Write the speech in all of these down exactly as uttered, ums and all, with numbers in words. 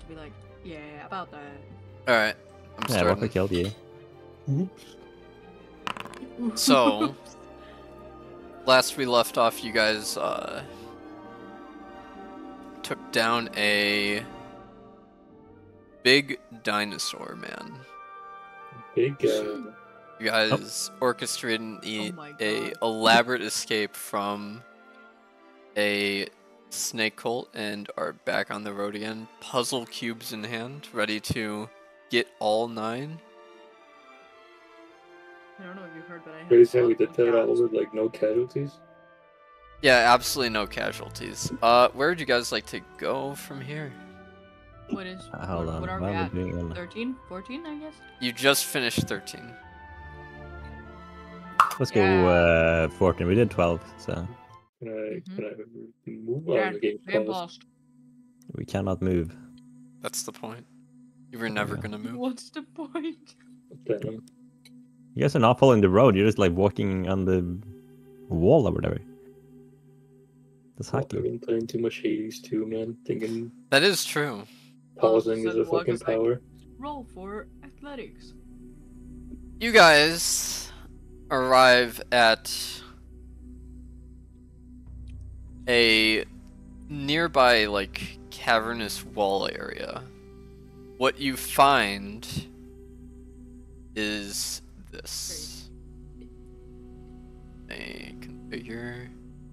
be like, yeah, about that. Alright. I'm Yeah, starting. Walker killed you. So, last we left off, you guys uh, took down a big dinosaur man. Big uh, You guys orchestrated an e- Oh my a God. elaborate escape from a snake cult and are back on the road again, puzzle cubes in hand, ready to get all nine. I don't know if you heard, but I have. crazy how we awesome did that all cats. with like no casualties. Yeah, absolutely no casualties. Uh, where would you guys like to go from here? What is? Uh, hold what, on, what are why we are we at? doing all- thirteen? fourteen, I guess? You just finished thirteen. Let's go Yeah. uh, fourteen. We did twelve, so Can I Mhm. can I move Yeah, on the game game paused? paused. we cannot move. That's the point. You were never Yeah. gonna move. What's the point? Damn. You guys are not following the road. You're just like walking on the wall or whatever. That's I've hacking. been playing too much Hades too, man. Thinking That is true. pausing is so a fucking Walker's like- power. Roll for athletics. You guys arrive at a nearby, like, cavernous wall area. What you find is this. A configure.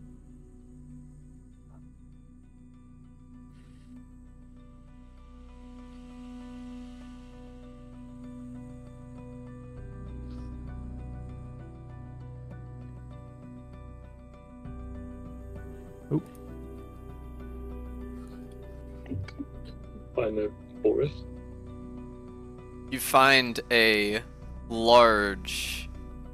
Find the forest. You find a large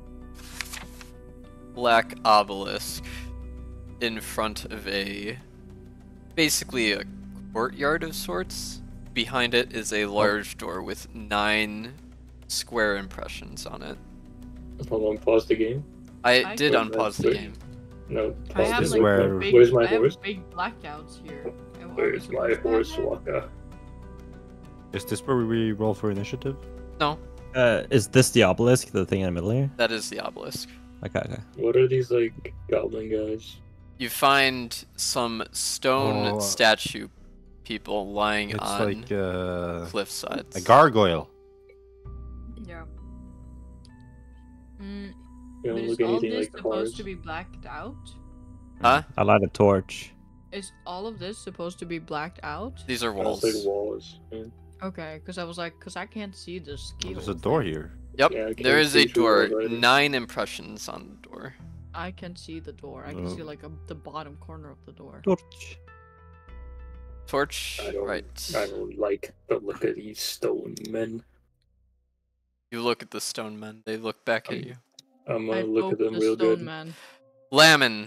black obelisk in front of a basically a courtyard of sorts. Behind it is a large door with nine square impressions on it. How long pause the game? I I did can- unpause the Wait. game. No, I pause have this. like where- big, Where's my I have horse? big blackouts here. Am I Where's my supposed to have horse, that? Waka? Is this where we roll for initiative? No, Uh, is this the obelisk, the thing in the middle here? that is the obelisk. Okay, okay. What are these like goblin guys? You find some stone Oh. statue people lying It's on like uh, cliff sides. a gargoyle. Yeah. Mm, You but don't is look all anything this like supposed cars. to be blacked out? Huh? I light a torch. Is all of this supposed to be blacked out? These are Walls. walls. Like walls. Yeah. Okay, because I was like, because I can't see the Oh, scale. there's a door here. Yep, Yeah, I there can't is a see through door. it already. Nine impressions on the door. I can see the door. I can Oh. see like a, the bottom corner of the door. Torch. Torch, I don't. right. I don't like the look of these stone men. You look at the stone men. They look back at Um, you. I'm I gonna look hope at them the real stone good. man. Lamon.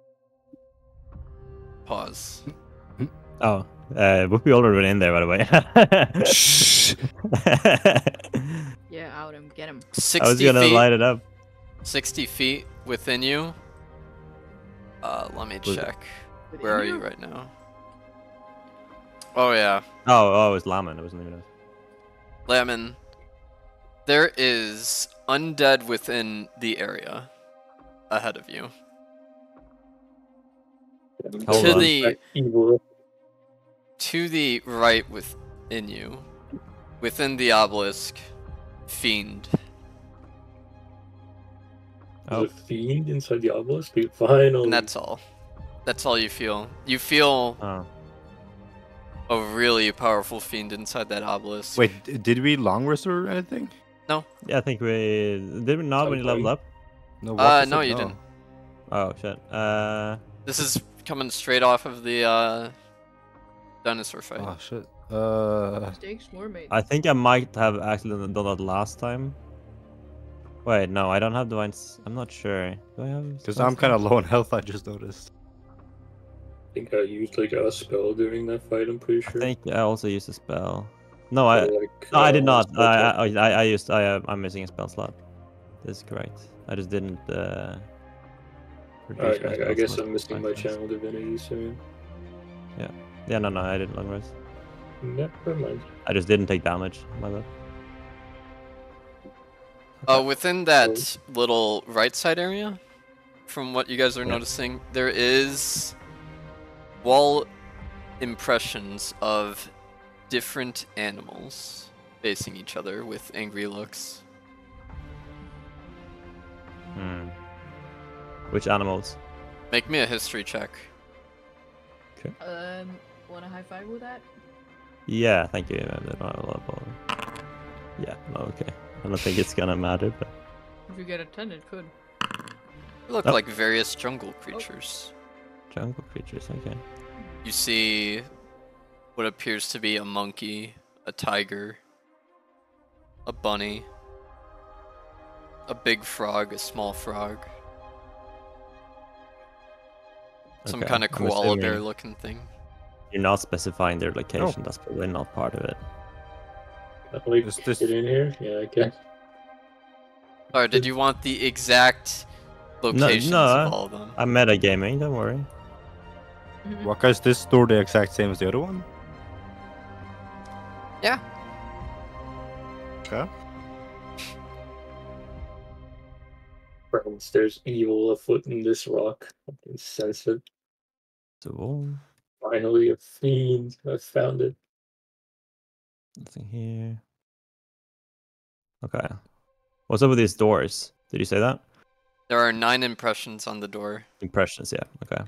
Pause. Oh, uh, Whoopi already went in there, by the way. Yeah, out him, get him. I was Sixty gonna feet. light it up. Sixty feet within you. Uh, let me Was- check. Within Where are you? you right now? Oh yeah, Oh, oh, it was Laman. It wasn't even us. Lamon. There is undead within the area ahead of you. Hold to on. the Evil. to the right within you, within the obelisk, fiend. Oh. There's a fiend inside the obelisk. Dude, finally. And that's all. That's all you feel. You feel Oh. a really powerful fiend inside that obelisk. Wait, d- did we long rest or anything? Yeah, I think we did we not when you leveled up. No. Uh, Walker no, said you didn't. Oh shit. Uh, This is coming straight off of the uh, dinosaur fight. Oh shit. Uh, Mistakes were made. I think I might have actually done that last time. Wait, no, I don't have divine. s- I'm not sure. Do I have? because divine I'm kind of sense? low on health. I just noticed. I think I used like a spell during that fight. I'm pretty I sure. think I also used a spell. No, I. Or, like, No, I did uh, not. spell I, check. I, I, I used. I, uh, I'm missing a spell slot. This is correct. I just didn't. Uh, I, reduce my I, I spell guess slot I'm missing by my chance. channel divinity soon. Yeah, no, no, I didn't long rest. Never mind. I just didn't take damage. My bad. Uh, within that little right side area, from what you guys are Yeah. noticing, there is wall impressions of different animals facing each other with angry looks. Hmm. Which animals? Make me a history check. Um, wanna high five with that? Yeah, thank you. I don't have a lot of- Yeah, no, okay. I don't think it's gonna matter, but If you get a ten, it could. They look Oh. like various jungle creatures. jungle creatures, okay. You see what appears to be a monkey, a tiger, a bunny, a big frog, a small frog, some Okay, kind of I'm koala bear assuming looking thing. You're not specifying their location. Oh. That's probably not part of it. Can I, like, Is this- get in here? Yeah, I can. Or did you want the exact locations no, of all of them? I'm metagaming. Don't worry. Waka, is this door the exact same as the other one? Yeah. Okay. Friends, there's evil afoot in this rock. I can sense it. So Finally, a fiend. I found it. nothing here. Okay. What's up with these doors? Did you say that? There are nine impressions on the door. Impressions, yeah. Okay.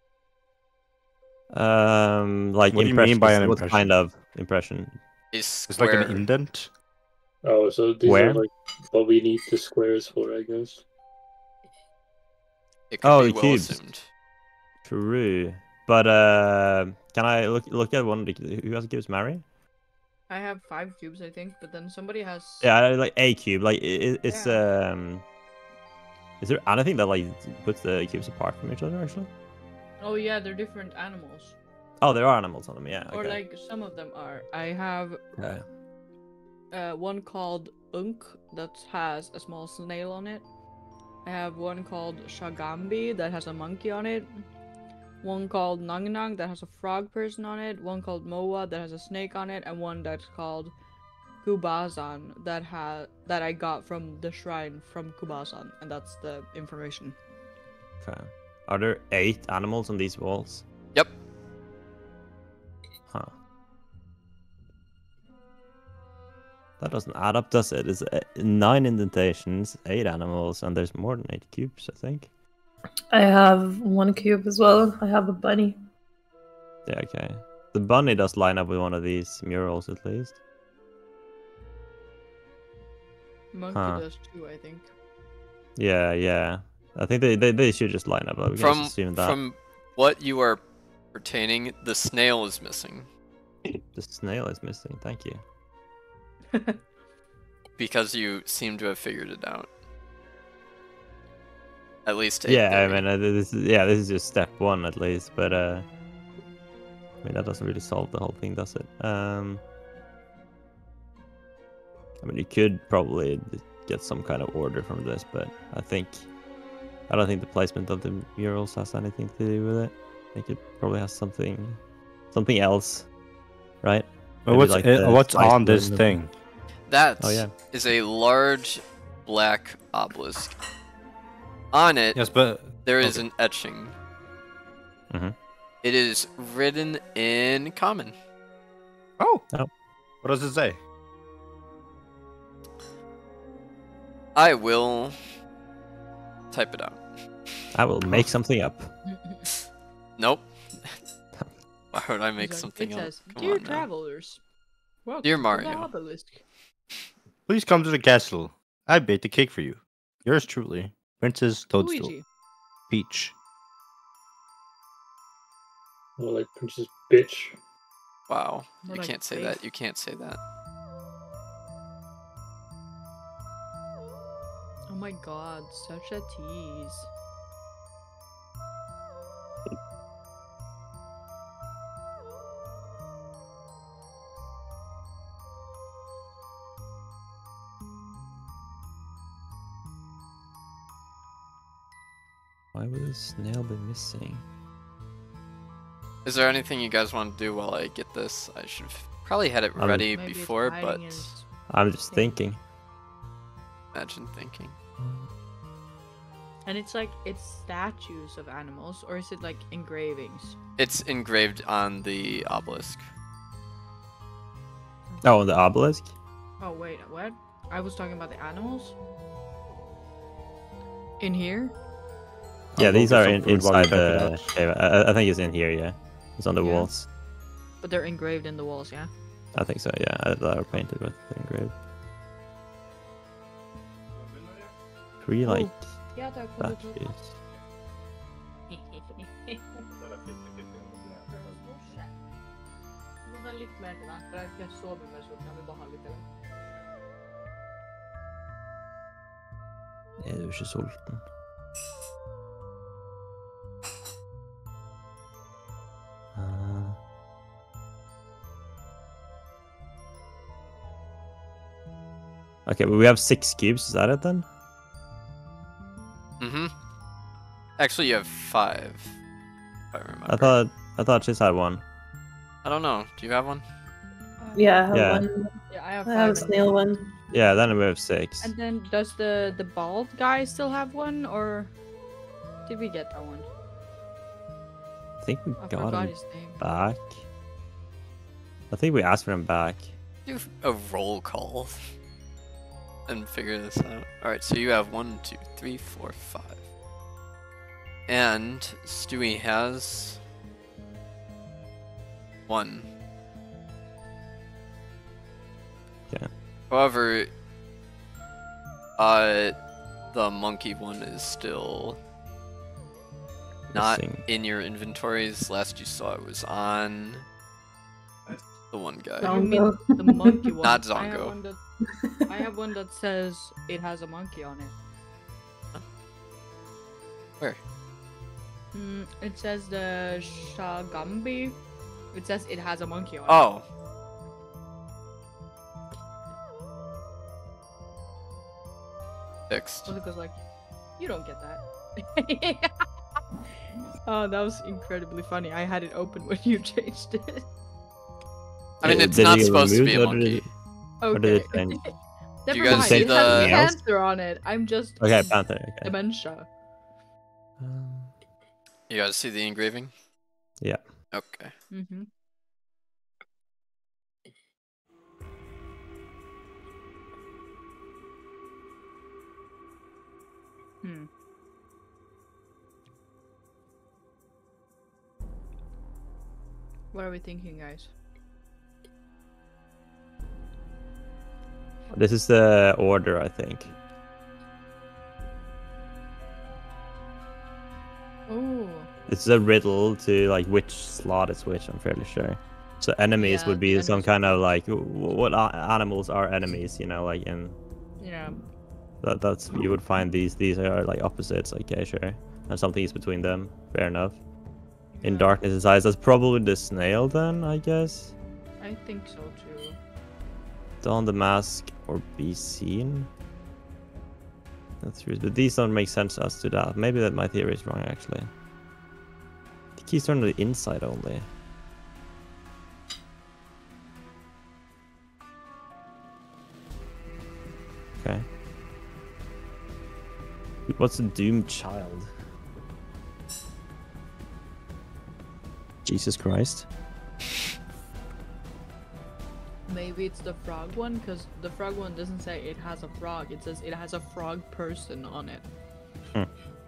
Um, like What do you mean by an impressions, what impression? kind of impression? A It's square. like an indent. Oh, so these Where? are like what we need the squares for, I guess. It could Oh, be the well cubes. assumed. True. But uh, can I look look at one of the who has cubes? Mary? I have five cubes, I think, but then somebody has. Yeah, I- like a cube. Like it, it's um. Is there anything that like puts the cubes apart from each other? Actually. Oh yeah, they're different animals. Oh, there are animals on them. Yeah. Or Okay. like some of them are. I have Okay. uh, one called Unk that has a small snail on it. I have one called Shagambi that has a monkey on it. One called Nang Nang that has a frog person on it. One called Moa that has a snake on it, and one that's called Kubazan that ha that I got from the shrine from Kubazan, and that's the information. Okay. Are there eight animals on these walls? Yep. Huh. That doesn't add up, does it? It's uh, nine indentations, eight animals, and there's more than eight cubes, I think. I have one cube as well. I have a bunny. Yeah, okay. The bunny does line up with one of these murals, at least. Monkey Huh. does too, I think. Yeah, yeah. I think they, they, they should just line up. We can From just assume that. from what you are pertaining, the snail is missing The snail is missing, thank you. because you seem to have figured it out. At least. Yeah, I theory. mean, uh, this is yeah, this is just step one at least, but uh, I mean that doesn't really solve the whole thing, does it? Um, I mean, you could probably d- get some kind of order from this, but I think I don't think the placement of the murals has anything to do with it. I think it probably has something something else, right? Well, Maybe what's like uh, the what's spice on this blend of- thing? That Oh, yeah. is a large black obelisk. On it, Yes, but there is okay. an etching. Mhm. It is written in common. oh, Oh. What does it say? I will type it out. I will make something up. Nope. Why would I He's make like, something it up? says, Come Dear on now. travelers, welcome Dear to the Mario. obelisk. Please come to the castle. I baked a cake for you. Yours truly, Princess Toadstool. Luigi. Peach. More like Princess Bitch. Wow. More You like can't say faith. that. You can't say that. Oh my god, such a tease. Why would the snail be missing? Is there anything you guys want to do while I get this? I should f- Probably had it Um, ready Maybe it's before, hiding but in its I'm just thing. thinking. imagine thinking. And it's like it's statues of animals, or is it like engravings? It's engraved on the obelisk. Oh, the obelisk? Oh wait, what? I was talking about the animals. In here? Yeah, I'll these go are get in, some food while you inside check it the out. cave. I, I think it's in here, yeah. It's on the Yeah. walls. But they're engraved in the walls, yeah. I think so, yeah. They are painted with engraved. Three, like, Yeah, that statues. Jeg er jo ikke sulten. Uh, okay, but we have six cubes, is that it then? Mm-hmm. Actually, you have five. If I remember. I thought I thought she's had one. I don't know. Do you have one? Yeah, I have Yeah. one. Yeah, I have I five. have a and- snail one. Yeah, then we have six. And then does the the bald guy still have one, or did we get that one? I think we I got forgot him his name. back. I think we asked for him back. Do a roll call and figure this out. All right, so you have one, two, three, four, five, and Stewie has one. Okay. However, uh, the monkey one is still not Missing. in your inventories. Last you saw it was on the one guy. You mean Zongo. the monkey one? Not I have Zongo. one that, I have one that says it has a monkey on it. Where? Mm, it says the Shagambi. It says it has a monkey on Oh. Fixed. it. Because like, you don't get that. Oh, that was incredibly funny. I had it open when you changed it. I mean, Uh, it's did not it get supposed to be a removed, or did monkey. it- Okay. Or did it change? Never you guys mind. see It has the- a panther on it. I'm just Okay, Panther. Okay. dementia. Um, You guys see the engraving? Yeah. Okay. Mm-hmm. Hmm. What are we thinking, guys? This is the order, I think. Oh. It's a riddle to like which slot is which. I'm fairly sure. So enemies Yeah, would be the some enemies kind of like w- what a- animals are enemies, you know, like in Yeah. that that's you would find these these are like opposites. Okay, sure, and something is between them. Fair enough. In Yeah, darkness' eyes, that's probably the snail then, I guess. I think so too. Don the mask or be seen. That's weird, but these don't make sense as to that. Maybe that my theory is wrong actually. The keys turn to the inside only. Okay. What's a doomed child? Jesus Christ. Maybe it's the frog one, because the frog one doesn't say it has a frog. It says it has a frog person on it. Hmm.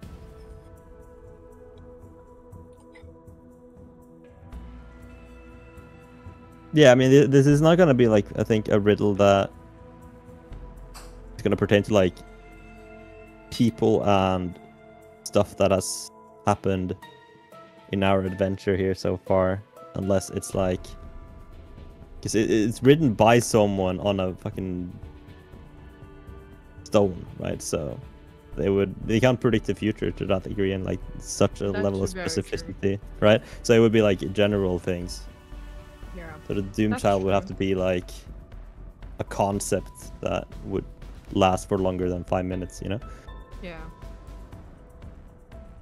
Yeah, I mean, th- this is not gonna be like, I think, a riddle that is gonna pertain to like people and stuff that has happened in our adventure here so far, unless it's like, because it, it's written by someone on a fucking stone, right? So they would they can't predict the future to that degree and like such a That's level of very true. specificity, right? So it would be like general things. Yeah. So the Doom That's Child would have to true. be like a concept that would last for longer than five minutes, you know? Yeah.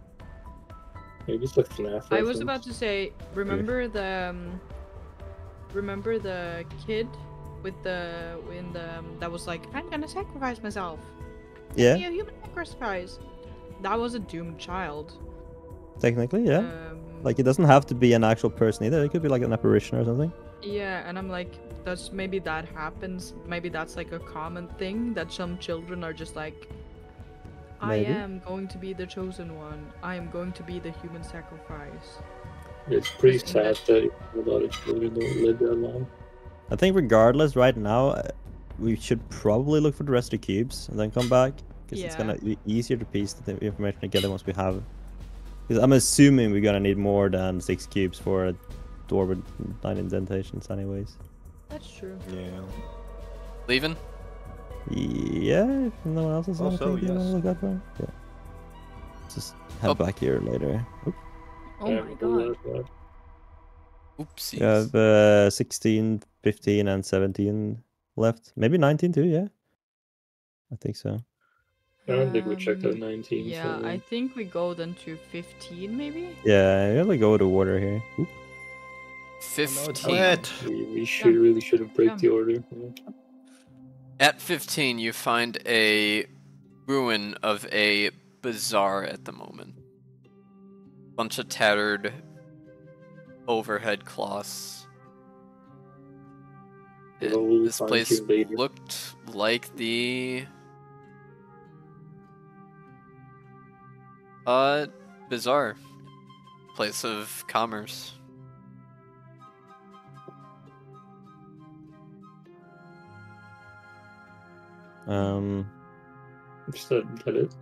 Maybe it's like FNAF. I was reference. about to say, remember the um, remember the kid with the in the um, that was like, I'm gonna sacrifice myself. Yeah, Be a human sacrifice. That was a doomed child. technically, yeah. Um, Like it doesn't have to be an actual person either. It could be like an apparition or something. Yeah, and I'm like, that's maybe that happens. Maybe that's like a common thing that some children are just like, I Maybe. am going to be the chosen one. I am going to be the human sacrifice. It's pretty Just in sad that- that a lot of children don't live that long. I think regardless, right now, uh, we should probably look for the rest of the cubes and then come back. Because it's Yeah. gonna be easier to piece the information together once we have. Because I'm assuming we're gonna need more than six cubes for a door with nine indentations, anyways. That's true. Yeah. Leaving? Yeah, if no one else has Also, anything they wanna yes. look out for. Yeah. Just head Oh. back here later. Oop. Oh Yeah, my we'll god. let that- Oopsies. We have uh, sixteen, fifteen, and seventeen left. Maybe nineteen too, yeah? I think so. I don't think we checked out Um, nineteen. Yeah, so I think we go then to fifteen maybe? Yeah, we gotta go to water here. Oop. fifteen. It. we, we should really shouldn't break Yeah. the order. Yeah. At fifteen, you find a ruin of a bazaar at the moment. Bunch of tattered overhead cloths. It- We'll this find place you later. looked like the uh bazaar, place of commerce. Um, Is that, that it?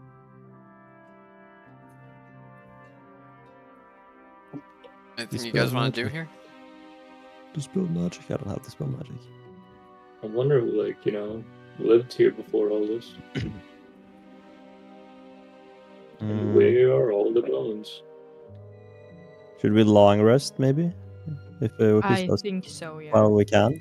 Anything you Dispel guys want to do magic. here? dispel magic. I don't have dispel magic. I wonder who, like, you know, lived here before all this. And Mm, where are all the bones? should we long rest maybe? If uh, we I can think so, yeah. while we can.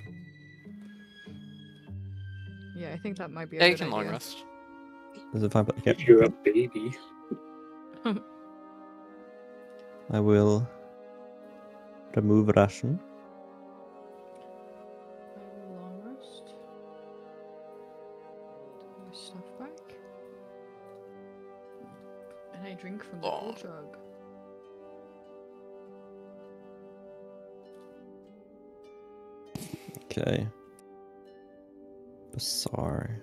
Yeah, I think that might be a Yeah, you good can long idea. rest. Is it fine? Okay. If you're a baby. I will remove ration. I will long rest. Put my stuff back. And I drink from the Long. full jug. Okay. Bazaar.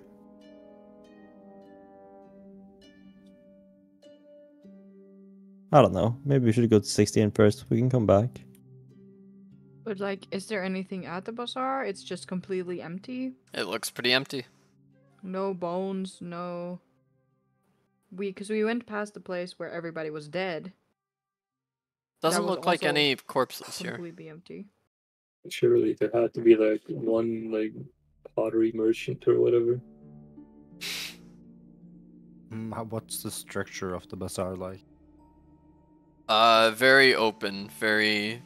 I don't know. Maybe we should go to sixteen first. We can come back. But like, is there anything at the bazaar? It's just completely empty. It looks pretty empty. No bones, no. We, because we went past the place where everybody was dead. Doesn't was look like also any corpses here. Completely empty. Surely there had to be, like, one, like, pottery merchant or whatever. Mm, how- what's the structure of the bazaar like? Uh, very open, very.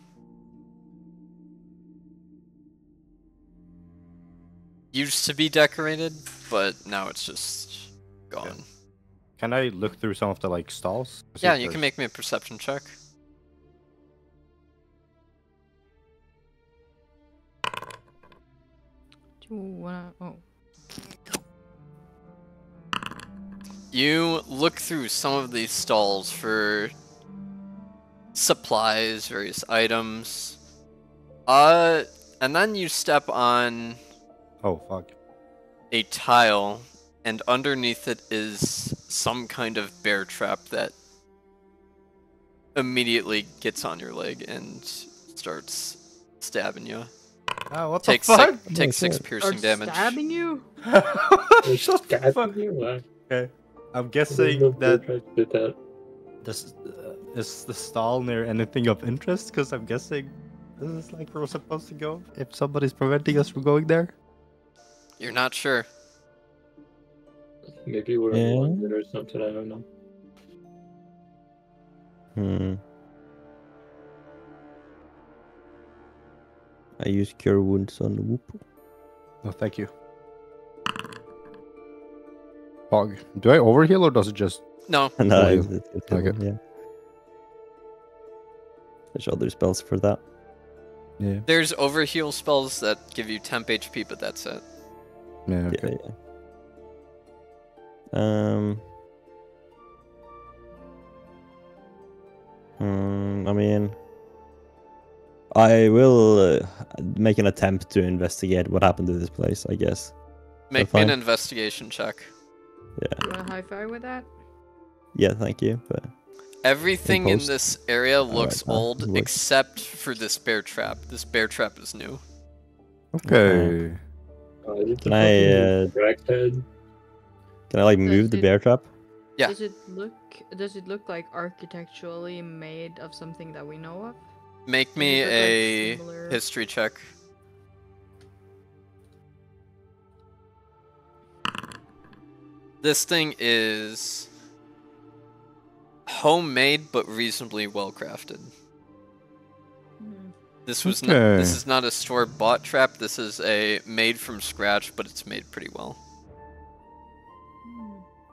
Used to be decorated, but now it's just gone. Can I look through some of the like stalls? See Yeah, if you can there's- make me a perception check. Do you wanna? Oh, You look through some of these stalls for supplies, various items. Uh, and then you step on Oh fuck. a tile, and underneath it is some kind of bear trap that immediately gets on your leg and starts stabbing you. Ah, what Take the fuck? six, take six shit. piercing Starts damage. stabbing you? Like, Shut the stabbing fuck. you? Why? Okay. I'm I guessing didn't know that Bertrand did that. this uh, is the stall near anything of interest, because I'm guessing this is like where we're supposed to go. If somebody's preventing us from going there. You're not sure. Maybe we're Yeah. in London or something, I don't know. Hmm. I use cure wounds on Whoop. No, thank you. Bog. Do I overheal or does it just? No, No, Oh, it's, yeah. it's, it's Okay. yeah. There's other spells for that. Yeah. There's overheal spells that give you temp H P, but that's it. Yeah. Okay. Yeah, yeah. Um. Hmm, I mean, I will uh, make an attempt to investigate what happened to this place. I guess. Make me an fine? investigation check. Yeah. You want a high five with that? Yeah. Thank you. But Everything in post? this area looks huh, old it works. except for this bear trap. This bear trap is new. Okay. Uh, is it the Can I, fucking uh, crackhead? can I like Does move the it- bear trap? Yeah. Does it look does it look like architecturally made of something that we know of? Make Does me it look like a similar- history check. This thing is homemade but reasonably well crafted. Hmm. This was not, this Okay. is not a store bought trap. This is a made from scratch, but it's made pretty well. Hmm.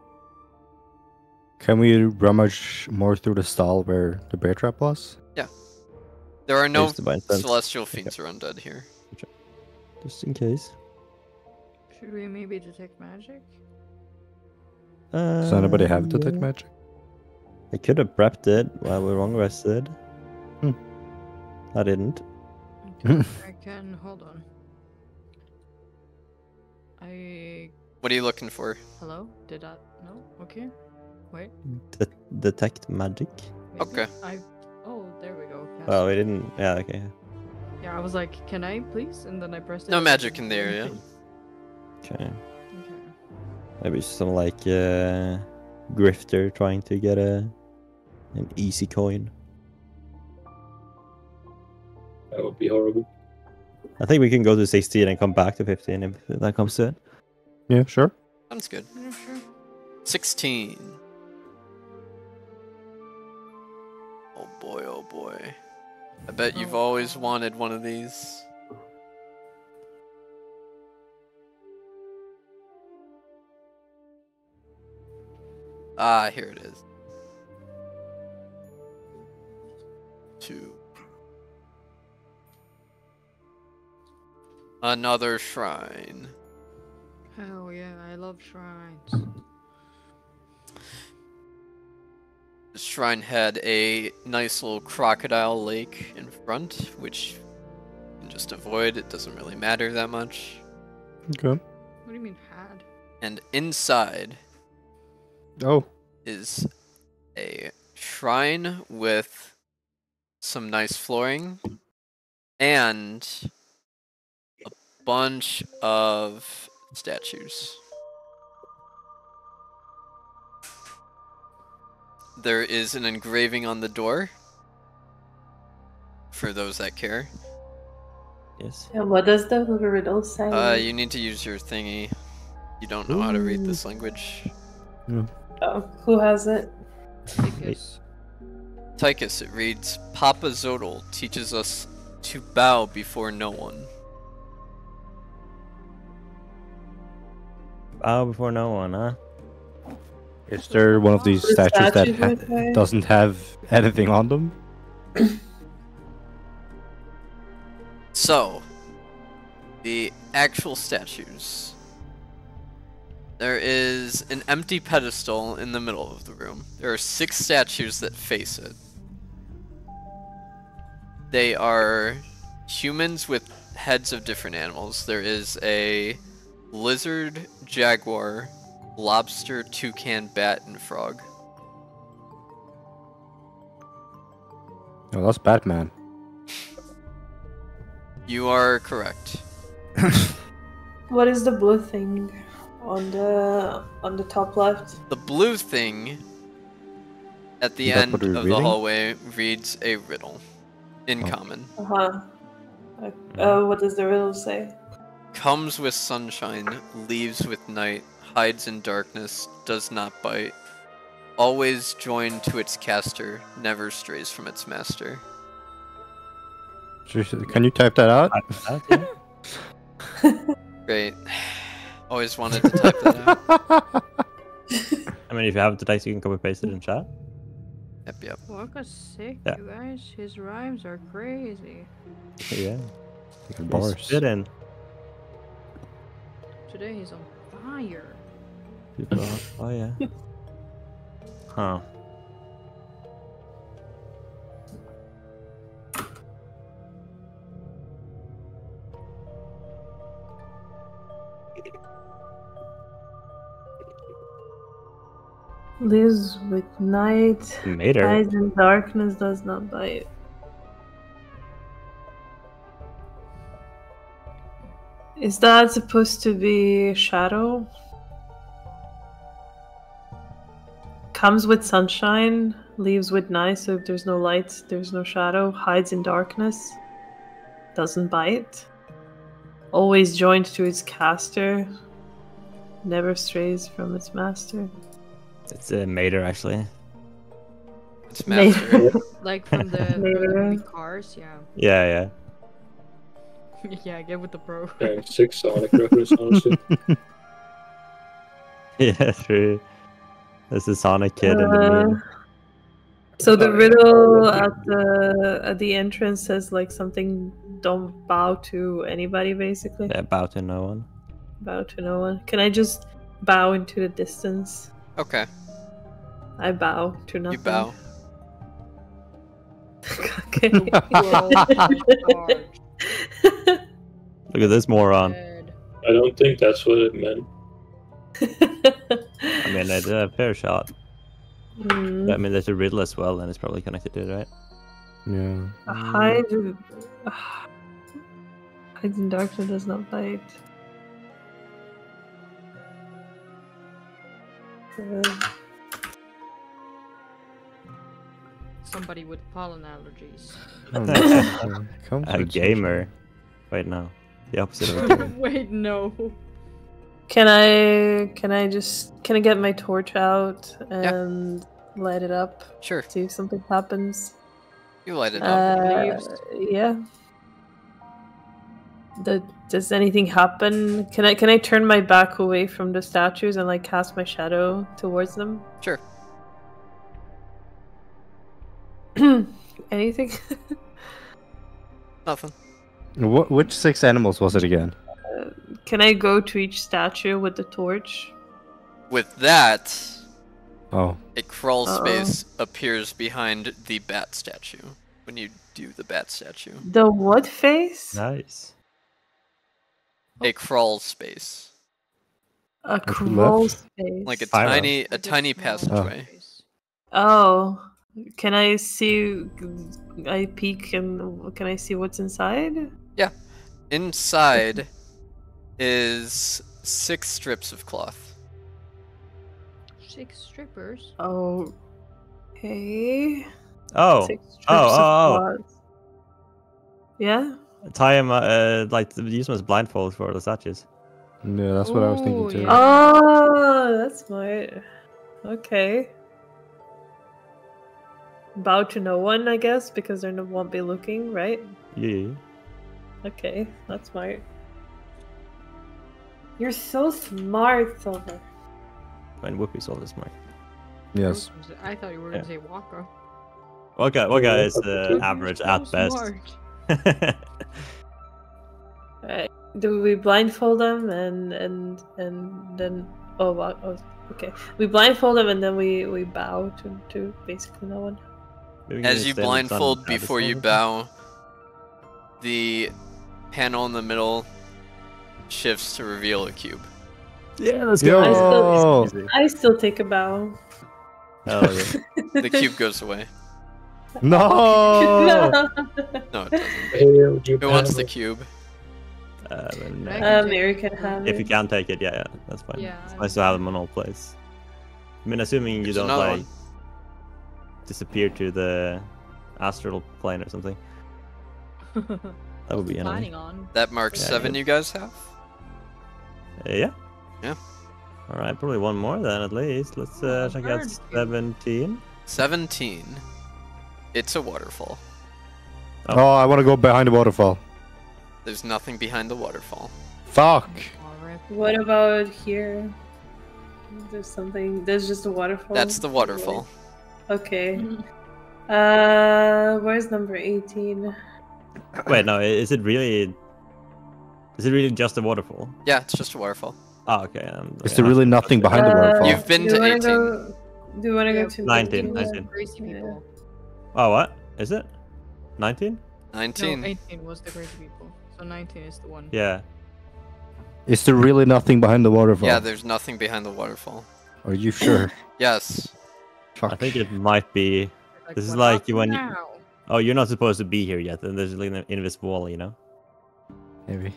Can we rummage more through the stall where the bear trap was? There are no Just to buy sense. celestial fiends or undead here. Just in case. Should we maybe detect magic? Uh, Does anybody have detect yeah. magic? I could have prepped it while we were long rested. Hmm. I didn't. Okay, I can hold on. I What are you looking for? hello? Did that no? Okay. Wait. De- detect magic. maybe? Okay. I oh there we go. cast Oh, we it. didn't. Yeah, okay. Yeah, I was like, can I please? And then I pressed it. No and magic then- in the area. Okay. Okay. Maybe some like uh, grifter trying to get a an easy coin. That would be horrible. I think we can go to sixteen and come back to fifteen if that comes to it. Yeah, sure. Sounds good. Yeah, sure. sixteen. Oh boy, oh boy. I bet you've Oh, always God. wanted one of these. Ah, here it is. Two. Another shrine. Hell yeah, I love shrines. The shrine had a nice little crocodile lake in front, which you can just avoid. It doesn't really matter that much. Okay. What do you mean had? And inside Oh. is a shrine with some nice flooring and a bunch of statues. There is an engraving on the door for those that care. Yes. And what does the riddle say? Uh, you need to use your thingy. You don't know how to read this language. Oh, who has it? Because Tychus, it reads, Papa Zodal teaches us to bow before no one. Bow before no one, huh? Is there one of these The statues that statues ha- right there. doesn't have anything on them? So, the actual statues. There is an empty pedestal in the middle of the room. There are six statues that face it. They are humans with heads of different animals. There is a lizard, jaguar, lobster, toucan, bat, and frog. Oh, that's Batman. You are correct. What is the blue thing on the on the top left? The blue thing at the Is that end what of we're the reading? hallway reads a riddle in Oh. common. Uh huh. Uh, what does the riddle say? Comes with sunshine, leaves with night, hides in darkness, does not bite. Always joined to its caster, never strays from its master. Seriously, can you type that out? That, yeah. Great. Always wanted to type that out. I mean, if you have the text, you can copy paste it in chat. Yep, yep. Waka's sick, Yeah. you guys. His rhymes are crazy. Yeah. Good bars. Spit in. Today he's on fire. People are- Oh yeah. Huh. Lives with night. Mater. Hides in darkness, does not bite. Is that supposed to be shadow? Comes with sunshine, leaves with night, so if there's no light, there's no shadow. Hides in darkness, doesn't bite. Always joined to its caster, never strays from its master. It's a Mater actually. It's Mater. master. Like from the, from the Maybe. movie Cars, yeah. Yeah, yeah. Yeah, get with the pro. Dang, sick Sonic reference, honestly. Yeah, true. There's the Sonic kid in the Uh, meme. So the Oh, yeah. riddle at the at the entrance says like something, don't bow to anybody, basically. Yeah, bow to no one. Bow to no one. Can I just bow into the distance? Okay, I bow to nothing. you bow. Okay. Look at this moron. Dead. I don't think that's what it meant. I mean, it's a fair shot. Hmm. But, I mean, there's a riddle as well, and it's probably connected to it, right? Yeah. A hide. Hides in darkness, does not bite. Uh, Somebody with pollen allergies. Oh, Comes A with gamer. Wait, no. The opposite of a gamer. Wait, no. Can I can I just can I get my torch out and light it up? Sure, See if something happens. you light it up. Uh, Leaves. yeah. The, does anything happen? Can I can I turn my back away from the statues and like cast my shadow towards them? Sure. Anything? Nothing. What? Which six animals was it again? Can I go to each statue with the torch? With that, Oh. a crawl Uh-oh. space appears behind the bat statue when you do the bat statue. The what face? Nice. A crawl space, A the crawl left? space. like a Pyro. tiny, a Like tiny small passageway. space. Oh, can I see? I peek and can I see what's inside? Inside is six strips of cloth. Six strippers. Oh, okay. Oh, Six strips oh, of oh, cloth. Yeah. tie him, uh, like, use him as blindfold for the statues. Yeah, that's what I was thinking Ooh, too. yeah. Oh, that's smart. Okay. Bow to no one, I guess, because they no- won't be looking, right? Yeah. Okay, that's smart. You're so smart, Silver. I mean, Whoopi's all this smart. Yes. I thought you were gonna say Waka. Waka, Waka Yeah, is uh, You're average so at best. smart. Alright. Do we blindfold them and and and then oh, wow, oh okay. We blindfold them and then we we bow to to basically no one. Maybe we As can you stay in the sun blindfold at this before you moment. bow, the panel in the middle shifts to reveal a cube. Yeah, let's Yo! go. I still, I still take a bow. Hell yeah. The cube goes away. No! No. No, it doesn't. Hey, you Who wants have the a- cube? Uh, then, I uh, can Um, take Mary it. can have if you it. can take it, yeah, yeah, that's fine. Yeah, It's I'm nice to have them on all places. I mean, assuming you There's don't another like one. disappear to the astral plane or something. That would be annoying. planning on. That marks Yeah, seven yeah. you guys have? Uh, yeah. Yeah. All right, probably one more then at least. Let's uh, Oh, check out bird. seventeen. seventeen. It's a waterfall. Oh. Oh, I want to go behind the waterfall. There's nothing behind the waterfall. Fuck. Alright. What about here? There's something. There's just a waterfall. That's the waterfall. Okay. Uh, where's number eighteen? Wait, no, i- is it really? Is it really just a waterfall? Yeah, it's just a waterfall. Oh, okay. Um, Is yeah, there really nothing behind the Uh, waterfall? You've been do to you wanna eighteen. Go, do you want to Yeah, go to nineteen, nineteen? nineteen. Crazy people. Oh, what is it? Nineteen? nineteen. No, eighteen was the crazy people. So nineteen is the one. Yeah. Is there really nothing behind the waterfall? Yeah, there's nothing behind the waterfall. Are you sure? Yes. Fuck. I think it might be. Like, This is what like happened when you- now? Oh, you're not supposed to be here yet, and there's like an invisible wall, you know. Maybe.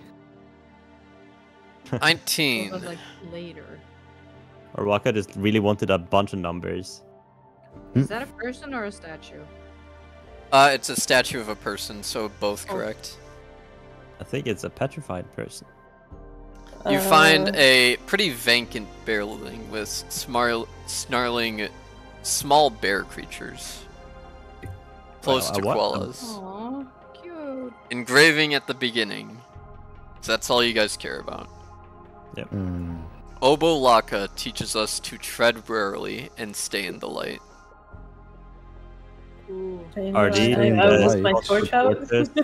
It nineteen. was like later. Or Waka just really wanted a bunch of numbers. Is that a person or a statue? Uh, it's a statue of a person, so both Oh. correct. I think it's a petrified person. You Uh, find a pretty vacant building with smarl- snarling small bear creatures. Close Well, to a what? koalas. Aww, cute. Engraving at the beginning. So that's all you guys care about. Hmm. Obo Laka teaches us to tread warily and stay in the light. Ooh. I know, Are I- these I, the I was my lights? torch out.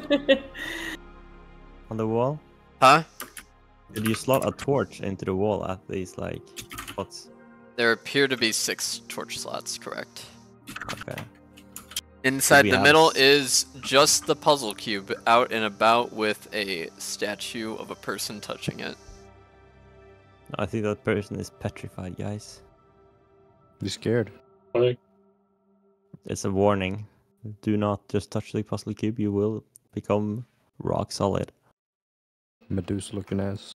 On the wall? Huh? Did you slot a torch into the wall at these like spots? There appear to be six torch slots, correct. Okay. Inside we the have middle s- is just the puzzle cube, out and about with a statue of a person touching it. I think that person is petrified, guys. You scared? Like, It's a warning. Do not just touch the puzzle cube, you will become rock solid. Medusa looking ass.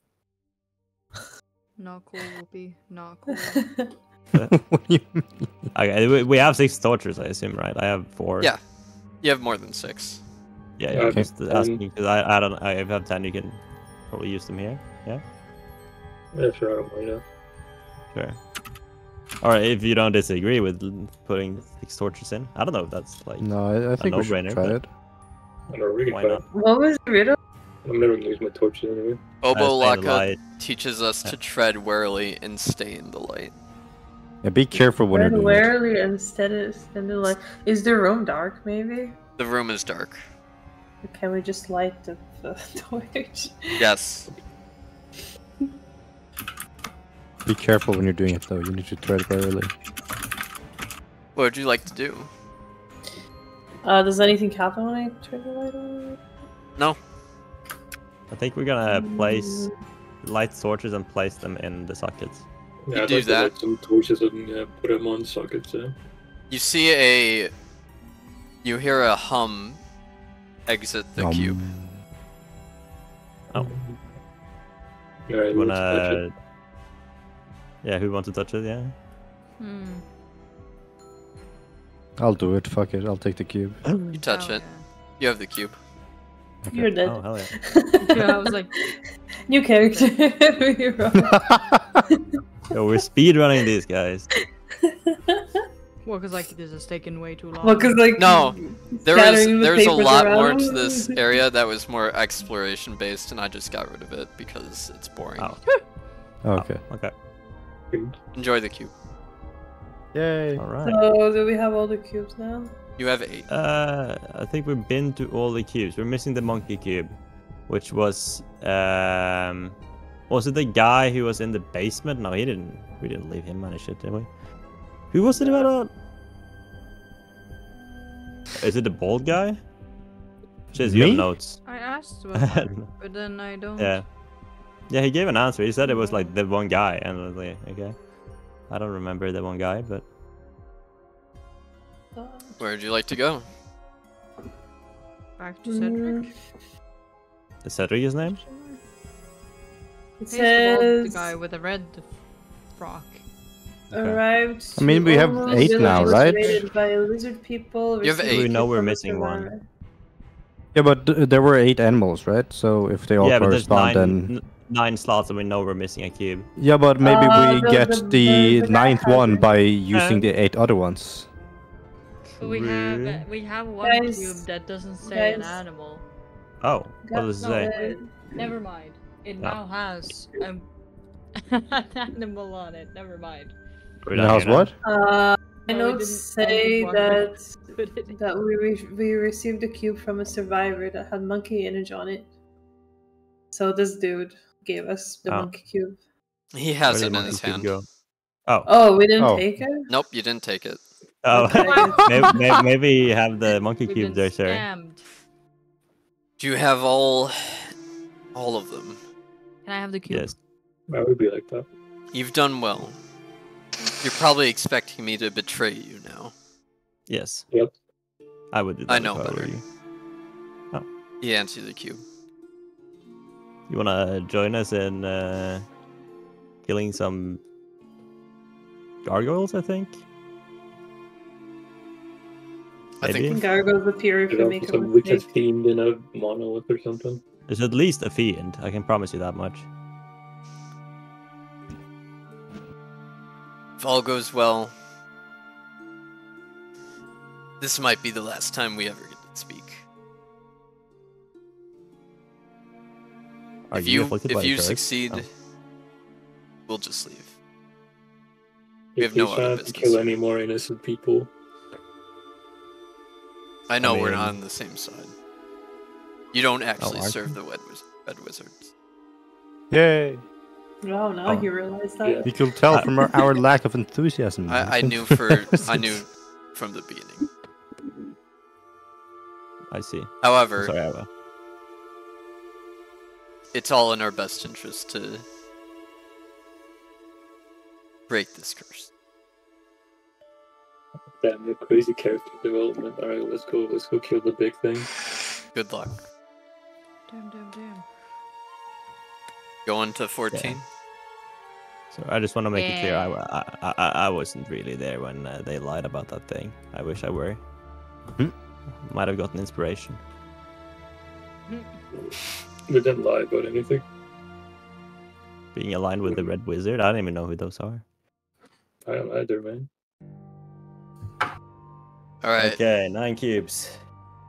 Not cool, Whoopi. Not cool. What do you mean? Okay, we- we have six torches, I assume, right? I have four. Yeah. You have more than six. Yeah, Yeah, yeah. okay. Just asking because I, I don't. I if I have ten, you can probably use them here. Yeah, yeah, sure, I don't mind that. sure. All right, if you don't disagree with l- putting six torches in, I don't know if that's like. No, I, I think we should no-brainer, try but- it. I don't know, we can Why try not? it. What was the riddle? I'm never gonna use my torches anyway. Obo Uh, stay in the Laka light. teaches us Yeah. to tread warily and stay in the light. Yeah, be careful when you're Tread doing it. warily instead of standing like. Is the room dark? Maybe. The room is dark. Can we just light the, the torch? Yes. Be careful when you're doing it, though. You need to tread warily. What would you like to do? Uh, does anything happen when I turn the light on? No. I think we're gonna place light torches and place them in the sockets. Yeah, I'd do like to that. light some torches and uh, put them on sockets. Uh. You see a. You hear a hum exit the Um, cube. Oh. Alright, You let's touch it. wanna? Yeah, who wants to touch it? Yeah. Hmm. I'll do it. Fuck it. I'll take the cube. You touch Oh, it. You have the cube. Okay. You're dead. Oh hell yeah! Yeah. Yeah, I was like, New character. You're wrong. Yo, we're speed running these guys. well, because like this is taking way too long. Well, cause like No, There was scattering the there's a papers lot more around. to this area that was more exploration based, and I just got rid of it because it's boring. Oh. Okay. Okay. Enjoy the cube. Yay. All right. So do we have all the cubes now? You have eight. Uh, I think we've been to all the cubes. We're missing the monkey cube, which was um, was it the guy who was in the basement? No, he didn't. We didn't leave him any shit, did we? Who was it about? Is it the bald guy? Jeez, you Me? have notes. I asked about it, but then I don't. Yeah. Yeah, he gave an answer. He said it was like the one guy, and I was like, okay. I don't remember the one guy, but Where'd you like to go? Back to Cedric. is Cedric his name? It He's the, bald, the says guy with the red frock. arrived. I mean, to we have almost eight now, village right? invaded By lizard people. You have received eight. We know we're from the missing one. survivor. Yeah, but th- there were eight animals, right? So if they all Yeah, but there's correspond, nine, then n- nine slots, and we know we're missing a cube. yeah, but maybe Uh, we the- get the- the, the- the ninth guy one has- by using Huh? the eight other ones. But we have True. we have one Guys- cube that doesn't say an guys- animal. Oh, what Got- does it no, say? wait, never mind. It No. now has um, an animal on it. Never mind. We're Now done how's here now. what? Uh, My No, it notes didn't end say with that one. Put it in. that we re- we received a cube from a survivor that had monkey image on it. So this dude gave us the Oh. monkey cube. He Where has did it in monkey his cube hand. go? Oh, Oh, we didn't Oh. take it? Nope, you didn't take it. oh. Okay. maybe, maybe, maybe you have the monkey We've cube been there, sir. scammed. Do you have all, all of them? Can I have the cube? Yes. Why would be like that? You've done well. You're probably expecting me to betray you now. Yes. Yep. I would do that. I know if I were better. you. He hands you the cube. You wanna join us in uh, killing some gargoyles? I think. I think- Maybe? Gargoyles appear if You we know, make a some wicked mistake. fiend in a monolith or something. There's at least a fiend. I can promise you that much. If all goes well, this might be the last time we ever get to speak. Are if you afflicted by if the you curse? succeed, Oh. we'll just leave. We If have no we other can't business kill here. any more innocent people. I know we're mean- not on the same side. You don't actually aren't serve you? the Red, Wiz- Red Wizards. Yay! Wow, now Oh. you realize that? Yeah. You could tell Uh, from our, our lack of enthusiasm. I, I knew for I knew from the beginning. I see. However, Sorry, Ava. it's all in our best interest to break this curse. Damn, the crazy character development. Alright, let's go. Let's go kill the big thing. Good luck. Damn, damn, damn. Going to fourteen. So I just want to make it clear, I, Yeah. I, I, I wasn't really there when uh, they lied about that thing. I wish I were. Hmm. Might have gotten inspiration. They didn't lie about anything. Being aligned with the Red Wizard, I don't even know who those are. I don't either, man. All right. Okay, nine cubes.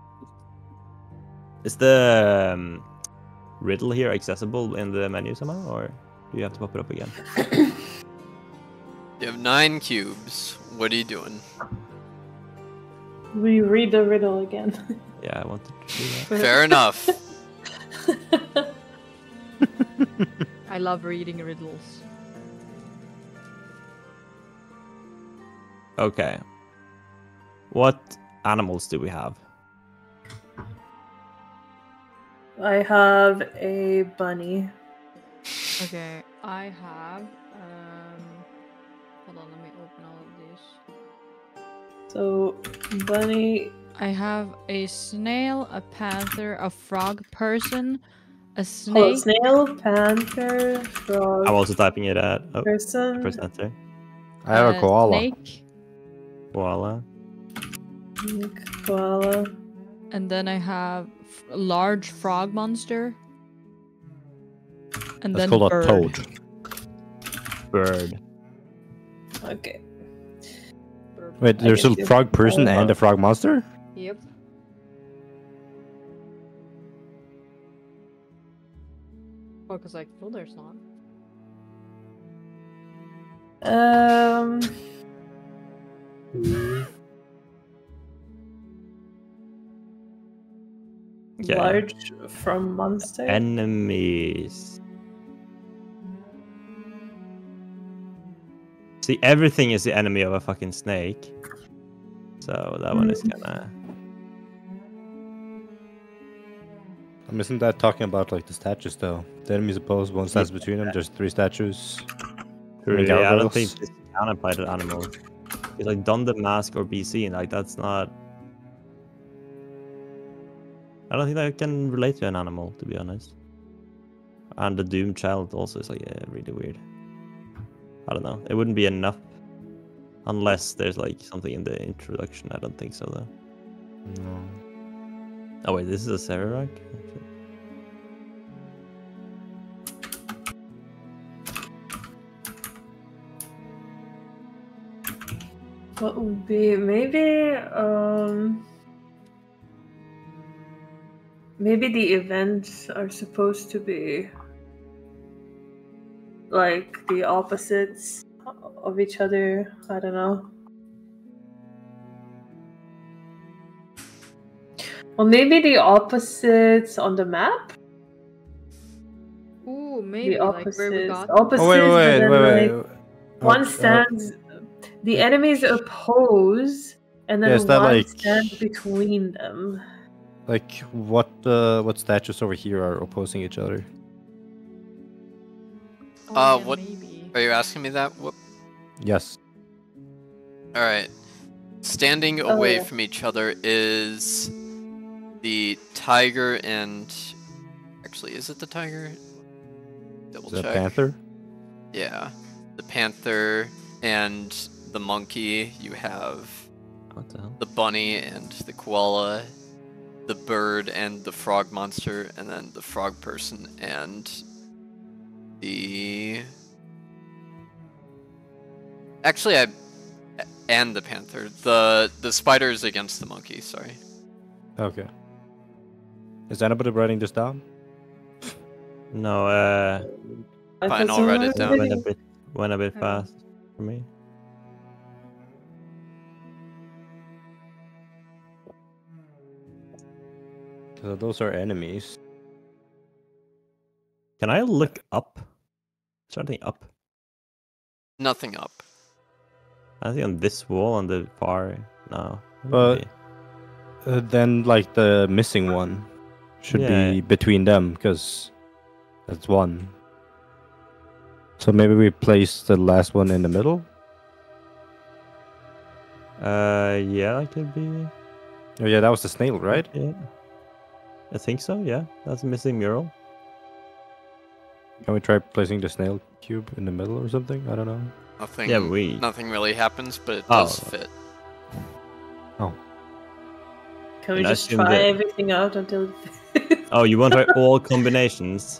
Is the um, riddle here accessible in the menu somehow, or do you have to pop it up again? You have nine cubes. What are you doing? We read the riddle again. Yeah, I wanted to do that. Fair enough. I love reading riddles. Okay. What animals do we have? I have a bunny. Okay, I have. Um, hold on, let me open all of these. So, bunny. I have a snail, a panther, a frog person, a Oh, snake. snail, panther, frog, I'm also typing it at oh, person, presenter. I have a koala. Snake, Koala. koala. and then I have f- a large frog monster. And That's then called bird. a toad. Bird. Okay. Wait, I there's a get you. frog person Oh. and a frog monster? Yep. Oh, because like, well, there's not. Um. Hmm. Okay. Large from monster. Enemies. See, everything is the enemy of a fucking snake. So that one is Mm. kinda. Um, isn't that talking about like the statues though? The enemies opposed, one stands between them, there's three statues. Really, Like I don't gargoyles? think this can apply to animals. It's like don the mask or be seen. Like that's not. I don't think that can relate to an animal, to be honest. And the doomed child also is like yeah, really weird. I don't know. It wouldn't be enough unless there's like something in the introduction. I don't think so though. No. Oh wait, this is a Severak? What would be maybe um maybe the events are supposed to be like the opposites of each other. I don't know. Well, maybe the opposites on the map. Ooh, maybe The like where we opposites. got. Opposites, Oh wait, but wait, then, wait, wait. like, wait. one Uh, stands. The yeah. enemies oppose, and then Yeah, is that one like- stands between them. Like what? Uh, what statues over here are opposing each other? Oh, Uh, yeah, what- Maybe. Are you asking me that? What? Yes. All right. Standing Oh, away yeah. from each other is the tiger and actually, is it the tiger? Double Is that check. panther? Yeah, the panther and the monkey. You have What the hell? the bunny and the koala, the bird and the frog monster, and then the frog person and the. Actually, I and the panther. The the spider is against the monkey. Sorry. Okay. Is anybody writing this down? No, uh, I Fine, thought I'll write someone it was down. went a reading. bit went a bit Okay. fast for me. So those are enemies. Can I look up? Something up? Nothing up. I think on this wall on the far. No. But- maybe. Uh, then, like the missing one should Yeah. be between them because that's one. So maybe we place the last one in the middle. Uh, yeah, that could be. Oh yeah, that was the snail, right? Yeah. I think so. Yeah, that's a missing mural. Can we try placing the snail cube in the middle or something? I don't know. Nothing. Yeah, but we. Nothing really happens, but it Oh. does fit. Can we And I just assume try that- everything out until? Oh, you want to try all combinations?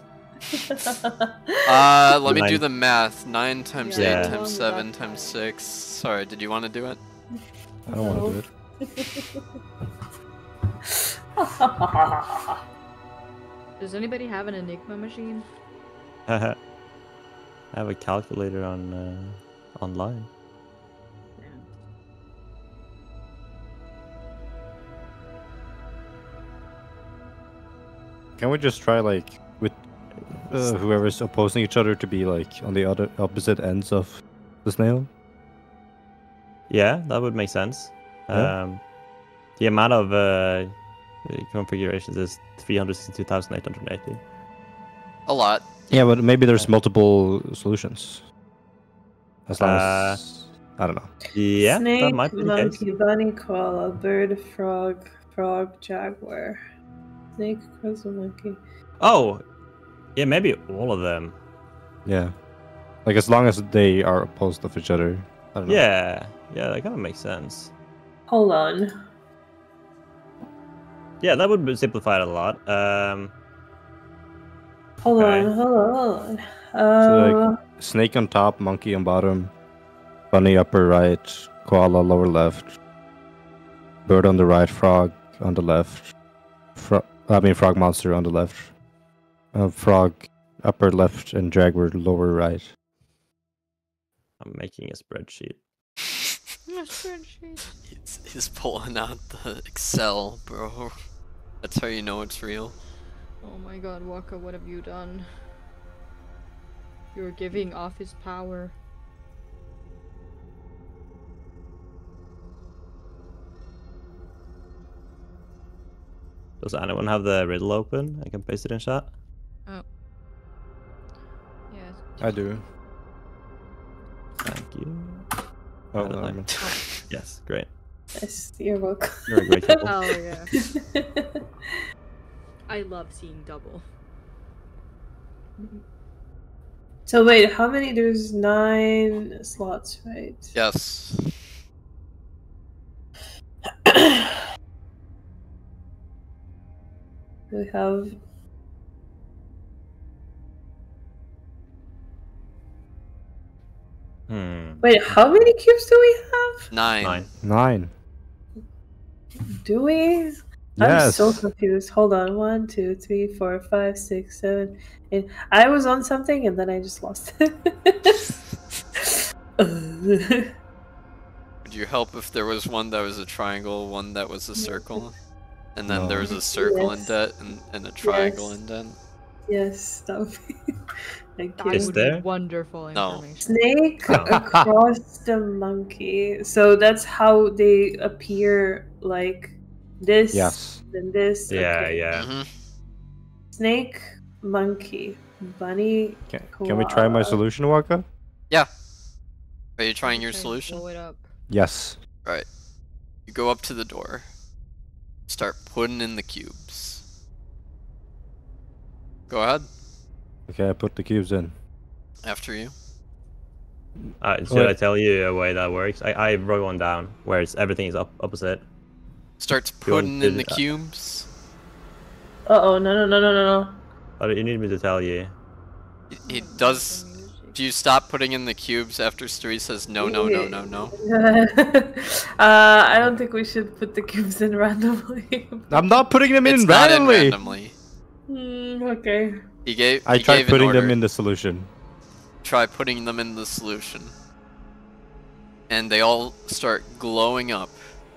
Uh, let me do Nine. the math. Nine times Yeah. eight Along times with seven that times side. six. Sorry, did you want to do it? I don't want to do it. Does anybody have an Enigma machine? I have a calculator on uh, online. Can we just try like with uh, whoever's opposing each other to be like on the other opposite ends of the snail? Yeah, that would make sense. Yeah. Um, the amount of uh, configurations is three hundred sixty-two thousand eight hundred eighty. A lot. Yeah, but maybe there's multiple solutions. As long Uh, as I don't know. Yeah, Snake, that might be the case. monkey, bunny, koala, bird, frog, frog, jaguar. Snake, crystal, monkey. Oh, yeah, maybe all of them. Yeah, like as long as they are opposed of each other. I don't know. Yeah, yeah, that kind of makes sense. Hold on. Yeah, that would be- simplify it a lot. Um, Hold Okay. on. Hold on. Hold on. So, Uh, like, snake on top, monkey on bottom, bunny upper right, koala lower left, bird on the right, frog on the left, fro- I mean frog monster on the left, uh, frog upper left, and jaguar lower right. I'm making a spreadsheet. A spreadsheet. He's, he's pulling out the Excel, bro. That's how you know it's real. Oh my god, Waka, what have you done? You're giving off his power. Does anyone have the riddle open? I can paste it in chat. Yes. I do. Thank you. Oh, I don't never know. mind. Yes, great. yes, you're welcome. You're a great couple. Oh yeah. I love seeing double. So wait, how many? There's nine slots, right? Yes. We have Hmm. wait, how many cubes do we have? Nine. Nine. Nine. Do we? I'm Yes. so confused. Hold on. One, two, three, four, five, six, seven, eight. I was on something and then I just lost it. Would you help if there was one that was a triangle, one that was a circle? And then No. there's a circle Yes. indent and, and a triangle Yes. indent. Yes, that would be. Thank That you. Is would there? be wonderful No. information. Snake Oh. across the monkey. So that's how they appear, like this. Yes. Then this. Yeah, okay. yeah. hmm Snake, monkey, bunny. Can, can we try my koala. solution, Waka? Are you trying your Try and solution? blow it up. Yes. Right. You go up to the door. Start putting in the cubes. Go ahead. Okay, I put the cubes in. After you. Uh, should Wait. I tell you a way that works? I, I wrote one down where it's everything is up opposite. Starts You want putting to in do the that? cubes. Uh oh, no, no, no, no, no, no. Oh, you need me to tell you? He, he does. Do you stop putting in the cubes after Stewie says no, no, no, no, no? uh, I don't think we should put the cubes in randomly. I'm not putting them It's in not in randomly. randomly. Hmm, okay. He gave. I he tried gave an putting them order. in the solution. Try putting them in the solution. And they all start glowing up.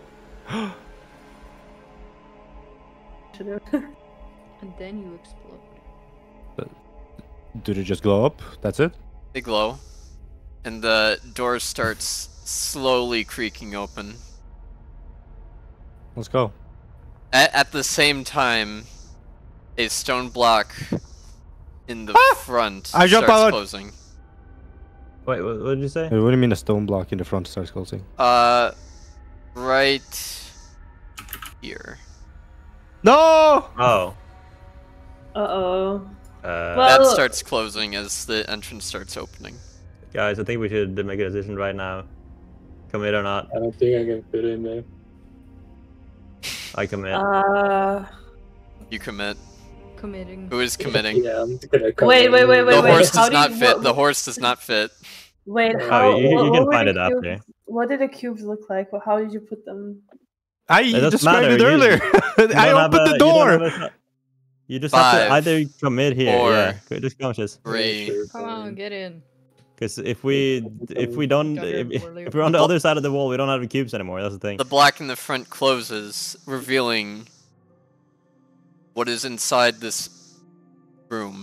Should've- And then you explode. Do they just glow up? That's it? They glow. And the door starts slowly creaking open. Let's go. At, at the same time, a stone block in the front I jump starts out. closing. Wait, what, what did you say? What do you mean a stone block in the front starts closing? Uh, right here. No! Oh. Uh-oh. Uh, Well- That starts closing as the entrance starts opening. guys, I think we should make a decision right now. Commit or not? I don't think I can fit in there. I commit. Uh... You commit. Committing. Who is committing? Yeah, I'm gonna come Wait, in. wait, wait, wait, The wait. horse how does do not you- fit. what- The horse does not fit. Wait, Oh, how? you- you what, can what were find the it after. cubes- What did the cubes look like? Well, how did you put them? I It doesn't described matter, it you- earlier. You I don't have opened a- the you don't door. have a- You just have Five, to either commit here, four, yeah. Go- Just conscious. Yeah, Three. sure, Come on, fine. get in. Because if we if we don't Got your if, poorly- if we're on the other side of the wall, we don't have the cubes anymore. That's the thing. The block in the front closes, revealing what is inside this room.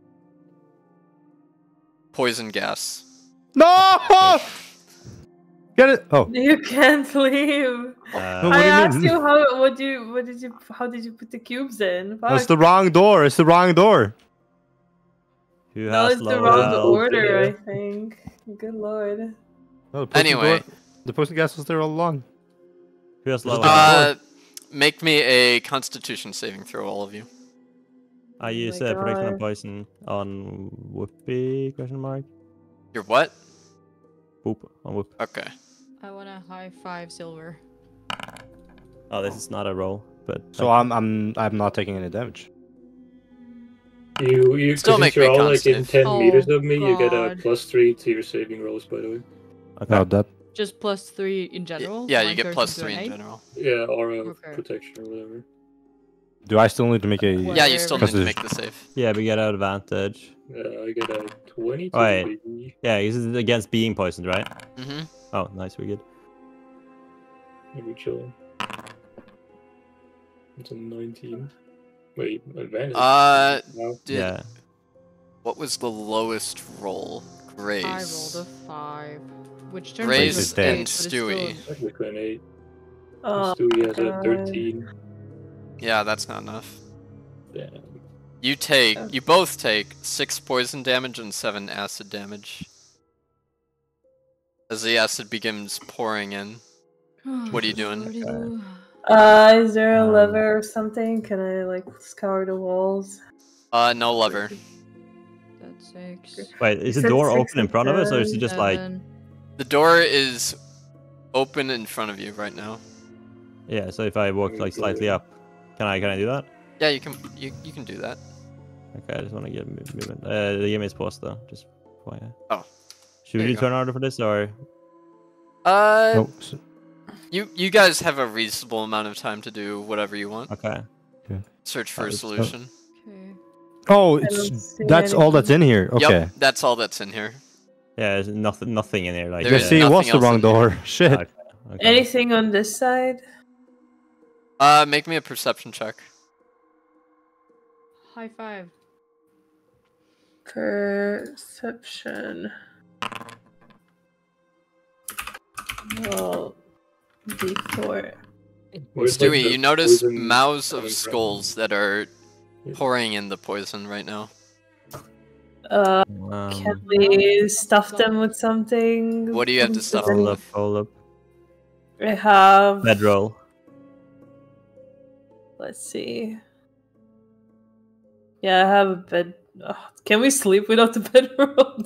Poison gas. No! Get it? Oh. You can't leave. Uh, What I do you asked mean? you how. What do you? What did you? How did you put the cubes in? That's Fuck. the wrong door. It's the wrong door. who No, has it's the low wrong health? order. yeah. I think. Good lord. Oh, the poison Anyway. door- the poison gas was there all along. Who has low the health? Uh, make me a Constitution saving throw, all of you. I use my uh, protection and God. poison on Whoopi? Question mark. You're what? Whoop on Whoop. Okay. I want a high five silver. Oh, this is not a roll, but So I'm I'm I'm not taking any damage. You, you, Still Still make you're me all like in constitutive. ten Oh, meters of me, you get a God. plus three to your saving rolls, by the way. okay. No, that Just plus three in Y- general? yeah, Mine you get turns plus into three an in eight? general. Yeah, or a Okay. protection or whatever. do I still need to make a What? Yeah, you still need to Constitution. make the save. Yeah, we get advantage. Yeah, I get a twenty to Wait. be- Yeah, this is against being poisoned, right? Mm-hmm. Oh, nice, we're good. Maybe chill. It's a nineteen. Wait, advantage. Uh, No. Did, Yeah. What was the lowest roll? Grace. I rolled a five. Which turns Grace is into an dead. eight, and but it's Stewie. still- Technically an eight. Oh, Stewie has a God. thirteen. Yeah, that's not enough. Damn. You take, you both take six poison damage and seven acid damage. As the acid begins pouring in. What are you doing? Lordy. Uh, is there a Um, lever or something? Can I like scour the walls? Uh, no lever. That's six. Wait, is You the said door six open in and front of us, or is it seven, just like? Seven. The door is open in front of you right now. Yeah. So if I walk like slightly up, can I can I do that? Yeah, you can you, you can do that. Okay, I just want to get mov- movement. Uh, the game is paused though. Just why? Oh. Should There we you do go. turn order for this or? Uh, oh, so- you you guys have a reasonable amount of time to do whatever you want. Okay. Search for Uh, a so- solution. Okay. oh, don't it's see that's all that's in here. Okay. Yep, that's all that's in here. Yeah, there's nothing nothing in here like. There Yeah, is see, it nothing was the else wrong in here. door. Shit. Okay. okay. Anything on this side? Uh, make me a perception check. High five. Perception. Oh, D four. Where's, like, Stewie, the you notice poison mouths of coming from? skulls that are pouring in the poison right now. Uh, Um, can we stuff them with something? What do you have to stuff them hold with? up, hold up. I have. Bedroll. Let's see. Yeah, I have a bed. Ugh, can we sleep without the bedroll?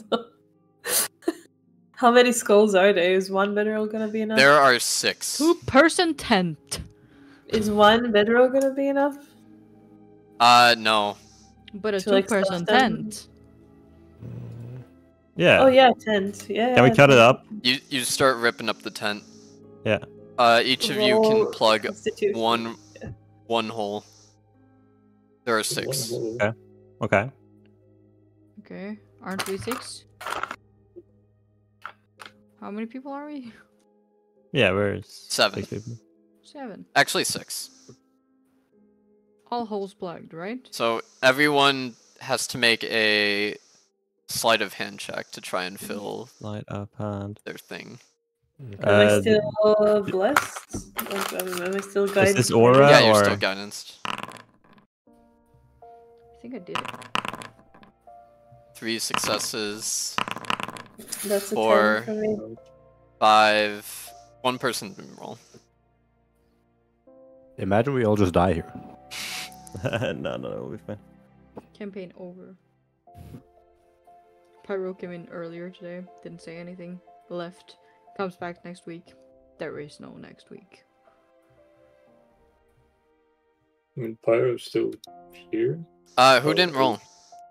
How many skulls are there? Is one bedroll gonna be enough? There are six. Two person tent. Is one bedroll gonna be enough? Uh, no. But a To, two like, person stuff them? tent. Yeah. Oh yeah, tent. Yeah. Can we cut it up? You you start ripping up the tent. Yeah. Uh, each of you Roll can plug Constitution. one one hole. There are six. One hole. Okay. Okay. Okay. Aren't we six? How many people are we? Yeah, we're Seven. six people. Seven. Actually, six. All holes plugged, right? So everyone has to make a sleight of hand check to try and fill Light up hand. their thing. Am Uh, I still blessed? Like, am am I still guided? this aura? Yeah, you're or- still guidance. I think I did it. Three successes. That's a Four. ten for me. Five. One person can roll. Imagine we all just die here. no, no, no, we're fine. Campaign over. Pyro came in earlier today. Didn't say anything. Left. Comes back next week. There is no next week. I mean, Pyro's still here. Uh, who Oh, didn't who- roll?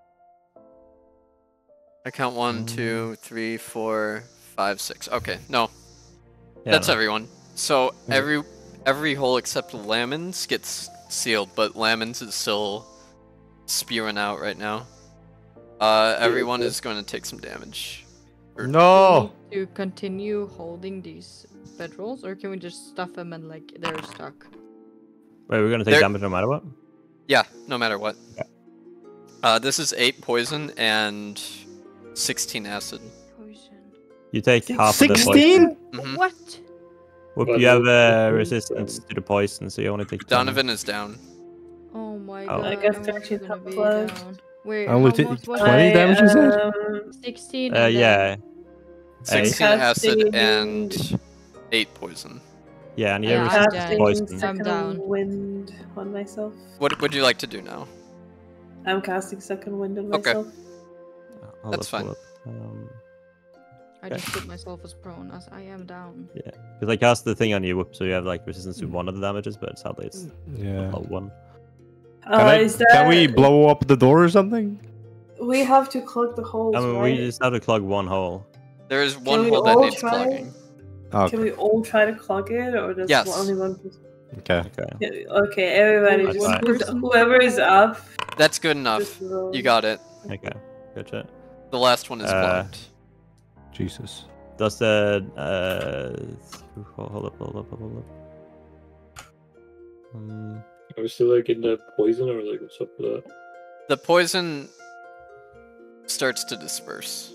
I count one, Mm. two, three, four, five, six. Okay, no, Yeah, that's no. everyone. So Yeah. every every hole except Lamens gets sealed, but Lamens is still spewing out right now. Uh, everyone okay. is going to take some damage. Or- No! To continue holding these bedrolls, or can we just stuff them and like they're stuck? Wait, we're gonna take There- damage no matter what? Yeah, no matter what. Okay. Uh, this is eight poison and sixteen acid. Poison. You take half of the Sixteen? poison. Mhm. What? Whoop, But you have the- uh, the resistance poison- to the poison, so you only take ten. Donovan is down. Oh my Oh. god. I got I'm thirteen also gonna be health left. down. Wait, I only how take much was twenty it? damage, you said? Um, sixteen. Uh, and then- yeah, sixteen acid Casting- and eight poison. yeah, and you Yeah, have I'm resistance down. to casting poison. I'm second down. wind on myself. What would you like to do now? I'm casting second wind on Okay. myself. Hold That's up, fine. hold up. Um, I just put myself as prone as I am down. because I cast the thing on you, whoop, so you have like resistance to one of the damages, but sadly it's Yeah. not one. Uh, Can, I, is that... can we blow up the door or something? We have to clog the holes, I mean, right? we just have to clog one hole. There is one we hole that all needs try? clogging. Oh, Can we all try to clog it, or does Yes. only one person? okay. Okay. Yeah, okay, everybody, That's just fine. who's- whoever is up. That's good enough. just roll. You got it. Okay. Good shit. The last one is Uh, blocked. Jesus. Does the uh hold hold up, hold up, hold up. Um, Are we still like in the poison or like what's up with that? The poison starts to disperse.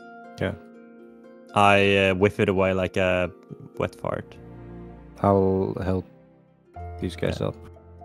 I uh, whiff it away like a wet fart. I'll help these guys Yeah. up.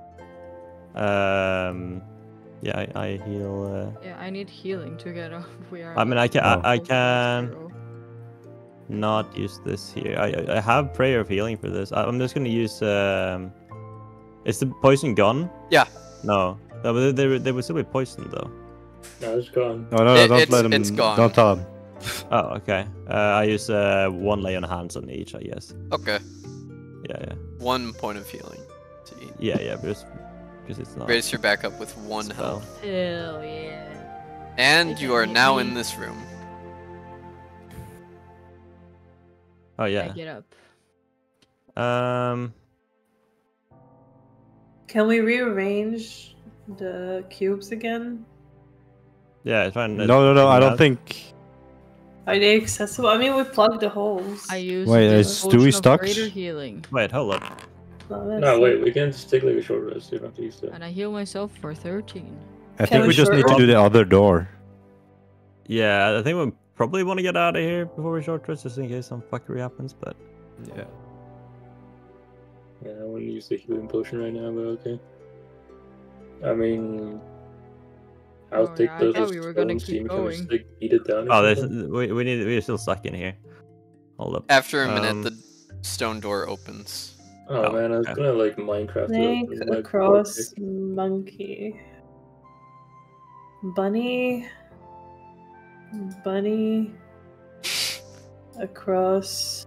Um, yeah, I, I heal. Uh, Yeah, I need healing to get off. We are. I mean, I can, Oh. I, I almost can zero. not use this here. I, I- I have prayer of healing for this. I, I'm just gonna use. Um, is the poison gone? Yeah. No, no, but they, they, they would still be poisoned though. No, it's gone. No, no, It- don't it's- let him. it's gone. Don't tell him. Oh, okay. Uh, I use uh, one lay on hands on each, I guess. Okay. Yeah, yeah, One point of healing to eat. yeah, yeah. Because because it's not. Raise your back up with one spell. health. Hell yeah. And you are now in me. this room. Oh I yeah. get up. Um. Can we rearrange the cubes again? Yeah, try and. No, no, no. I don't out. think. Are they accessible? I mean, we plugged the holes. I use Wait, the is potion Stewie of stuck? greater healing. Wait, hold up. Not No, messy. wait, we can just take like a short rest. You don't have to use that. And I heal myself for thirteen. I Can think we we just short need to do the other door. Yeah, I think we probably want to get out of here before we short rest, just in case some fuckery happens. But Yeah. Yeah, I want to use the healing potion right now, but okay. I mean, I'll Oh, take yeah, I those thought we were gonna stones, keep team. Can we just going. like beat it down? or oh, there's, something? we we need we're still stuck in here. Hold up. After a minute, Um, the stone door opens. Oh Oh, man, I was okay. gonna like Minecraft it Snake open with my across pork monkey. Bunny. Bunny. Across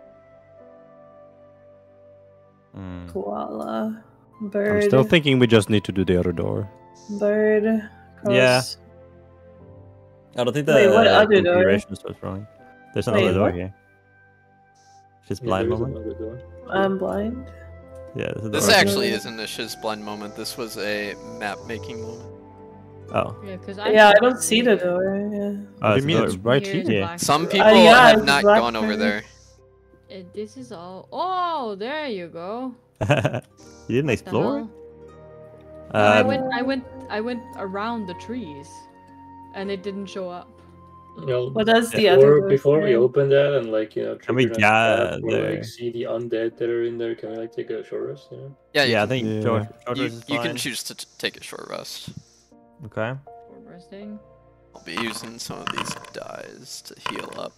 Mm. koala. Bird. I'm still thinking we just need to do the other door. Bird. Across. Yeah. I don't think the Wait, what uh, other door? configuration was wrong. There's another Wait, door what? here. She's Yeah, blind there is moment. another door. I'm blind. Yeah, there's a This door. actually isn't a shiz blind moment. This was a map making moment. Oh, Yeah, because I Yeah, I can't don't see the it. door. Yeah. oh, What do it's you mean? a It's door. right Here's here. black Some door. people Uh, yeah, have it's not black gone over there. there. Uh, This is all. Oh, there you go. You didn't The explore? hell? No, I Um, went. I went. I went around the trees, and it didn't show up. You know, What does the before, other door before we say? open that and like you know, Can we trigger that trap or gather? like see the undead that are in there, can we like take a short rest? You know? Yeah, you, yeah, I can, think Yeah. short, short you, rest is you can fine. choose to t- take a short rest. Okay. Short resting. I'll be using some of these dyes to heal up.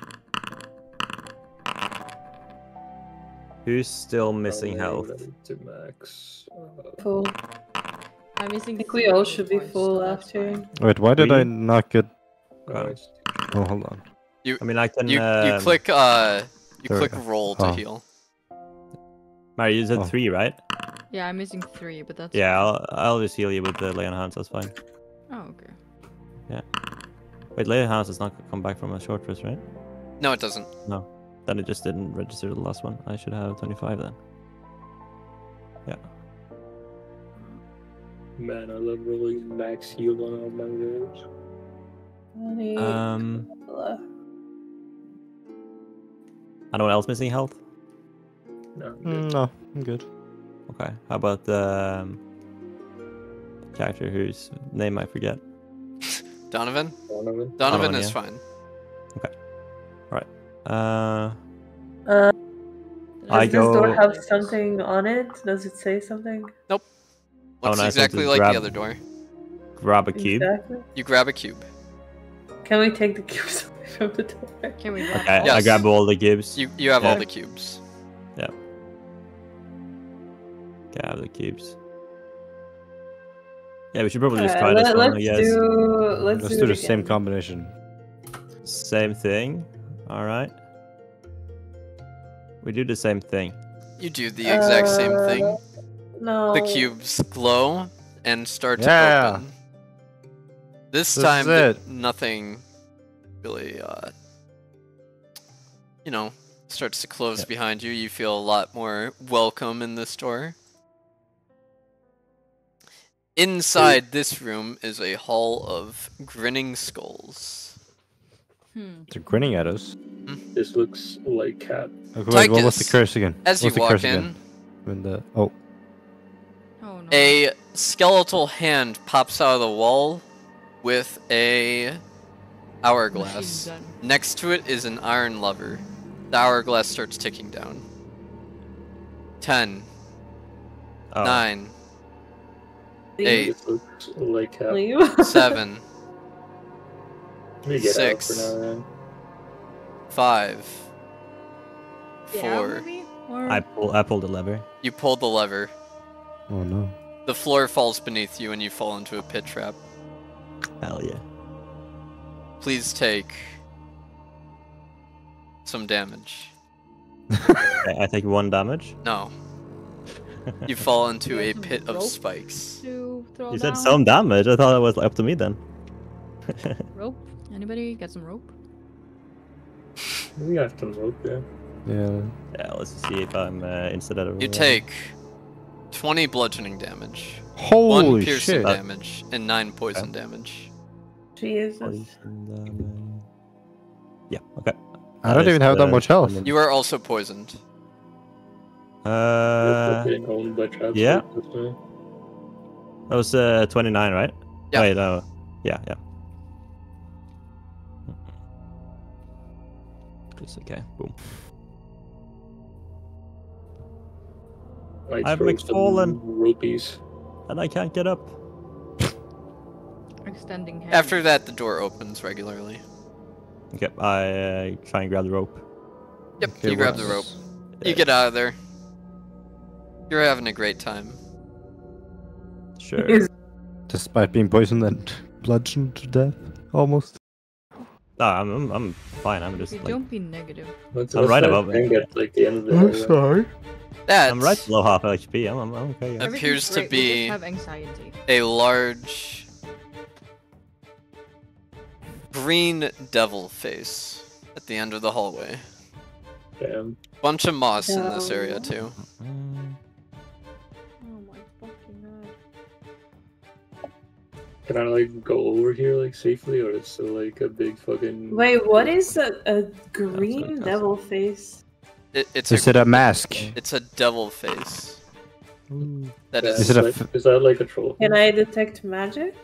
Who's still missing I'll health? let it to max. Uh, Full. I'm missing. I think we all three should be points, full so that's after. fine. Wait, why did We- I not get? no, Um, it's- Oh, hold on. I mean, I can. You you um, click uh you there we click go. roll to Oh. heal. Mary, you said Oh. three, right? Yeah, I'm missing three, but that's. Yeah, I'll, I'll just heal you with the lay on hands. That's fine. Oh, okay. Wait, lay on hands does not come back from a short rest, right? No, it doesn't. Then it just didn't register the last one. I should have twenty-five then. Yeah. Man, I love rolling max heal on all my rolls. Bunny. Um, koala. anyone else missing health? No, I'm good. Mm, no, I'm good. Okay. How about the um, character whose name I forget? Donovan? Donovan. Donovan Donovan, is yeah. fine. Uh, Uh, I does this door go- have something on it? Does it say something? Looks nice, I exactly just like grab- the other door. grab a cube. Exactly. You grab a cube. Can we take the cubes away from the door? Can we? grab Okay, all? Yes. I grab all the cubes. You you have Yeah. all the cubes. Grab the cubes. Yeah, we should probably just Alright, try this let, one, I let's guess. do. Let's, Let's do, do it the same again. combination. Same thing. All right. We do the same thing. You do the exact same thing. Uh, No. The cubes glow and start to Yeah. open. This This time, is th- it. nothing really, uh, you know, starts to close Yeah. behind you. You feel a lot more welcome in this store. Inside this room is a hall of grinning skulls. Hmm. They're grinning at us. This looks like cat. Okay, wait, what was the Tychus, curse again? As you What's the walk curse in, again? When the oh, Oh no. a skeletal hand pops out of the wall with a Machine hourglass. gun. Next to it is an iron lever. The hourglass starts ticking down. Ten, Oh. nine, Leave. eight, This looks like cat. Leave. seven, Let me get six. out for now, man. five, Yeah, four. maybe? Or... I pull. I pulled the lever. You pulled the lever. oh no. The floor falls beneath you and you fall into a pit trap. Hell yeah. Please take some damage. I, I take one damage. No. You fall into You a have some pit of rope? spikes. To throw You said down? some damage. I thought it was up to me then. Rope? Anybody got some rope? We got some rope, yeah. Yeah. Yeah, let's see if I'm uh, instead of. You take twenty bludgeoning damage, Holy one piercing shit! damage, and nine poison damage. Jesus. Yeah. Okay. I don't That is even have that the- much health. You are also poisoned. Uh, getting owned by traps. yeah. Like this way. that was uh twenty-nine, right? Yeah. Wait, no. Yeah, yeah. It's okay. Boom. Might I've throw like some fallen. rupees. And I can't get up. Extending hands. After that, the door opens regularly. Okay, I uh, try and grab the rope. Yep, Okay, you grab the rope. what's- You Yeah, get out of there. You're having a great time. Sure. Is- Despite being poisoned and bludgeoned to death, almost. No, I'm, I'm, I'm fine. I'm just You like, don't be negative. What's, I'm what's right that above it. thing at like the end of the hallway? sorry. That I'm right below half H P. I'm, I'm, I'm okay. Yeah. Appears Everything's to great, we just be- have anxiety. a large green devil face at the end of the hallway. Damn. Bunch of moss in this area No. too. Mm, Oh my fucking god. Can I like go over here like safely, or it's still like a big fucking? Wait, what is a, a green fantastic. devil face? It, it's Is a it a mask? it's a devil face. ooh. That Yeah, is Is it a like- f- is that like a troll? Can I detect magic?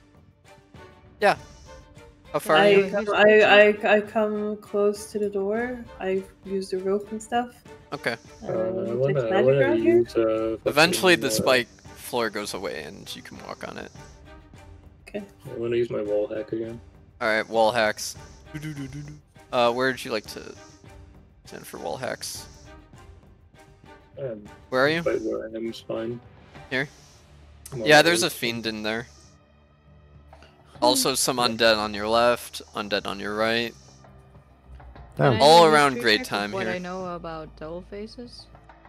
how far are I you? come, I, I I come close to the door. I use the rope and stuff. Okay. Uh, Uh, I detect wanna, I magic wanna around here? use. Uh, Eventually, fucking, the uh, spike floor goes away and you can walk on it. Okay. I wanna use my wall hack again. All right, wall hacks. Uh, where would you like to send for wall hacks? Um, Where are you? Right where I am is fine. Here? I'm on Yeah, the there's a roof. fiend in there. Also, some undead on your left, undead on your right. Oh. Can I Damn. All do a around history great check of time what here. I know about devil faces.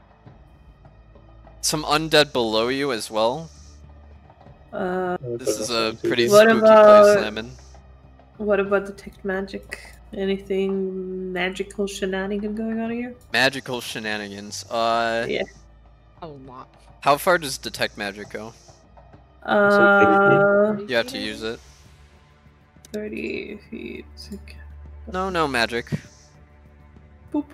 Some undead below you as well. Uh, Uh, This is doesn't a sound too pretty good. What spooky about- place, Lemon. what about detect magic? Anything magical shenanigan going on here? Magical shenanigans. Uh, Yeah. A lot. how far does detect magic go? Uh, You have to use it. thirty feet. Okay. No, no magic. Boop.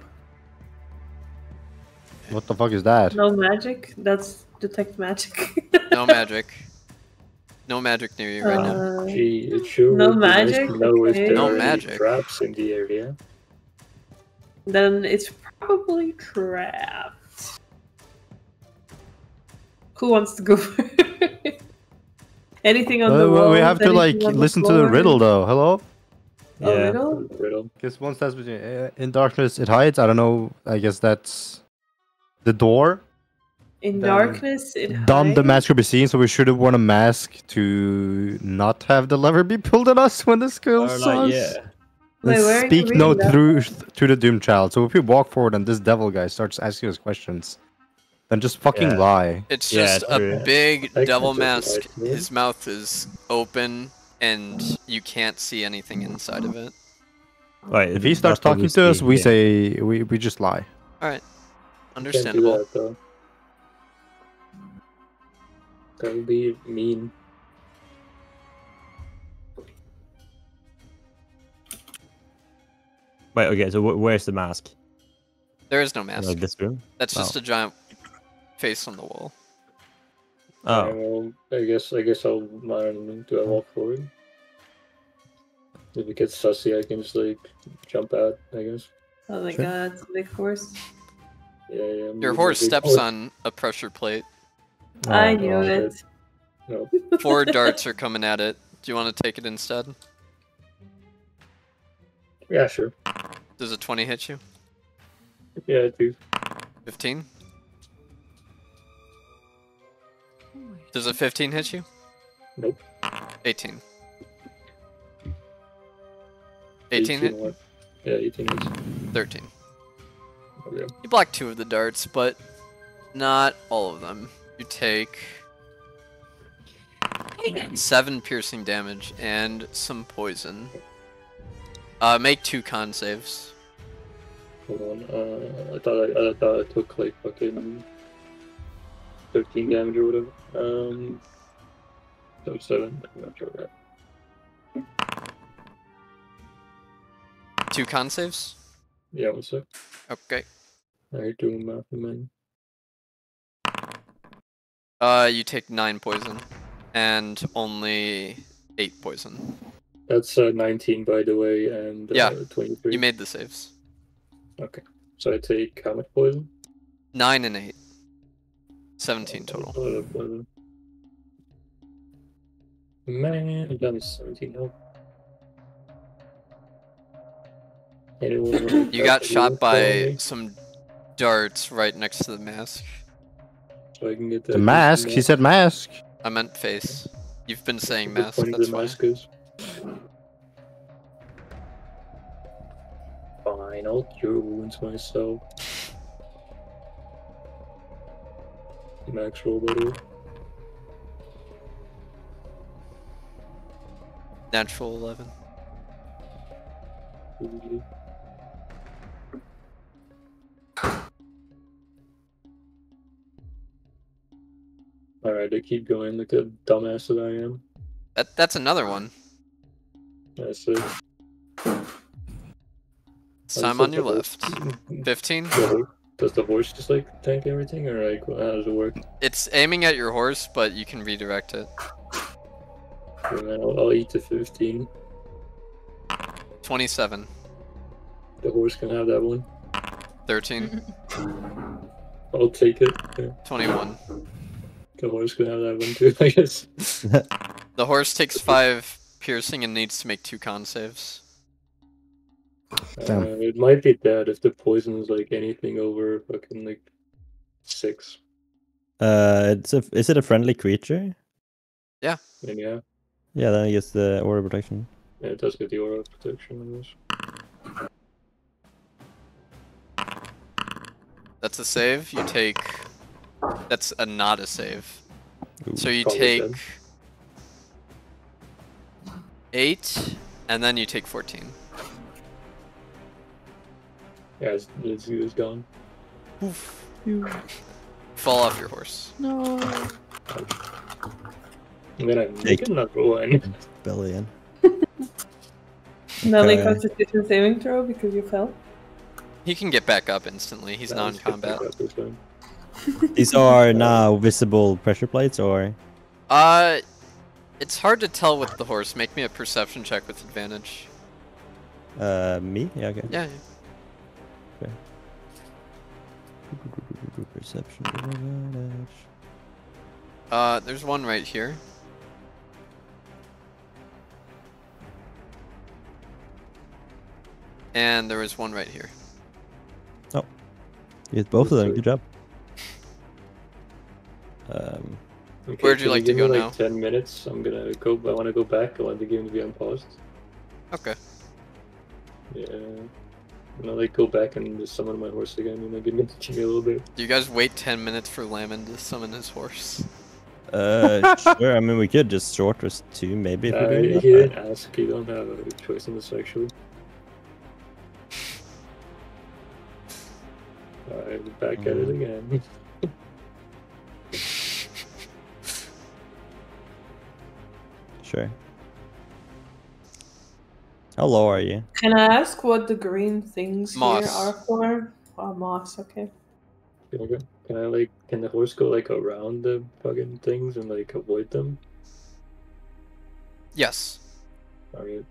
What the fuck is that? No magic. That's detect magic. No magic. No magic near you right now. Uh, Gee, it sure No would be nice magic? to know if Okay. there No are any magic. traps in the area. Then it's probably trapped. Who wants to go for it? Anything on Uh, the well, wall? we have to like listen to the riddle though. Hello? Oh, Yeah. riddle? Riddle. Guess one stats between uh, in darkness it hides. I don't know. I guess that's the door. In Then darkness, it Dumb the hides? mask could be seen, so we should have worn a mask to not have the lever be pulled at us when the skull Or saw like, us. yeah. Wait, And where are you speak reading no that truth to the doomed child. So if we walk forward and this devil guy starts asking us questions, then just fucking Yeah. lie. It's Yeah, just a true. big I devil can just mask. lie to His mouth is open and you can't see anything inside of it. Wait, If he that's starts what talking we to us, see, we yeah. say we, we just lie. Alright. Can't do Understandable. that, though. That would be mean. Wait, okay, so wh- where's the mask? There is no mask. Like this room? That's just Oh. a giant face on the wall. Alright, Oh, well, I guess I guess I'll um, do I walk forward? If it gets sussy, I can just like jump out. I guess. Oh my Sure. god, it's a big horse. Yeah, yeah. I'm Your using horse a big steps horse. on a pressure plate. I Oh, knew God. it. No. Four darts are coming at it. Do you want to take it instead? Yeah, sure. Does a twenty hit you? Yeah, I do. fifteen? Oh my Does a fifteen hit you? Nope. eighteen. eighteen hit? what? Yeah, eighteen hits. thirteen. Okay. You block two of the darts, but not all of them. You take seven piercing damage and some poison. Uh, make two con saves. Hold on. Uh, I thought I, I thought I took like fucking thirteen damage or whatever. Um, so seven. I'm not sure of that. Two con saves? Yeah, one sec. Okay. I doing math in my Uh, you take nine poison, and only eight poison. That's uh, nineteen, by the way, and uh, Yeah, twenty-three. You made the saves. Okay. So I take how much poison? Nine and eight. Seventeen total. Uh, Man, I've done seventeen health. Anyone You got shot by some darts right next to the mask. So I can get that The mask? He said mask. I meant face. You've been saying Which mask, one of that's the why. mask is? Fine, I'll cure wounds myself. Max roll, buddy. Natural eleven. Alright, I keep going like a dumbass that I am. That that's another one. That's it. It's time on your left. Fifteen. So, does the horse just like tank everything, or like how does it work? It's aiming at your horse, but you can redirect it. And then I'll, I'll eat the fifteen. Twenty-seven. The horse can have that one. Thirteen. I'll take it. Yeah. Twenty-one. The horse can have that one too, I guess. The horse takes five piercing and needs to make two con saves. Damn. Uh, it might be dead if the poison is like anything over fucking like six. Uh, it's a, is it a friendly creature? And yeah, Yeah, then it gets the aura protection. yeah, it does get the aura protection on this. That's a save. You take. That's a not a save. Ooh. So you Probably take dead. eight, and then you take fourteen. Yeah, it's, it's, it's gone. Fall off your horse. No. And then I make Take- another one. Belly in. Another Okay. Constitution saving throw because you fell. He can get back up instantly. He's Nah, not in let's get back combat. up this time. These are now visible pressure plates, or Uh, it's hard to tell with the horse. Make me a perception check with advantage. uh, me? Yeah, okay. Yeah. Perception advantage. Uh, there's one right here. And there was one right here. You get both of them. Sorry. Good job. Um, Okay, Where'd you can like to give me, go like, now? Ten minutes. I'm gonna go. I want to go back. I want the game to be unpaused. Okay. Yeah. I'm gonna like go back and just summon my horse again. You know, give me, give me a little bit. Do you guys wait ten minutes for Lamon to summon his horse? uh, sure. I mean, we could just short rest two, maybe. If Uh, we're doing he that. didn't ask. You don't have a choice in this actually. Alright, we're back at it Mhm. again. Sure. How low are you? Can I ask what the green things Moss. here are for? Oh, moss, okay. Okay. Can I like? Can the horse go like around the fucking things and like avoid them? Yes. Alright.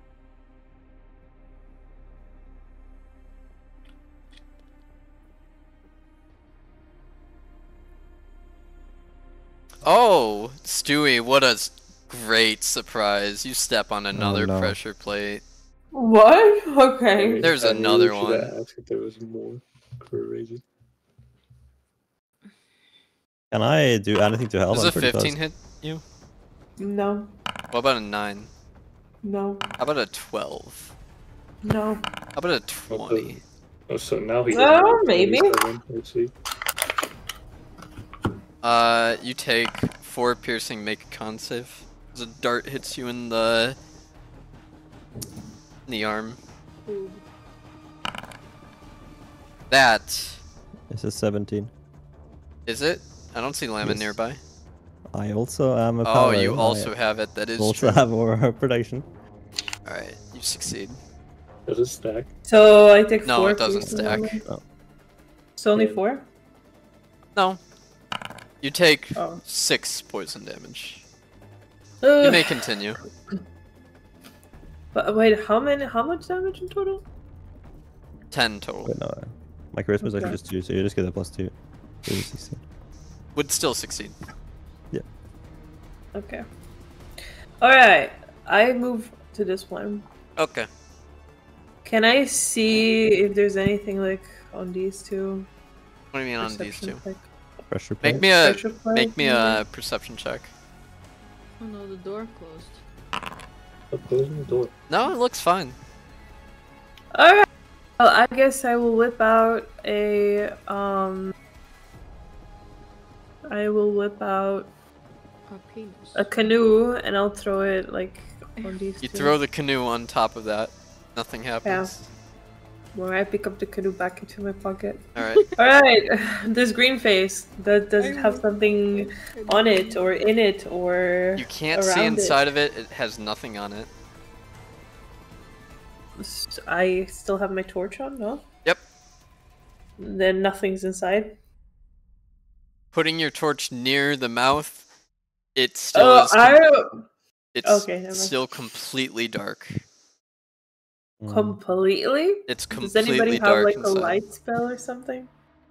Oh, Stewie, what a s- great surprise. You step on another no. pressure plate. What? Okay. There's I really another should one. have asked if there was more. Crazy. Can I do anything to help? Does I'm a pretty close. fifteen hit you? No. What about a nine? No. How about a twelve? No. How about a twenty? Oh, so now he. Oh, doesn't have maybe. twenty-seven. Let's see. Uh, you take four piercing, make a con save. As a dart hits you in the in the arm. Ooh. That This is seventeen. is it? I don't see Lamon Yes. nearby. I also am a Oh, paladin. you I also have it. That is also true. have aura protection. All right, you succeed. Does it stack? So I take No, four. it doesn't piercing stack. damage. Oh. It's only Yeah. four? No. You take Oh. six poison damage. Ugh. You may continue. But wait, how many? How much damage in total? Ten total. But no, my charisma is Okay. actually just two, so you just get a plus two. So it's sixteen. Would still succeed. Okay. All right. I move to this one. Okay. Can I see if there's anything like on these two? What do you mean on these Perception two? check. Pressure Make plate. me a Pressure plate, make me maybe? a perception check. Oh no, the door closed. Stop closing the door. No, it looks fine. All right. Well, I guess I will whip out a um. I will whip out A penis. a canoe and I'll throw it like on these You two. throw the canoe on top of that. Nothing happens. Where I pick up the canoe back into my pocket. Alright. All right. This green face. That does it have something on it or in it or? You can't see around it? inside of it. It has nothing on it. S- I still have my torch on, no? Yep. Then nothing's inside. Putting your torch near the mouth, it still Oh, is. com- I it's okay, never mind. still completely dark. Mm. completely. It's Does completely anybody have dark like inside. a light spell or something?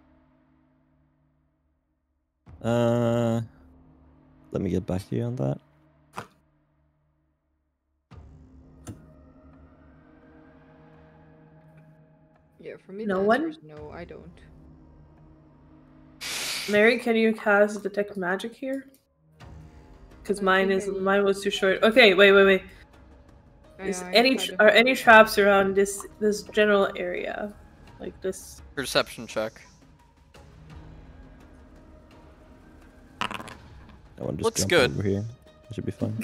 Uh, let me get back to you on that. Yeah, for me, No the one? answer is no, I don't. Mary, can you cast detect magic here? Because I mine think is I will. mine was too short. Okay, wait, wait, wait. I- Is I any tried tr- to are find any it. traps around this this general area, like this? Perception check. I want to just Looks jump good. over here. It should be fun.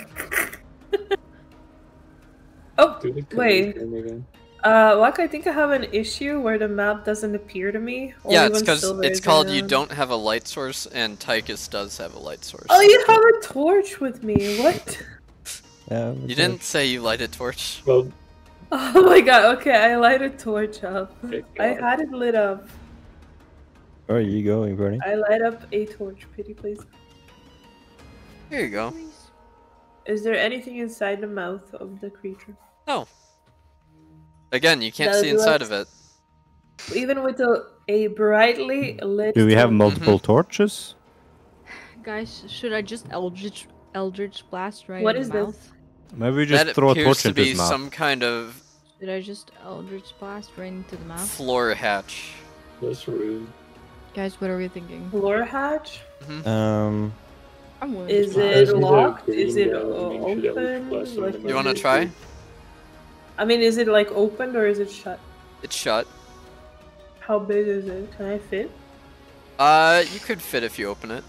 Oh, Do the canoe wait. thing again. uh, Waka, I think I have an issue where the map doesn't appear to me. Yeah, Only it's when because Silver it's is called you around. don't have a light source, and Tychus does have a light source. Oh, you have a torch with me. What? Yeah, You didn't say you light a torch. Well, Oh my god. Okay, I light a torch up. thank I God. had it lit up. Where are you going, Bernie? I light up a torch. Pretty please. Here you go. Please. Is there anything inside the mouth of the creature? No. Again, you can't Does see it inside look- of it. Even with a, a brightly lit. Do we have torch? multiple torches? Guys, should I just Eldritch Eldritch Blast right What in is the this? mouth? Maybe we just That throw a appears torch to into be his mouth. some kind of Should I just Eldritch Blast right into the mouth? floor hatch. That's rude. Guys, what are we thinking? Floor hatch? Um, I'm willing Is to try. it Isn't there a locked? Is green it guy? uh, I mean, should I open? blast him Like, in the You want to is it- try? I mean, is it like opened or is it shut? It's shut. How big is it? Can I fit? Uh, you could fit if you open it.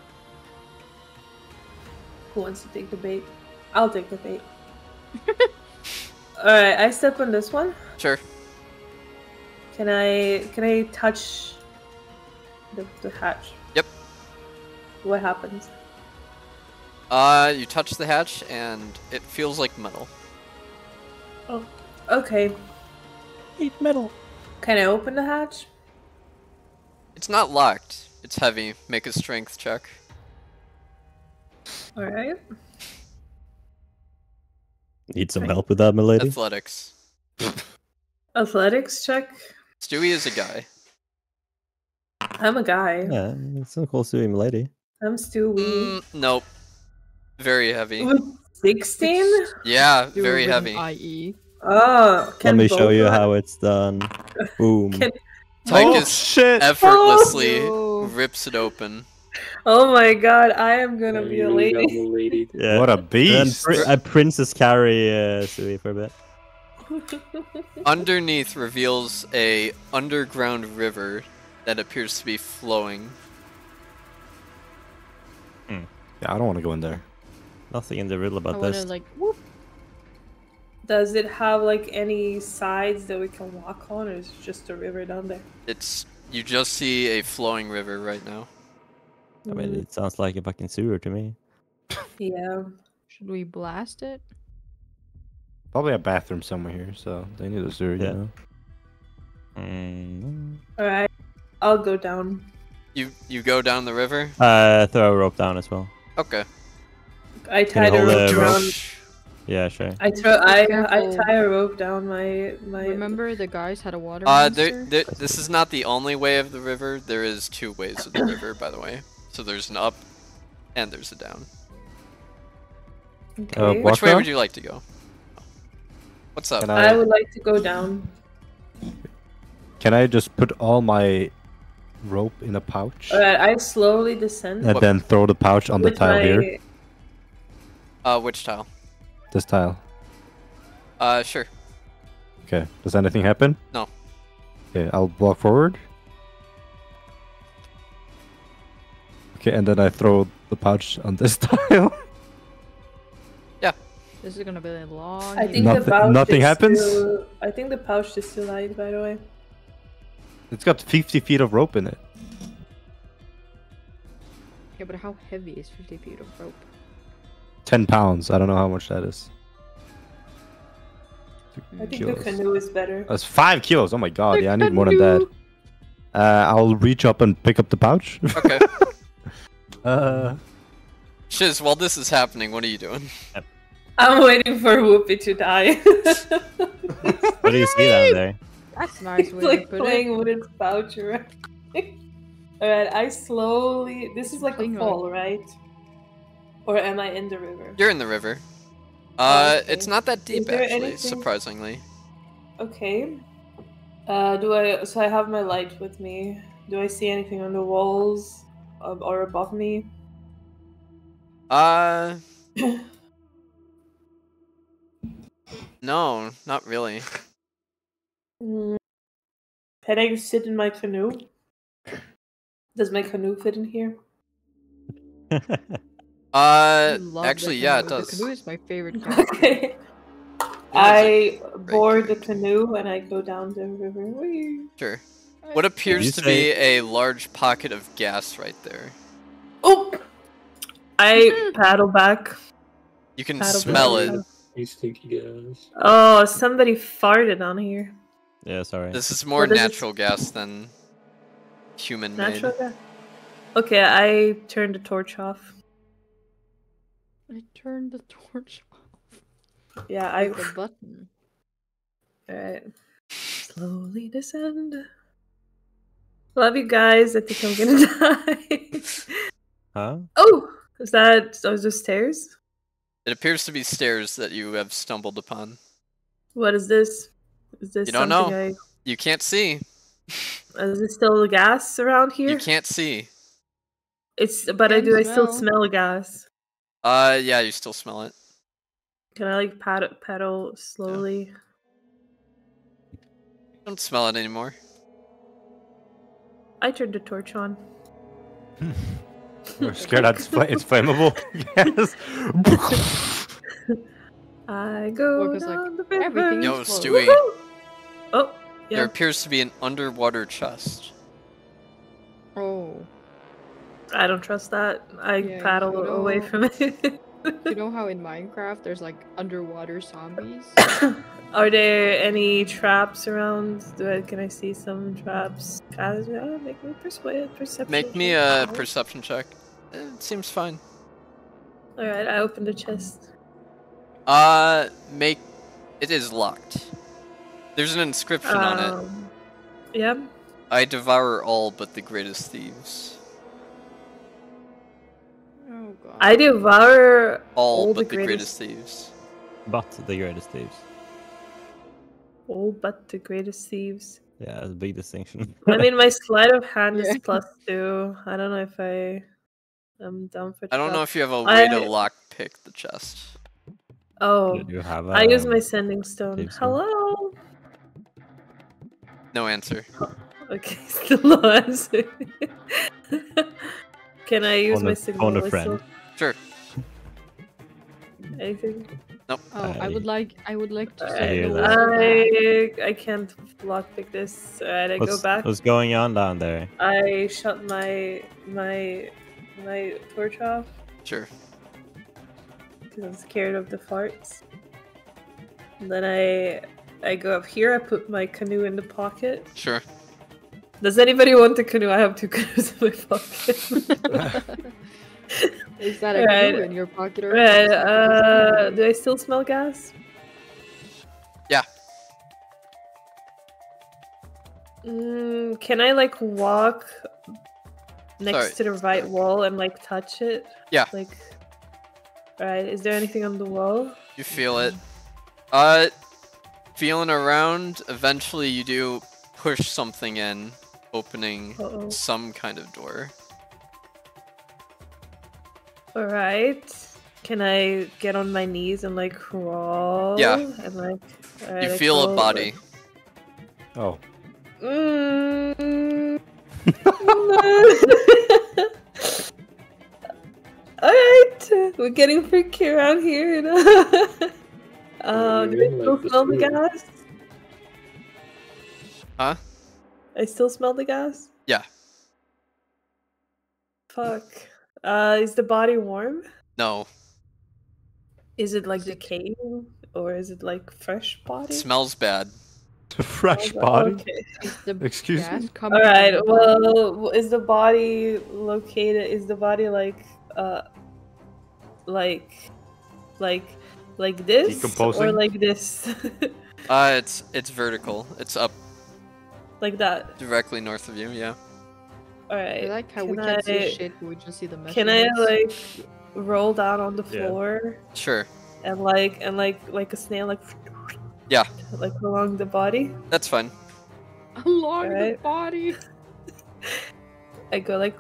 Who wants to take the bait? I'll take the bait. Alright, I step on this one. Sure. Can I can I touch the, the hatch? Yep. What happens? Uh, you touch the hatch, and it feels like metal. Oh, okay. eat metal. Can I open the hatch? It's not locked. It's heavy. Make a strength check. Alright. Need some help with that, milady? Athletics. Athletics check. Stewie is a guy. I'm a guy. Yeah, it's so cool seeing milady. I'm Stewie. Mm, nope. Very heavy. With sixteen? Yeah, You were very with an heavy. I E. Oh, Let can me show both you of- how it's done. Boom. Can- Tychus Oh shit! effortlessly Oh, no. rips it open. Oh my god, I am gonna Yeah, be you a really got lady. the lady. Yeah. What a And beast! pri- I princess carry uh, Sui for a bit. Underneath reveals a underground river that appears to be flowing. Yeah, I don't want to go in there. Nothing in the riddle I about wanna this. like whoop. Does it have like any sides that we can walk on, or is it just a river down there? It's you just see a flowing river right now. I mean, it sounds like a fucking sewer to me. Yeah. Should we blast it? Probably a bathroom somewhere here, so they need a sewer, Yeah. you know. Mm. Alright. I'll go down. You you go down the river? Uh, throw a rope down as well. Okay. I Can you tied a hold rope the around. rope? Yeah, sure. I throw. I I careful. tie a rope down my my. Remember the guys had a water Uh, monster? there, there, this is not the only way of the river. There is two ways of the river, by the way. So there's an up, and there's a down. Okay. Uh, Which way Walker? would you like to go? What's up? Can I I would like to go down. can I just put all my rope in a pouch Alright, I slowly descend. and What- then throw the pouch on the with tile my- here? Uh, which tile? This tile. Uh, sure. Okay. Does anything happen? No. Okay, I'll walk forward. Okay, and then I throw the pouch on this tile. This is gonna be a long. I think Nothing- the pouch nothing is happens? Still, I think the pouch is still light, by the way. It's got fifty feet of rope in it. Yeah, but how heavy is fifty feet of rope? ten pounds. I don't know how much that is. I think Kilos. the canoe is better. That's five kilos. Oh my god. The Yeah, I need more than that. canoe. Uh, I'll reach up and pick up the pouch. Okay. uh, Shiz, while this is happening, what are you doing? I'm waiting for Whoopi to die. What do you see down there? That's a nice It's way like to put playing it. with its pouch around. Alright, I slowly. This is like a Hang on. fall, right? Or am I in the river? You're in the river. Uh, okay. it's not that deep, there actually, anything- surprisingly. Okay. Uh, do I? So I have my light with me. Do I see anything on the walls uh, or above me? Uh, no, not really. Mm. Can I sit in my canoe? Does my canoe fit in here? Uh, I love the actually, yeah, it canoe. does. The canoe is my favorite character. Okay. I board the canoe and I go down the river. Whee! Sure. What appears you to say- be a large pocket of gas right there. Oh! I paddle back. You can Paddle smell back. it. You stinky guys. Oh, somebody farted on here. Yeah, sorry. This is more Well, this is- natural gas than human made. Natural gas. Okay, I turned the torch off. I turned the torch off. Yeah, I. With the button. Alright. Slowly descend. Love you guys. I think I'm gonna die. Huh? Oh! Is that those are stairs? It appears to be stairs that you have stumbled upon. What is this? Is this You don't something You can't see. I is this still gas around here? You can't see. It's but I Can do I still smell. smell gas. Uh, yeah, you still smell it. Can I like paddle pedal slowly? Don't smell it anymore. I turned the torch on. we're scared that it's, fl- it's flammable. Yes. I go Work is like, down the river. everything Yo, is closed. Stewie. Woohoo! Oh, There yeah. appears to be an underwater chest. Oh. I don't trust that. I Yeah, paddle you away know- from it. You know how in Minecraft there's like underwater zombies? Are there any traps around? Do I, can I see some traps? Guys, uh, make me persuade perception. Make me a perception check. Eh, It seems fine. All right, I open the chest. Uh, make it is locked. There's an inscription on it. Um, Yeah. I devour all but the greatest thieves. Oh god. I devour All, all but the the greatest, greatest thieves. But the greatest thieves. all but the greatest thieves. Yeah, that's a big distinction. I mean, my sleight of hand Yeah. is plus two. I don't know if I am down for. I don't know trap. if you have a way to I- lock pick the chest. Oh, You have, I use um, my sending stone. tips, huh? Hello. No answer. Okay, still no answer. Can I use Phone my a- signal phone a whistle? friend. Sure. Anything? Oh, I would like I would like to I say hear the that. whistle. I I can't lockpick this. Alright, I what's, go back. what's going on down there? I shut my my my torch off Sure. because I'm scared of the farts. And then I I go up here. I put my canoe in the pocket. Sure. Does anybody want a canoe? I have two canoes in my pocket. Is that a Right. canoe in your pocket or Right, uh, do I still smell gas? Yeah. Mm, can I like walk next Sorry. to the right wall and like touch it? Yeah. Like, right? Is there anything on the wall? You feel it. Uh, feeling around, eventually you do push something in, opening Uh-oh. some kind of door. All right. Can I get on my knees and like crawl? Yeah. And like, all right, You I feel a crawl, body. Oh. Mm. Alright, we're getting freaky around here. You know? uh, do I You're in, still like, the smell the sewer. gas? Huh? I still smell the gas? Yeah. Fuck. Uh, is the body warm? No. Is it like Is it- decaying? Or is it like fresh body? Smells bad. Fresh Oh, body? Okay. Is the Excuse gas me? coming from Alright, the body? well, is the body located? Is the body like, uh, like, like, like this? Or Decomposing? like this? Uh, it's it's vertical. It's up like that? directly north of you. Yeah. I Alright. like how we Can can't see I- shit, we just see the mess. Can I like roll down on the Yeah. floor Sure. and like and like like a snail like Yeah. like along the body? That's fine. along the Alright. body? I go like.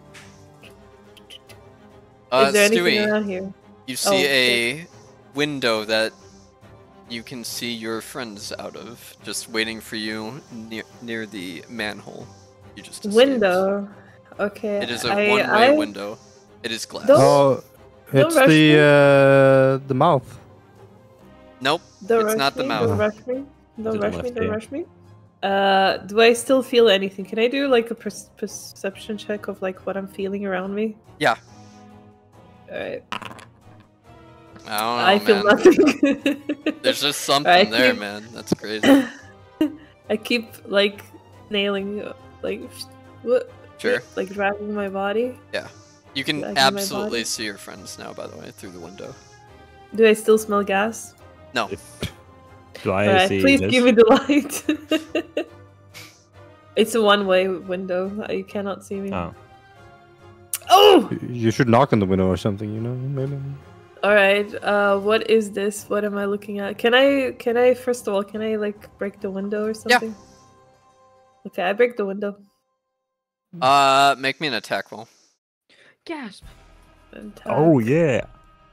Uh, Is there anything Stewie, around here? you see Oh, a window that you can see your friends out of, just waiting for you near near the manhole. You just escaped. Window. Okay. It is a I- one-way I- window. It is glass. Don't- Oh, don't it's rush the me. uh, the mouth. Nope. Don't It's rush not the me, mouth. Don't rush me. Don't To the rush me. left, Don't yeah. rush me. Uh, do I still feel anything? Can I do like a per- perception check of like what I'm feeling around me? Yeah. Alright. I don't know, I feel man. nothing. There's just something Alright, there, keep- man. That's crazy. I keep like nailing, uh, like what? Sure. Like dragging my body. You can Dragging my absolutely body. see your friends now, by the way, through the window. Do I still smell gas? No. If, do I Alright, see please this? give me the light. It's a one-way window. You cannot see me. Oh. Oh! You should knock on the window or something, you know, maybe. All right. Uh, what is this? What am I looking at? Can I? Can I? First of all, can I like break the window or Yeah. something? Okay, I break the window. Uh, make me an attack roll. Gasp. And Oh tap. yeah.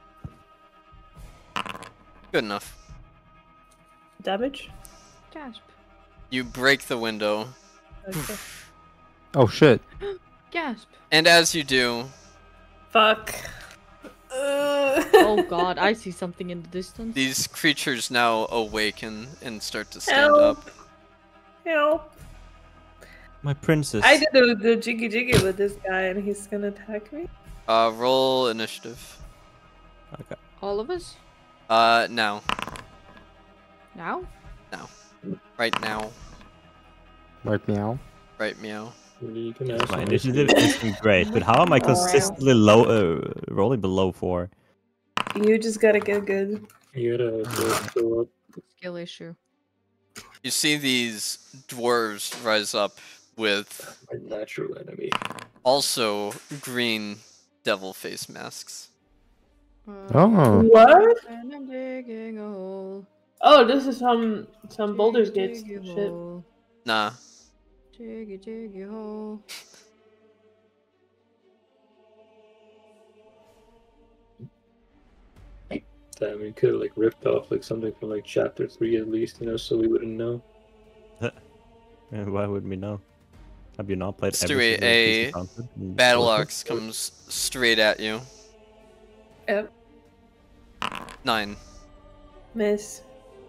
Good enough. Damage. Gasp. You break the window, Okay. Oh shit. Gasp. and as you do, Fuck. Uh, Oh god, I see something in the distance. these creatures now awaken and start to stand Help. up. Help! My princess. I did the, the jiggy jiggy with this guy, and he's gonna attack me. Uh, roll initiative. All of us? Uh, now. Now? Right now. Right meow. Right, meow. You can ask My him. initiative isn't great, but how am I consistently low, uh, rolling below four? You just gotta get good. You gotta go- go up. Skill issue. You see these dwarves rise up with My natural enemy. also green devil face masks. Uh, Oh. What? And I'm digging a hole. Oh, this is some some Baldur's Gate Diggy shit. hole. Nah. Diggy diggy hole. Damn, you could have like ripped off like something from like chapter three at least, you know, so we wouldn't know. Uh, Why would we know? Have you not played Stewie, every single a piece of content in Battle Warcraft? axe comes straight at you. Yep. Nine. Miss.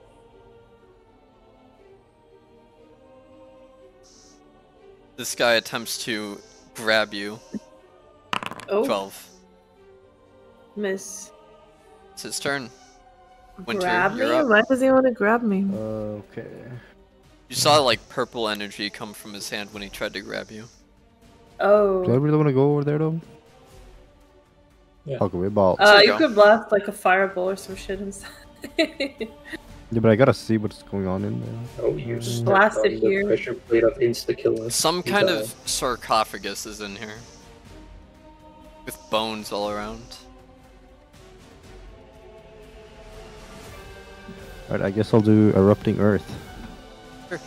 This guy attempts to grab you. Oh. Twelve. Miss. It's his turn. Winter, grab you're me? up. Why does he want to grab me? Okay. You saw like purple energy come from his hand when he tried to grab you. Do I Oh. really want to go over there though? Yeah. Okay, we ball. Uh, you you go. could blast like a fireball or some shit inside. Yeah, but I gotta see what's going on in there. Oh, you Mm. stepped Blast it on the here. pressure plate of insta-killer. Some You kind die. of sarcophagus is in here. With bones all around. Alright, I guess I'll do Erupting Earth. Sure.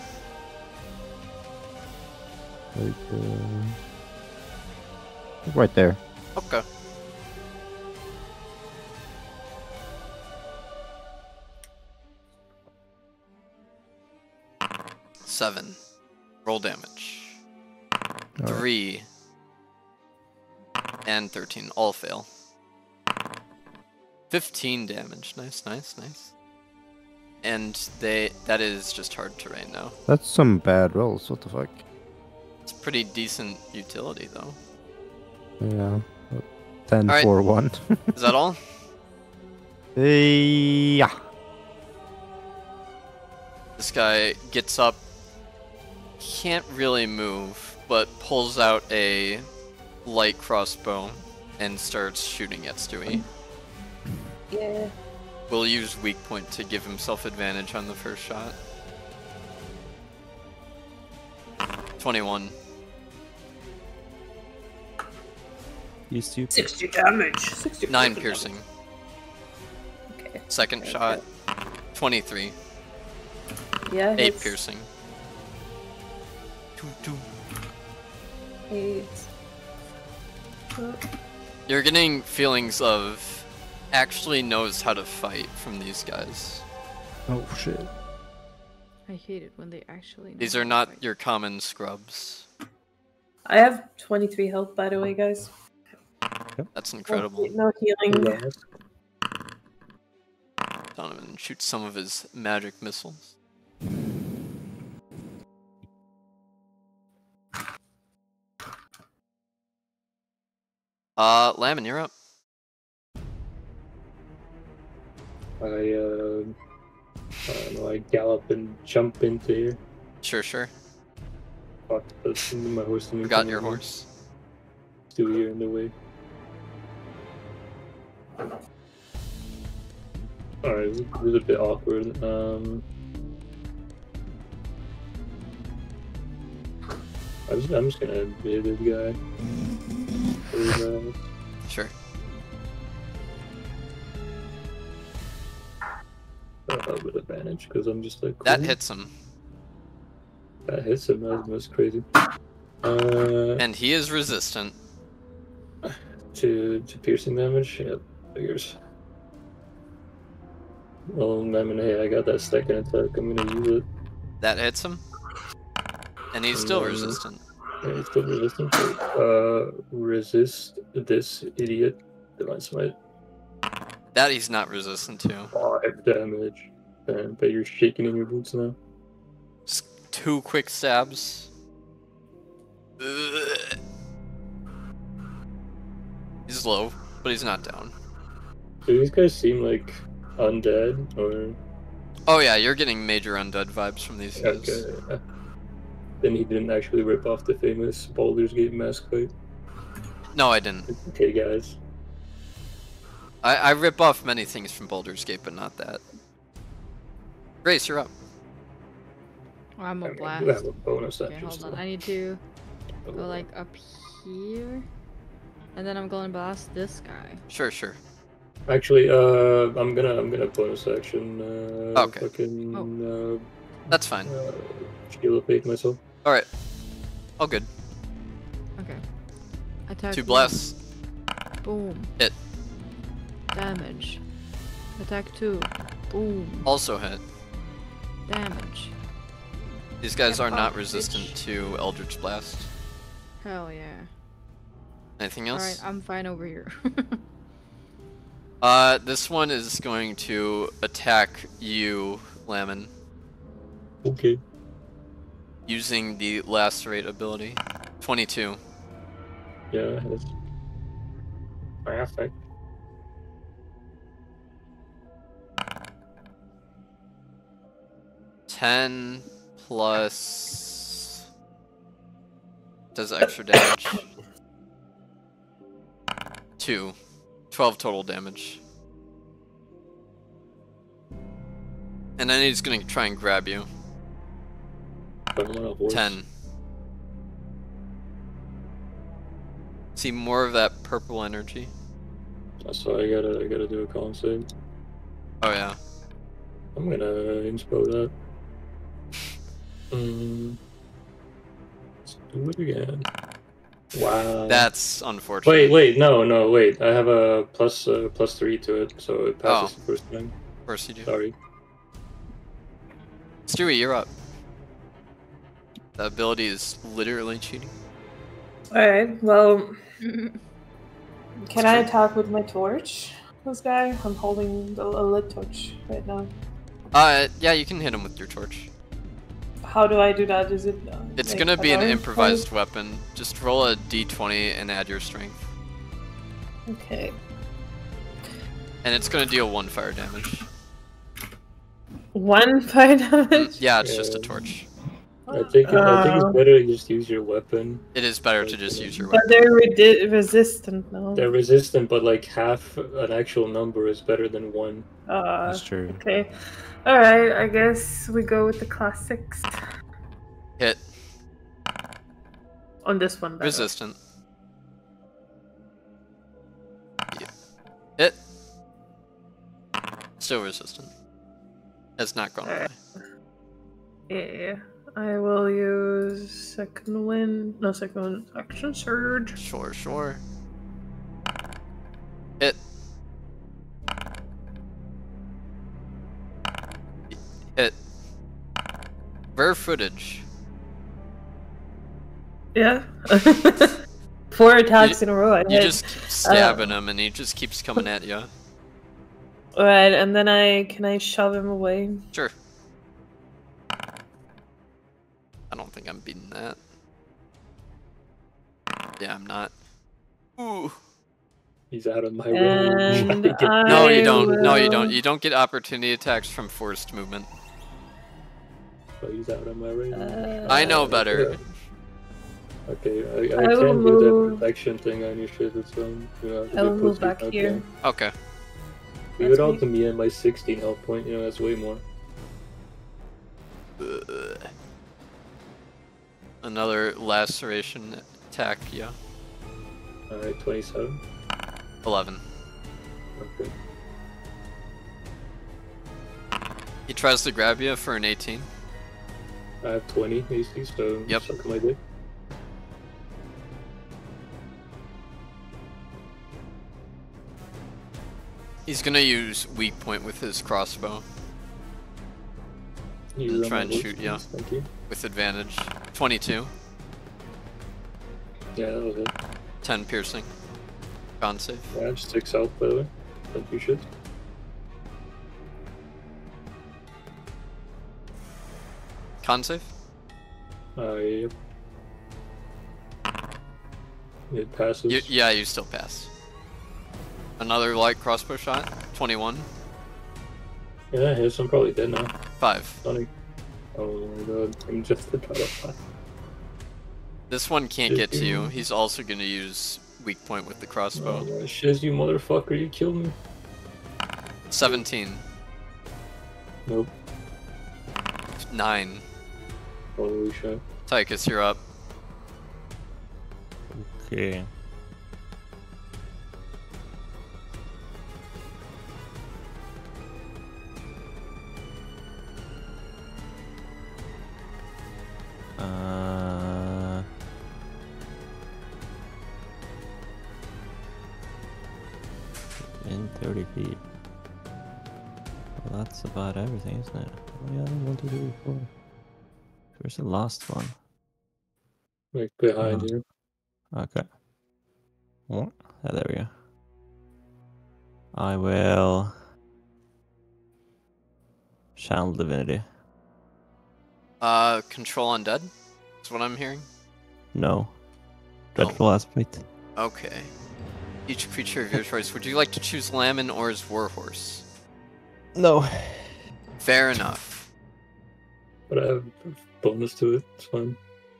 Like, uh, right there. Okay. Seven. Roll damage. Alright. Three. And thirteen. All fail. Fifteen damage. Nice, nice, nice. And they that is just hard terrain now. That's some bad rolls, what the fuck? It's pretty decent utility though. Yeah. ten Alright. for one. Is that all? Eh, yeah. This guy gets up, can't really move, but pulls out a light crossbow and starts shooting at Stewie. Yeah. Will use weak point to give himself advantage on the first shot. twenty-one. You stupid. sixty damage. sixty nine fucking piercing. damage. Okay. Second Okay. shot. twenty-three. Yeah. eight hits. piercing. Two, two. Eight. Oh, You're getting feelings of actually knows how to fight from these guys. Oh shit. I hate it when they actually. know These how are to not fight. your common scrubs. I have twenty-three health, by the way, guys. That's incredible. No healing. Yes. Donovan shoots some of his magic missiles. Uh, Lamon, you're up. I, uh, I don't know, I gallop and jump into here. Sure, sure. Fuck, that's my horse. didn't Forgot come your in. horse. Still here in the way. Alright, it was a bit awkward. Um, I'm just, I'm just gonna hit this guy. Pretty nice. Sure. Uh, with advantage because I'm just like That cool. hits him. That hits him. That's, that's crazy. Uh, And he is resistant. to to piercing damage. Yeah, figures. Well, I mean, hey, I got that second attack. I'm gonna use it. That hits him. And he's still Um, resistant. Yeah, it's still resistant. Uh, resist this idiot. Divine Smite. That he's not resistant to. Five damage. Man, but you're shaking in your boots now. Just two quick stabs. Ugh. He's low, but he's not down. Do these guys seem like undead or? Oh yeah, you're getting major undead vibes from these guys. Okay. Then he didn't actually rip off the famous Baldur's Gate mask fight. No, I didn't. Okay, guys. I, I rip off many things from Baldur's Gate, but not that. Grace, you're up. I'm I a mean, blast. you have a bonus Okay, action. hold on. I need to go like up here, and then I'm going to blast this guy. Sure, sure. Actually, uh, I'm gonna I'm gonna bonus action. Uh, Okay. Fucking That's fine. uh, uh, shield of fate myself. Alright. All good. Okay. Attack. Two one. blasts. Boom. Hit. Damage. Attack two. Boom. Also hit. Damage. These guys Yeah, are not fuck, resistant bitch. to Eldritch Blast. Hell yeah. Anything All else? right, I'm fine over here. Uh, this one is going to attack you, Lamon, Okay. using the Lacerate ability. twenty-two. Yeah, that's perfect. ten plus does extra damage. Two. twelve total damage. And then he's gonna try and grab you. But I'm on a horse. Ten. See more of that purple energy. So I gotta, I gotta do a con save. Oh yeah. I'm gonna inspo that. Mm. Let's do it again. Wow. That's unfortunate. Wait, wait, no, no, wait. I have a plus, uh, plus three to it, so it passes Oh. the first time. Of course you do. Sorry. Stewie, you're up. The ability is literally cheating. Alright, well, Mm. can I attack with my torch? This guy? I'm holding a, a lit torch right now. Uh, yeah, you can hit him with your torch. How do I do that? Is it? Uh, It's like gonna be an alarm improvised weapon. Just roll a d twenty and add your strength. code? Okay. And it's gonna deal one fire damage. One fire Mm, damage? yeah, it's just a Yeah. torch. I think, I think Uh, it's better to just use your weapon. It is better to just use your But weapon. they're redi- resistant now. They're resistant, but like half an actual number is better than one. Uh, That's true. okay. Alright, I guess we go with the classics. Hit. On this one, better. Resistant. Yeah. Hit. Still resistant. Has not gone away. Alright. Yeah. I will use second wind. No, second wind. Action surge. Sure, sure. Hit. Hit. Rare footage. Yeah. Four attacks in a row. I You hit. just keep stabbing him and he just keeps coming at you. Alright, and then I can I shove him away? Sure. I don't think I'm beating that. Yeah, I'm not. Ooh. He's out of my range. And Get- I No, you don't. No, you will- don't. You don't get opportunity attacks from forced movement. But he's out of my range. Uh, I know better. Okay, I, I, I can't will do move- that protection thing on your shit. It's um, you know, I will it move puts me- back okay. here. Okay. You That's would me. ulti me at my sixteen health point. You know, that's way more. Ugh. Another laceration attack, yeah. Alright, twenty-seven. eleven. Okay. He tries to grab you for an eighteen. I have twenty A C, so Yep. suck my dick. He's gonna use weak point with his crossbow You And run try my and horse, shoot, yeah. please, Thank you. with advantage. twenty-two. Yeah, that was it. ten piercing. Con save. Yeah, I have six health, by the way. Thank you, shit. Con save? Uh, yep. It passes. You, yeah, you still pass. Another light crossbow shot. twenty-one. Yeah, it hits. I'm probably dead now. five. Funny. Oh my god, I'm just about to die. This one can't get to you. He's also gonna use weak point with the crossbow. Oh, shiz, you motherfucker, you killed me. seventeen. Nope. nine. Holy shit. Tychus, you're up. Okay. Uh, in thirty feet. Well, that's about everything, isn't it? Oh, yeah, one, two, three, four. Where's the last one? Like behind Uh, you. Okay. Oh, ah, there we go. I will channel divinity. Uh, control undead? That's what I'm hearing. No. Dreadful aspect. Okay. Each creature of your choice. Would you like to choose Lamin or his warhorse? No. Fair enough. But I have bonus to it. It's fine.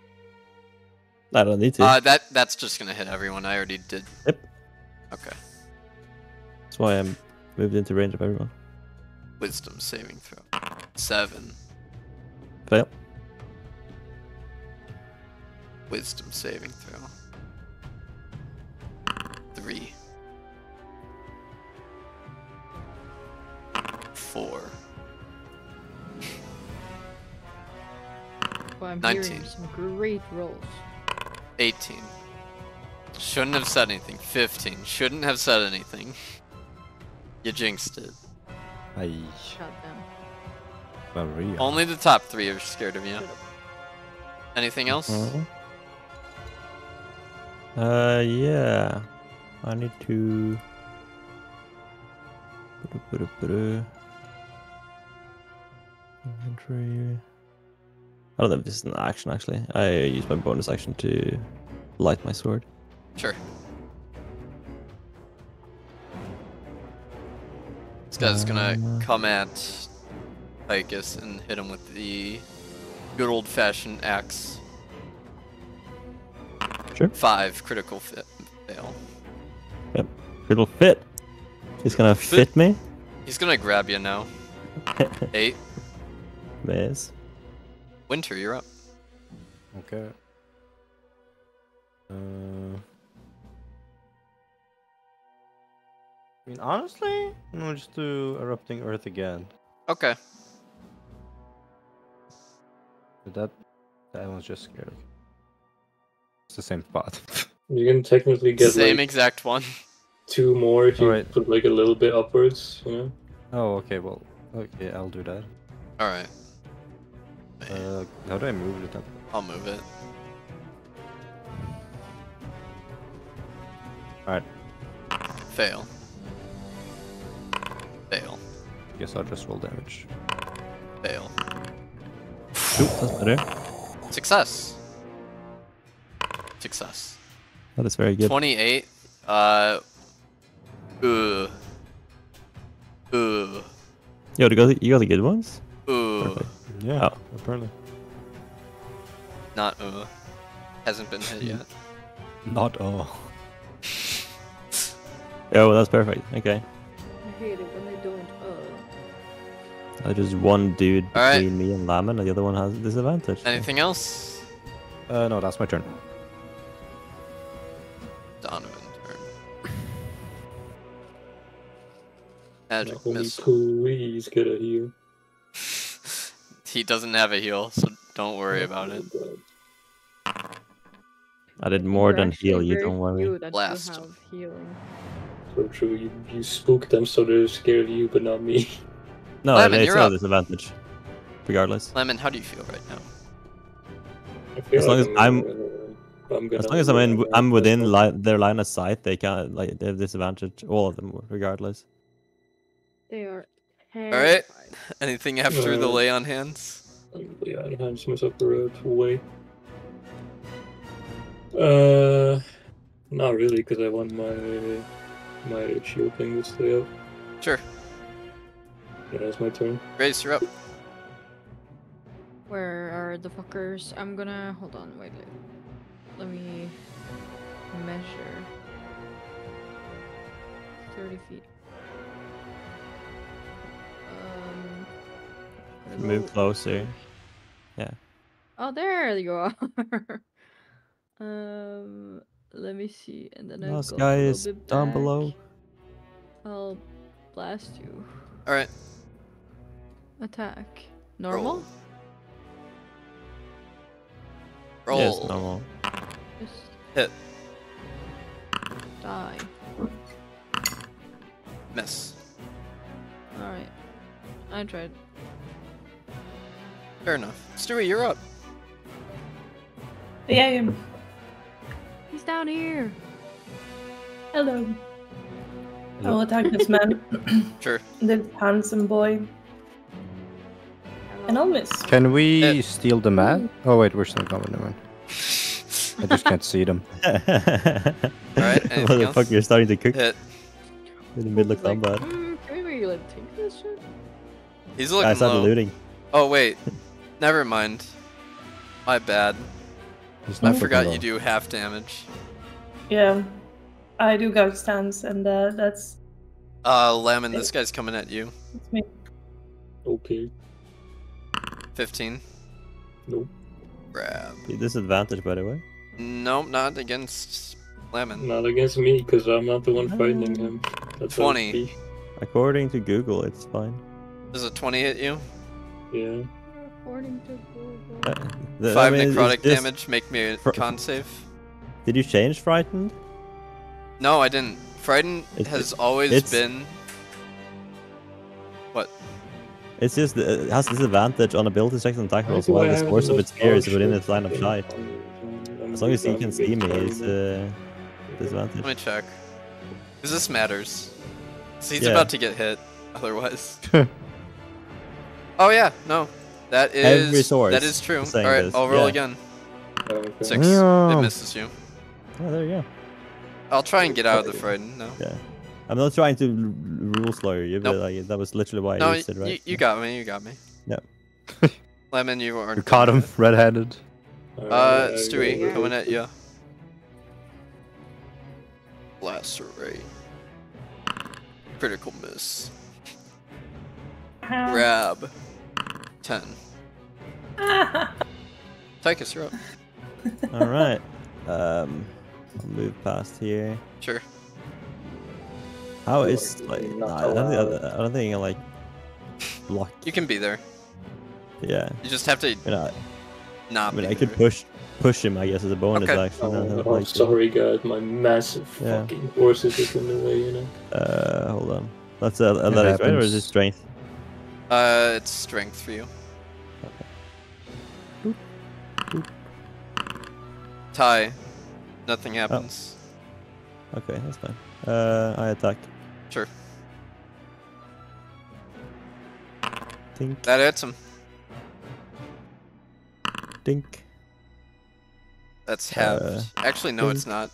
I don't need to. Uh, that that's just gonna hit everyone. I already did. Yep. Okay. That's why I'm moved into range of everyone. Wisdom saving throw. Seven. Fail. Wisdom saving throw. Three. Four. Well, I'm nineteen. hearing some great rolls. eighteen. Shouldn't have said anything. fifteen. Shouldn't have said anything. You jinxed it. Aye. Shut them. Maria. Only the top three are scared of you. Shut up. Anything else? Uh, yeah. I need to. Inventory. I don't know if this is an action actually. I use my bonus action to light my sword. Sure. This guy's gonna Um, come at Tychus and hit him with the good old-fashioned axe. Sure. Five critical fit fail. It'll fit. He's gonna Fit. fit me. He's gonna grab you now. Eight. Miss. Winter, you're up. Okay. Uh, I mean, honestly, I'm gonna just do Erupting Earth again. Okay. But that that one's just scared. It's the same spot. You can technically get Same like exact one. two more if you Alright. put like a little bit upwards, you know? Oh, okay. Well, okay, I'll do that. Alright. Uh, how do I move it then? I'll move it. Alright, Fail. Fail. guess I'll just roll damage. Fail. Oop, that's better. Success. Success. That is very good. twenty-eight. Uh. Ugh. Ugh. Yo, you got the, you got the good ones? Ugh. Perfect. Yeah, Oh. apparently. Not uh. Hasn't been hit yet. Not all. Oh, that's perfect. Okay. I hate it when they don't. Uh. Uh, just one dude between Alright. me and Lamin, and the other one has disadvantage. Anything else? Uh, no, that's my turn. Donovan turn. Magic Like, missile. please get a heal. He doesn't have a heal, so don't worry about it. I did more You're than actually heal you, very don't worry. few that Blast. You have healing. So true, you, you spook them so they're scared of you, but not me. No, Lemon, it's you're not a up. disadvantage. Regardless. Lemon, how do you feel right now? I feel As long like as I'm- uh, I'm gonna, As long as I'm in, uh, I'm within uh, li their line of sight. They can't like they have disadvantage. All of them, regardless. They are Alright. terrified. Anything after the Uh, lay on hands? Yeah, I hands myself the full way. Uh, not really, because I want my my shield thing to stay up. Sure. Yeah, that's my turn. Grace, you're up. Where are the fuckers? I'm gonna hold on. Wait, wait. Let me measure. Thirty feet. Um. gonna Move go- closer. Oh, there you are. um. Let me see, and then I'll Last go guy a little is bit down back. below. I'll blast you. Alright. Attack. Normal. Roll. Yes, normal. Just Hit. die. Miss. Alright. I tried. Fair enough. Stewie, you're up. Yeah, I am. He's down here. Hello. I will attack this man, Sure. this handsome boy, and I'll miss. Can we Uh, steal the man? Oh wait, we're still coming. Never mind. I just can't see them. Alright, anything else? Motherfucker, you're starting to cook Hit. in the middle of He's like, combat. "Mm, can we really like take this shit? He's I looking started low. looting. Oh wait. Never mind. My bad. He's I not forgot looking you low. do half damage. Yeah, I do gout stance, and uh, that's Uh, Lemon, this guy's coming at you. that's me. Okay. fifteen. Nope. Grab. Disadvantage, by the way. Nope, not against Lemon. Not against me, because I'm not the one fighting him. That's how twenty. it be. According to Google, it's fine. Does a twenty hit you? Yeah. According to Google. Uh, the- I Five mean, it's necrotic just- damage. Make me a fr- con save. Did you change frightened? No, I didn't. Frightened It's- has always it's- been. What? It's just uh, it has disadvantage on ability checks and attack Why rolls do while I the have source the of most its fear is powerful within its line of thing sight. on- As long as he I'm can a see big me, target. it's uh, disadvantage. Let me check. Because this matters. So he's Yeah. about to get hit. Otherwise. Oh yeah, no. That Every is. source That is true. is saying Alright, this, I'll roll yeah. again. Oh, okay. Six. It Yeah. misses you. Oh, there you go. I'll try and get out of the frightened. No. Yeah. I'm not trying to r- rule slur you, but Nope. like, that was literally why No, I used it, right? you, you got me. You got me. Yep. Lemon, you aren't. You caught gonna him hit. red-handed. Uh, Alright, I Stewie, go- coming at you. Lacerate. Critical miss. Grab. Ten. Tychus, you're up. All right. Um, I'll move past here. Sure. How Like, is like? not Nah, I don't think allowed. I, I don't think I like block. You can be there. Yeah. You just have to I mean, I, not I mean, be I could there. push push him, I guess, as a bonus Okay. action. Oh, and have, oh, like, sorry guys, my massive Yeah. fucking horse is just in the way, you know? Uh, hold on. That's uh, athletics, right? Or is it happens. strength? Uh, it's strength for you. Boop. Boop. Tie. Nothing happens. Okay, that's fine. Uh, I attack. Sure. Dink, That hits him. dink. That's halved. Uh, Actually, no, it's not.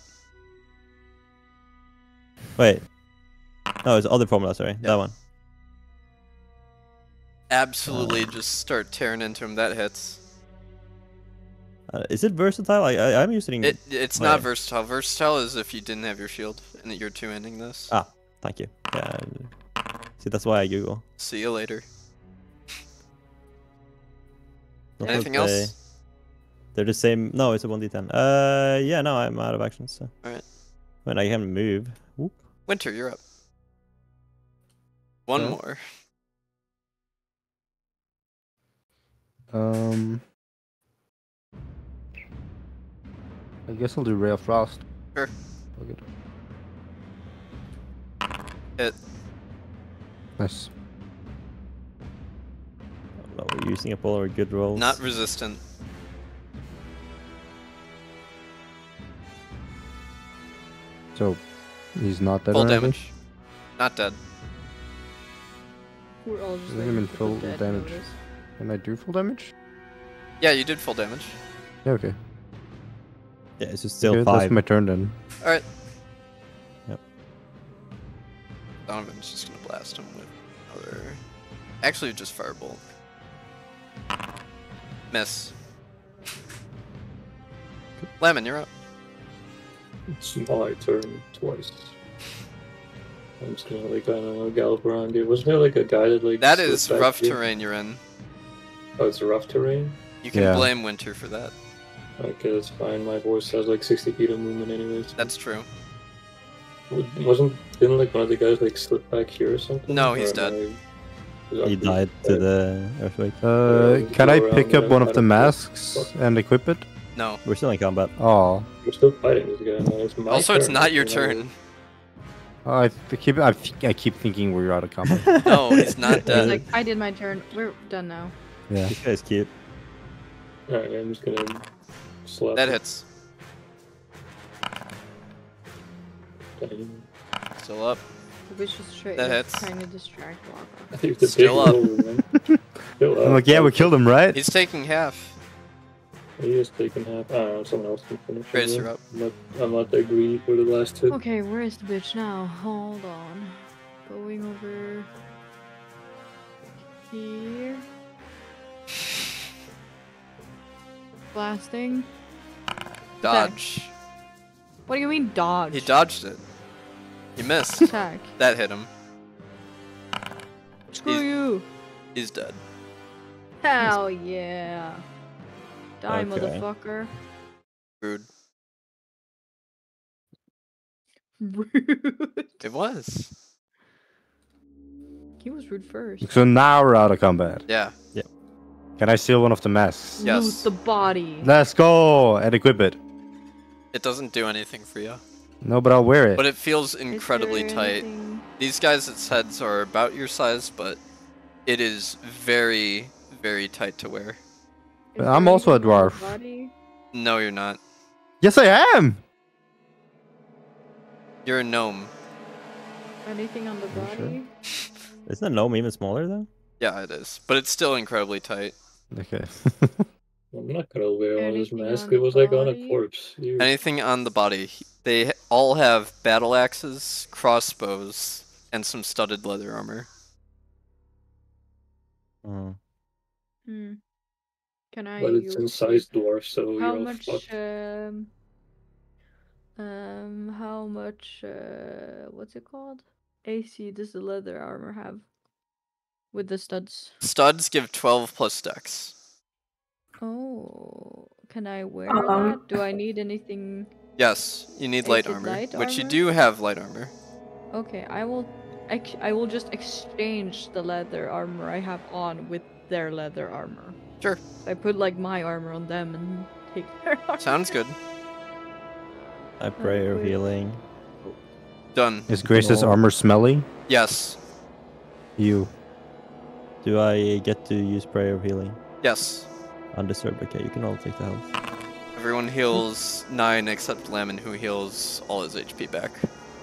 Wait. No, it's other formula. Sorry, Yeah. that one. Absolutely, just start tearing into him. That hits. Uh, is it versatile? I, I I'm using. It it's Oh, not yeah. versatile. Versatile is if you didn't have your shield and that you're two ending this. Ah, thank you. Yeah. See, that's why I Google. See you later. Not Anything that they- else? They're the same. No, it's a one d ten. Uh, yeah, no, I'm out of actions. So. Alright. I mean, I can move. Whoop. Winter, you're up. One Yeah. more. Um, I guess I'll do Ray of Frost. Sure. Fuck it. Hit. Nice. No, we're using up all our good rolls. Not resistant. So, he's not dead Full or anything? damage. Not dead. We're all just Doesn't waiting mean for the full dead damage. notice. Can I do full damage? Yeah, you did full damage. Yeah, okay. Yeah, it's just still Okay, five. That's my turn then. Alright. Yep. Donovan's just gonna blast him with another. Actually, just firebolt. Miss. Lemon, you're up. It's my turn twice. I'm just gonna like, I don't know, gallop around here. Wasn't there like a guy that like... That slipped is back rough here? terrain you're in. Oh, it's rough terrain? You can Yeah. blame Winter for that. Okay, that's fine. My horse has like sixty feet of movement anyways. That's true. Wasn't... Didn't like one of the guys like slip back here or something? No, he's Or dead. am I- He died to the earthquake. Uh, Yeah, can go I around pick up there, one I of the don't know. masks and equip it? No. We're still in combat. Oh, We're still fighting this guy, man. It's my Also, it's turn. not your You know? turn. I th- keep I, th- I keep thinking we're out of combat. No, he's not He's dead. like, I did my turn. We're done now. yeah. This guy's cute. Alright, I'm just gonna slap That him. hits. Dang. Still up. We should straight That up hits. trying to distract Waka. He's the Still big up. roller, man. Still up. I'm like, yeah, we killed him, right? He's taking half. He is taking half. I don't know, someone else can finish. him, Tracer yeah. up. I'm not, I'm not that greedy for the last hit. Okay, where is the bitch now? Hold on. Going over here. Blasting. Dodge. What do you mean dodge? He dodged it. He missed. Attack. That hit him. Screw He's- you. He's dead. Hell yeah. Die, Okay. motherfucker. Rude. Rude. It was. He was rude first. So now we're out of combat. Yeah. Can I steal one of the masks? Yes. Loot the body. Let's go and equip it. It doesn't do anything for you. No, but I'll wear it. But it feels Is incredibly there tight. anything- These guys' heads are about your size, but it is very, very tight to wear. is I'm there also a anything on the dwarf. body? No, you're not. Yes, I am. You're a gnome. Anything on the you sure? body? Isn't a gnome even smaller though? Yeah, it is. But it's still incredibly tight. Okay. I'm not gonna wear all this Anything mask. on It was like on a body? corpse. You- Anything on the body. They h- all have battle axes, crossbows, and some studded leather armor. Hmm. Hmm. Can I But it's in use size it? dwarf, so How you're all much, fucked. um... Um, how much, uh, what's it called? A C does the leather armor have? With the studs. Studs give twelve plus dex. Oh, can I wear Um, that? Do I need anything? Yes, you need Is light it armor, light which you armor? do have light armor. Okay, I will. Ex- I will just exchange the leather armor I have on with their leather armor. Sure. I put like my armor on them and take their armor. Sounds good. I prayer wait. healing. Done. Is Grace's Oh. armor smelly? Yes. You. Do I get to use prayer of healing? Yes. Undisturbed. Okay, you can all take the health. Everyone heals nine except Lemon, who heals all his H P back.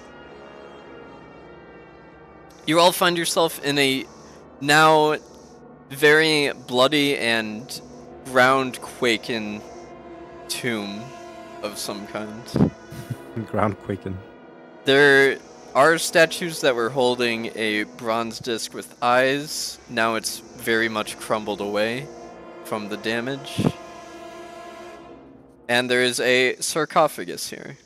You all find yourself in a now very bloody and ground-quaking tomb of some kind. Ground quaking. There are statues that were holding a bronze disc with eyes. Now it's very much crumbled away from the damage. And there is a sarcophagus here.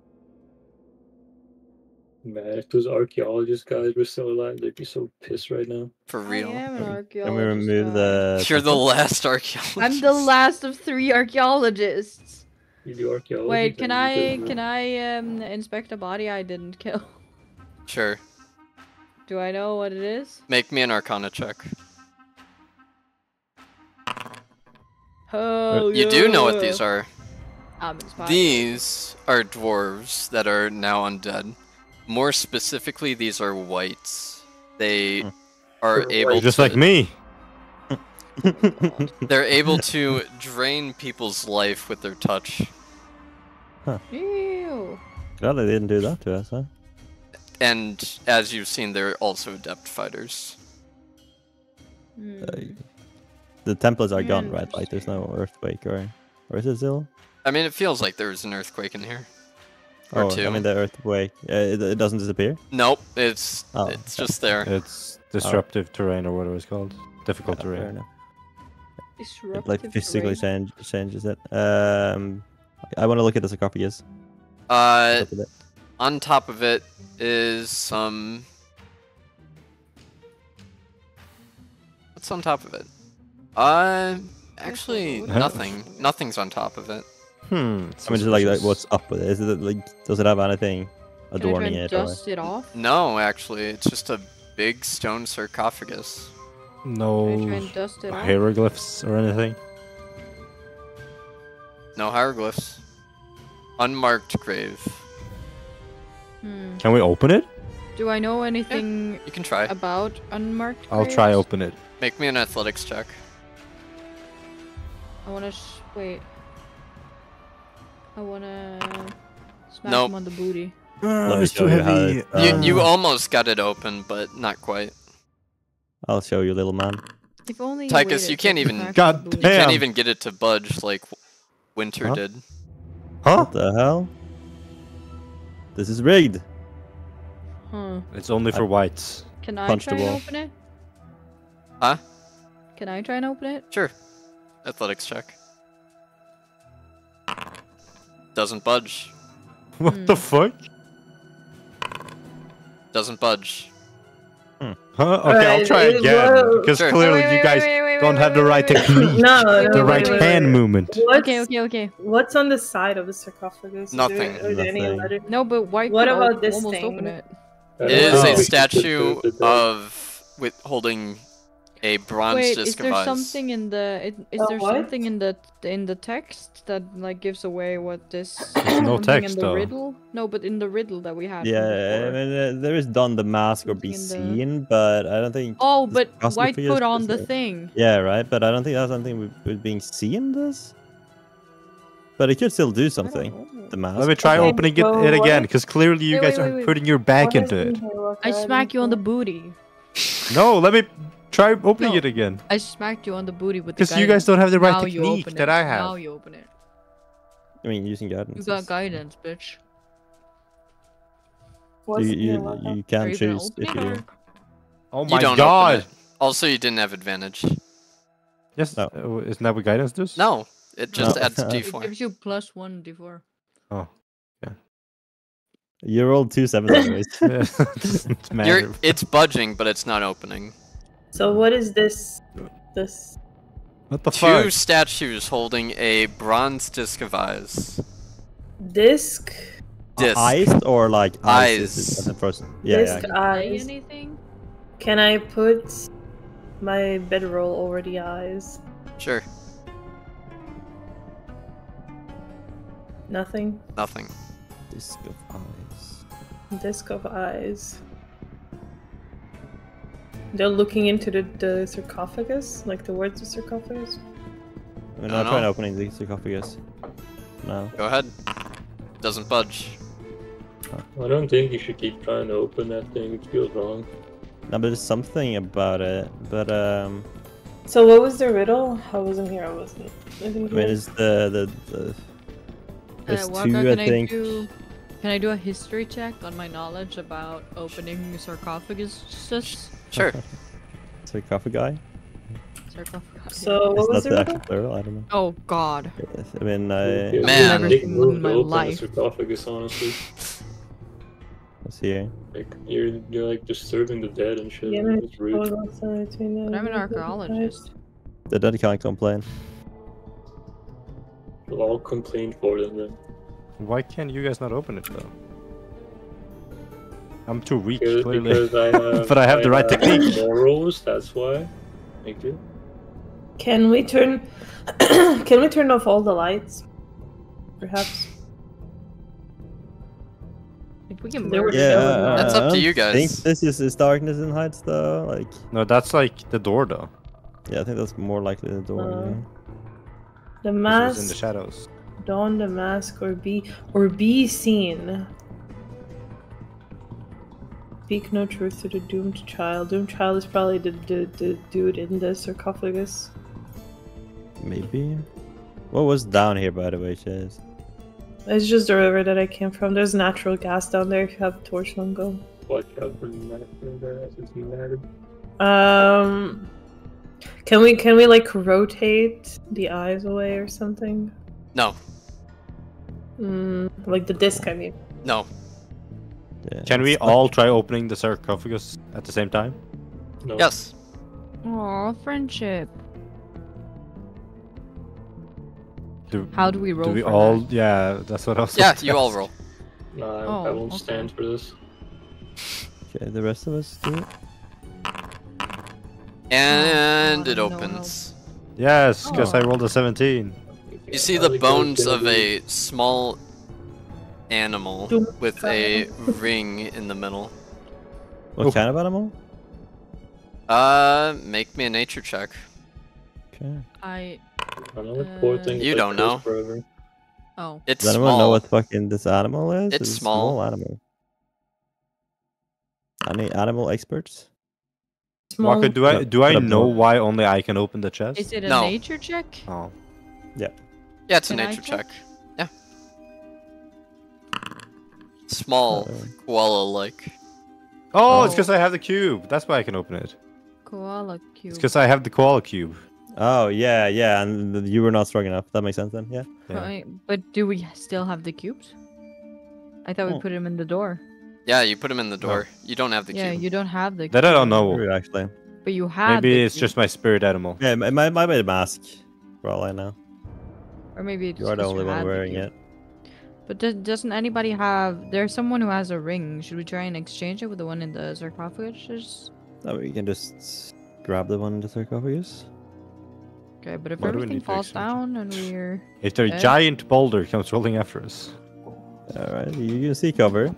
Man, if those archaeologist guys were still alive, they'd be so pissed right now. For I real. am an Can we- archaeologist. Can we remove guy. the? You're the temple? last archaeologist. I'm the last of three archaeologists. You do archaeology. Wait, can then you I could- can I um inspect a body I didn't kill? Sure. Do I know what it is? Make me an arcana check. Oh, You do know what these are. I'm inspired. These are dwarves that are now undead. More specifically, these are whites. They Hmm. are They're able white. Just to, like me. They're able to drain people's life with their touch. Ew. Glad they didn't do that to us, huh? And as you've seen, they're also adept fighters. Hmm. Uh, the Templars are gone, Yeah, right? Like there's no earthquake or, or is it still? I mean, it feels like there's an earthquake in here. Or Oh, two. I mean the earthquake. Uh, it, it doesn't disappear. Nope, it's Oh, it's okay. just there. It's disruptive terrain or whatever it's called. Difficult Yeah, fair terrain. enough. It Disruptive like physically terrain. change, changes it. Um, I want to look at the sarcophagus. Uh, Look at it. on top of it is some. What's on top of it? Uh, actually, Huh? nothing. Nothing's on top of it. Hmm. I mean, just like, like what's up with it? Is it like does it have anything Can I try adorning and it? Or... dust it off? No, actually, it's just a big stone sarcophagus. Can I try No and dust it off? hieroglyphs or anything. No hieroglyphs. Unmarked grave. Hmm. Can we open it? Do I know anything You can try. about unmarked I'll try graves? open it. Make me an athletics check. I wanna sh- wait. I wanna smack Nope. him on the booty. Let me show you how it- You you Uh. almost got it open, but not quite. I'll show you, little man. If only he Tychus, waited you to can't even- smack God the booty. You can't Damn. even get it to budge like Winter Huh? did. Huh? What the hell? This is rigged. Huh. It's only for whites. Can I Punch the try and wall. open it? Huh? Can I try and open it? Sure. Athletics check. Doesn't budge. What Hmm. the fuck? Doesn't budge. Huh? Okay, I'll Alright, try it- again whoa. because Sure. clearly Wait, wait, you wait, guys wait, wait, don't wait, have the wait, right wait, wait. technique, No, Wait, the no, wait, right wait, wait, wait, hand wait. movement. What's, Okay, okay, okay. What's on the side of the sarcophagus? Is Nothing. There, are there any Nothing. letter? No, but White What could al- about this almost thing? open it. I It don't is Oh. a think we should statue disturb the dead. of with holding a bronze Wait, disc is there of eyes. something in the it, is A there what? something in the in the text that like gives away what this There's no something text, in the though. riddle? No, but in the riddle that we had. from Yeah, I before. mean, uh, there is Don the Mask or Be Something in the- Seen, but I don't think. Oh, this but White Cosmophobia put on is the a- thing. Yeah, right, but I don't think that's something with, with being seen does. But it could still do I don't something. know. The mask. Let me try Okay, opening it, so it what again is- because clearly you Wait, guys wait, are wait, wait. putting your back What is into in it. here? What I are smack you on the for? booty. No, let me try opening No. it again. I smacked you on the booty with the Because you guys guidance. don't have the right Now you technique open that it. I Now have. you open it. I mean, using guidance. You got is- guidance, bitch. What's You, in here? you, What you the- can Are you gonna choose open if it, you. or- Oh You my don't god! open it. Also, you didn't have advantage. Yes, No. uh, isn't that what guidance does? No, it just No. adds It d It four. gives you plus one d four. Oh. You rolled two sevens anyways. Yeah, doesn't matter. You're, it's budging, but it's not opening. So what is this? This What the Two fuck? statues holding a bronze disc of eyes. disc? Disc. Iced or like ice? Eyes. Is it frozen? Yeah, Disc yeah. Say eyes. anything? Can I put my bedroll over the eyes? Sure, Nothing. nothing. Disc of eyes. Disc of eyes. They're looking into the, the sarcophagus, like the words of sarcophagus. I mean, I I'll don't try know. opening the sarcophagus. No. Go ahead. Doesn't budge. I don't think you should keep trying to open that thing. It feels wrong. No, but there's something about it. But um, So what was the riddle? I wasn't here. I wasn't. I didn't I mean, hear. it's the the. the there's Uh, two, Waka, I can think. do, can I do a history check on my knowledge about opening sarcophagus? Sure. Sarcophagi. Sarcophagus. So what It's was not the the actual riddle? plural. I don't know. Oh God. I mean, I. Yeah, Man. Never big seen move one in to my open life. a sarcophagus, honestly. Let's see here. Like, you're, you're like disturbing the dead and shit. Yeah, It's rude. But I'm an archaeologist. The dead can't complain. We'll all complain for them then. Why can't you guys not open it though? I'm too weak, Because, clearly. because I have, But I have the right have technique. morals, that's why. Thank you. Can we turn? Can we turn off all the lights? Perhaps. If we can There were murder Yeah, someone, uh, That's I up to don't you guys. think this is, is darkness in heights though. Like, No, that's like the door though. yeah, I think that's more likely the door. Uh, yeah. The This mask. was in the shadows. Don the mask or be or be seen. Speak no truth to the doomed child. Doomed child is probably the, the, the dude in the sarcophagus. Maybe. What was down here, by the way, Chase? It's just the river that I came from. There's natural gas down there if you have a torch, don't go. Watch out for the knife there as it's mad. Um Can we can we like rotate the eyes away or something? No, Mm, like the disc, I mean. no. Yeah, Can we it's all try opening the sarcophagus at the same time? No. Yes. Aw, friendship. Do, How do we roll do we for all? that? Yeah, that's what I was. Yeah, gonna you all ask. roll. No, I, Oh, I won't okay. stand for this. Okay, the rest of us do it. And God, it no opens. Yes, because I Oh. rolled a seventeen. You see I the think that's bones gonna of be- a small animal Doom with a ring in the middle. What Oh. kind of animal? Uh, make me a nature check. Okay. I. I know what poor Uh, things You like don't know. this forever. Oh. It's Does anyone small. know what fucking this animal is? It's a small. small animal. Any animal experts? Small. Waka, do I No, do I put up know more. why only I can open the chest? Is it a No. nature check? Oh, Yeah, it's a Can I nature check? check. Yeah. Small, Uh, koala-like. oh, it's Oh. because I have the cube. That's why I can open it. Koala cube. It's because I have the koala cube. Oh yeah, yeah, and th- you were not strong enough. That makes sense then. Yeah. Yeah. Right, but do we still have the cubes? I thought Oh. we put them in the door. Yeah, you put him in the door. You don't have the Yeah, cube. you don't have the. That I don't cube, know. True, actually. But you had. Maybe the it's cube. just my spirit animal. Yeah, it might might be a mask. For all I know, Or maybe it's you are the just only one had the wearing cube. it. But does, doesn't anybody have? There's someone who has a ring. Should we try and exchange it with the one in the sarcophagus? Oh, we can just grab the one in the sarcophagus. Okay, but if Why do we everything need to falls exchange it? down and we're If the Yeah. giant boulder comes rolling after us. All right, you can see cover.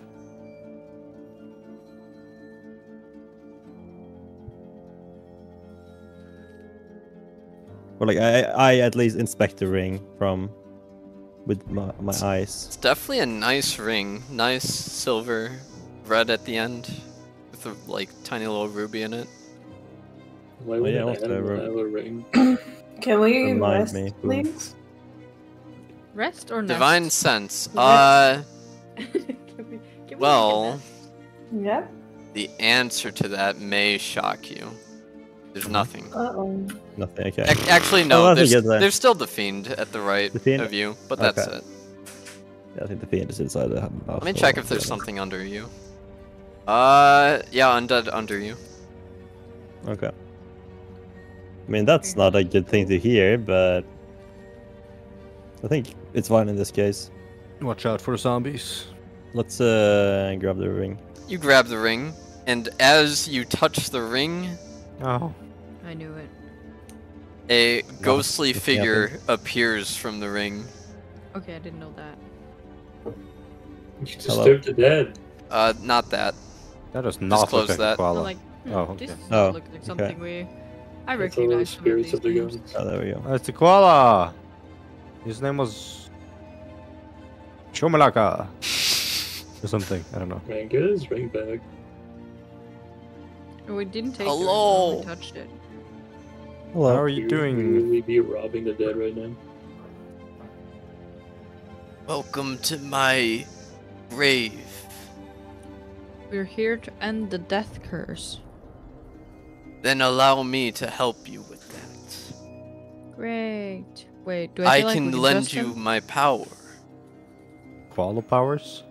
Or like I, I at least inspect the ring from with my, my eyes. It's definitely a nice ring. Nice silver, red at the end, with a like tiny little ruby in it. Why would yeah, an also animal ro- have a ring? Can we Remind rest, me, who- please? rest or nest? Divine sense. Rest. Uh, Can we- can we look at well, that? Yeah. the answer to that may shock you. There's nothing. Uh oh. Nothing. Okay. Ac- Actually, Oh, no. that's a There's, good then. there's still the fiend at the right The fiend? of you, but that's Okay. it. Yeah, I think the fiend is inside the house. Let me check if there's something under you. Uh, yeah, undead under you. Okay. I mean, that's not a good thing to hear, but I think it's fine in this case. Watch out for zombies. Let's uh grab the ring. You grab the ring, and as you touch the ring, Oh. I knew it. a ghostly it's figure appears from the ring. Okay, I didn't know that. You Hello? disturb the dead. Uh, not that. That does not close look like that. a koala. I'm like, hmm, Oh, this okay. does Oh, not look like something we. I It's all the recognize some of spirits these of the names. gods. Oh, there we go. Oh, it's a koala! His name was... Shomalaka! Or something, I don't know. Man, get his ring back. No, we didn't take Hello? it. We touched it. How Hello. are you would doing? really be robbing the dead right now. Welcome to my grave. We're here to end the death curse. Then allow me to help you with that. Great. Wait, do I I feel like we can can lend trust you him? my power. Koala powers?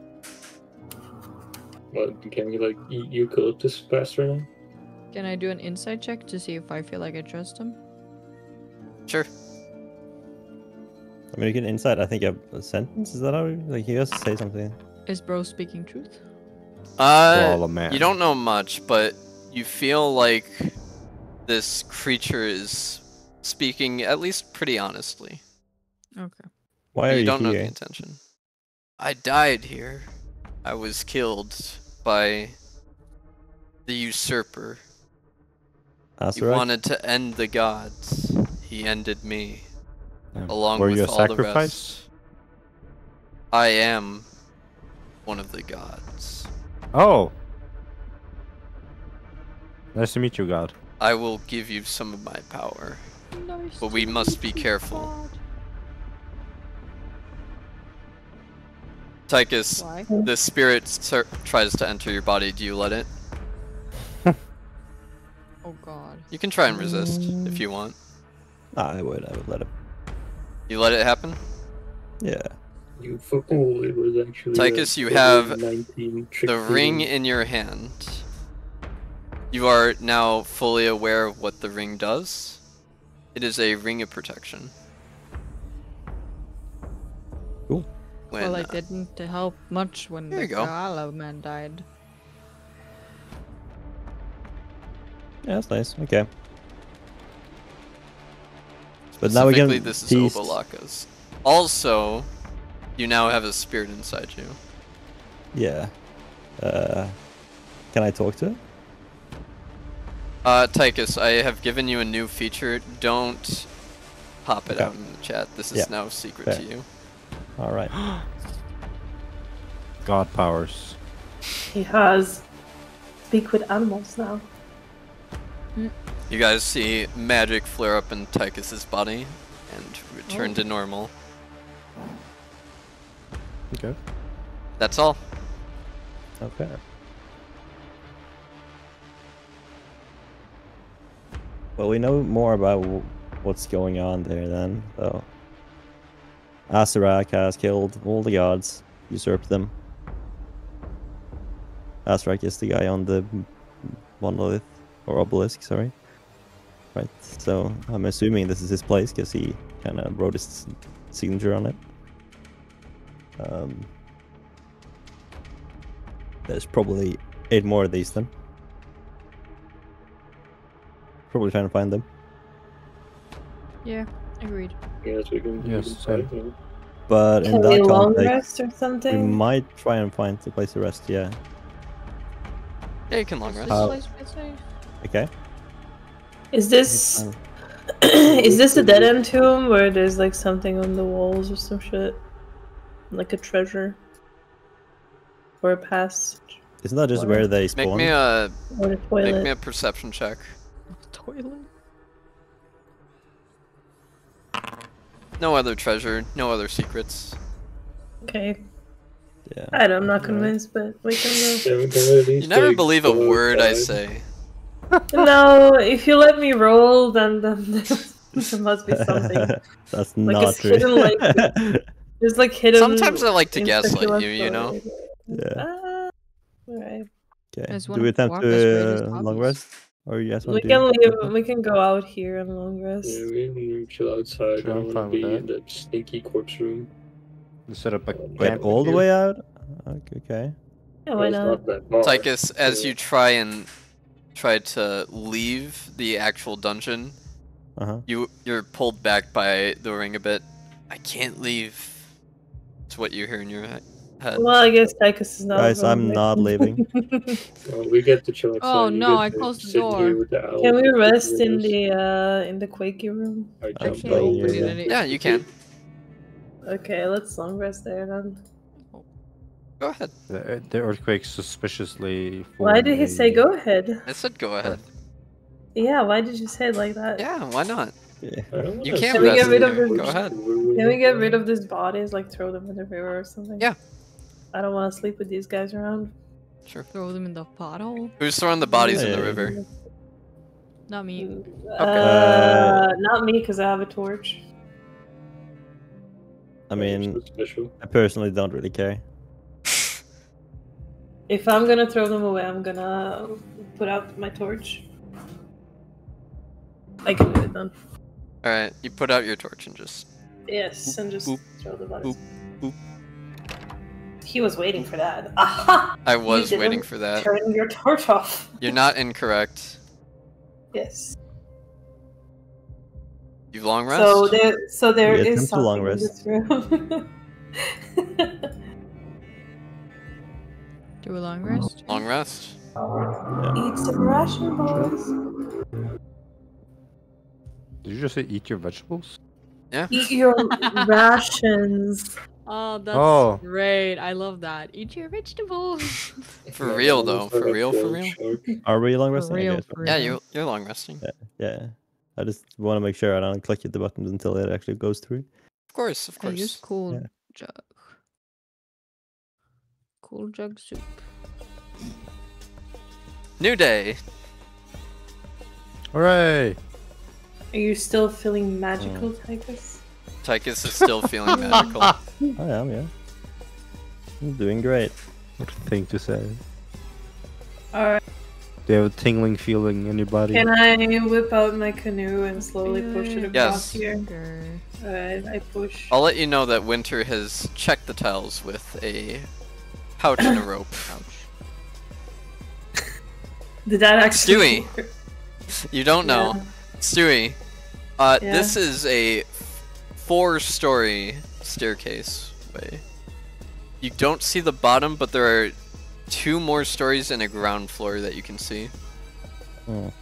What, can we like eat eucalyptus faster now? Can I do an insight check to see if I feel like I trust him? Sure. I mean, you can insight. I think a, a sentence. Is that how? Like he has to say something. Is bro speaking truth? Uh, Koala man. you don't know much, but you feel like this creature is speaking at least pretty honestly. Okay. Why are you you don't know the here? intention. I died here. I was killed by the usurper. He Asarak? wanted to end the gods. He ended me. Yeah. along Were with you a all the sacrifice? rest. I am one of the gods. Oh! Nice to meet you, God. I will give you some of my power. Nice But we to must meet be you, careful. God. Tychus, Why? the spirit cer- tries to enter your body. Do you let it? Oh god. You can try and resist if you want. Ah, I would. I would let him. You let it happen? Yeah. You fool, it was actually. Tychus, a you have nineteen trick The ring pruning. in your hand. You are now fully aware of what the ring does. It is a ring of protection. Cool. When, well, I uh, didn't help much when There the you go. koala man died. Yeah, that's nice. Okay. But now we specifically, can this is tease- Obalaka's. Also, you now have a spirit inside you. Yeah. Uh, can I talk to it? Uh, Tychus, I have given you a new feature. Don't pop it Okay. out in the chat. This is Yeah. now secret Fair. to you. All right. God powers. He has speak with animals now. You guys see magic flare up in Tychus's body and return Oh. to normal. Okay. That's all. Okay. Well, we know more about w- what's going on there then. So Azarak has killed all the gods, usurped them. Azarak is the guy on the monolith, or obelisk, sorry. Right, so I'm assuming this is his place because he kind of wrote his signature on it. Um, there's probably eight more of these then. Probably trying to find them. Yeah, agreed. Yes, we can. we Yes, can same. try, yeah. But in Can we that long context, rest or we something? might try and find a place to rest, yeah. Yeah, you can long Is rest. this Uh, place bit safe? Okay. Is this Fine. is this a dead end tomb where there's like something on the walls or some shit? Like a treasure? Or a passage? Isn't that just Or- where they Make spawn? me a Or a make toilet? me a perception check. Toilet? No other treasure, no other secrets. Okay. Yeah. I don't, I'm not Alright. convinced, but we can go. Can we, can we at least You never like, believe a go word I outside? say. No, if you let me roll, then, then there must be something. That's Like, not it's true. hidden, like- There's like hidden. Sometimes I like to gaslight inspector you, you know? story. yeah. Ah, alright. Okay. Guys Do wanna we attempt walk us where this to uh, top long is? rest? Or you guys We want to can do leave. We can go out here and long rest. Yeah, we can chill outside. Sure, I I'm don't fine want with to be that. in that stinky corpse room. Set up a Wait, Wait, camp all the here. way out? Okay. okay. Yeah, Well, why it's not? not that far. Tychus, as so- you try and try to leave the actual dungeon, Uh-huh. you you're pulled back by the ring a bit. I can't leave. It's what you hear in your he- head. Well, I guess Tychus is not. Guys, I'm going not back. leaving. Well, we get to chill outside. Oh, you no, get I to closed the sit door. here with the owl Can we and the rest in rivers. the uh in the quakey room? I I jumped can't out. hear and you. then- Yeah, you can. Okay, let's long rest there then. Go ahead. The, the earthquake suspiciously. Why did he formed say a- go ahead? I said go ahead. Yeah, why did you say it like that? Yeah, why not? Yeah. I don't You wanna can't Can we sit get rest rid in of here. this- Go ahead. Can we get rid of these bodies, like throw them in the river or something? Yeah. I don't want to sleep with these guys around. Sure. Throw them in the pothole? Who's throwing the bodies in the Yeah. river? Not me. Uh, not me, because I have a torch. I mean, It's special. I personally don't really care. If I'm gonna throw them away, I'm gonna put out my torch. I can do it then. Alright, you put out your torch and just. Yes, and just boop, throw the bodies. boop. He was waiting for that. Aha! I was You waiting didn't for that. Turn your torch off. You're not incorrect. Yes. You've long rest? So there, so there We is attempt to long something in this room. Do a long rest? Long rest. Eat some ration balls. Did you just say eat your vegetables? Yeah. Eat your rations. Oh, that's Oh. great. I love that. Eat your vegetables. For Yeah, real, almost though. like For a real, for giant real? shark. Are we long For resting? I real, guess. for Yeah, real. you're, you're long resting. Yeah. I just want to make sure I don't click the buttons until it actually goes through. Of course, of I use course. cool Yeah. jug. Cool jug soup. New day. Hooray! Are you still feeling magical, Tychus? Tychus is still feeling magical. I am, yeah. I'm doing great. What a thing to say. Alright. Do you have a tingling feeling in your body? Can I whip out my canoe and slowly push it across Yes. here? Sugar. Alright, I push. I'll let you know that Winter has checked the tiles with a pouch and a rope. Ouch. Did that actually Stewie. work? You don't know. Yeah. Stewie, uh, Yeah. this is a four-story staircase way. You don't see the bottom, but there are two more stories and a ground floor that you can see. Oh.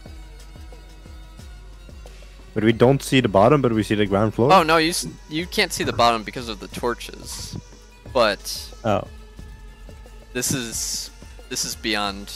But we don't see the bottom, but we see the ground floor. Oh no, you s- you can't see the bottom because of the torches, but Oh. this is this is beyond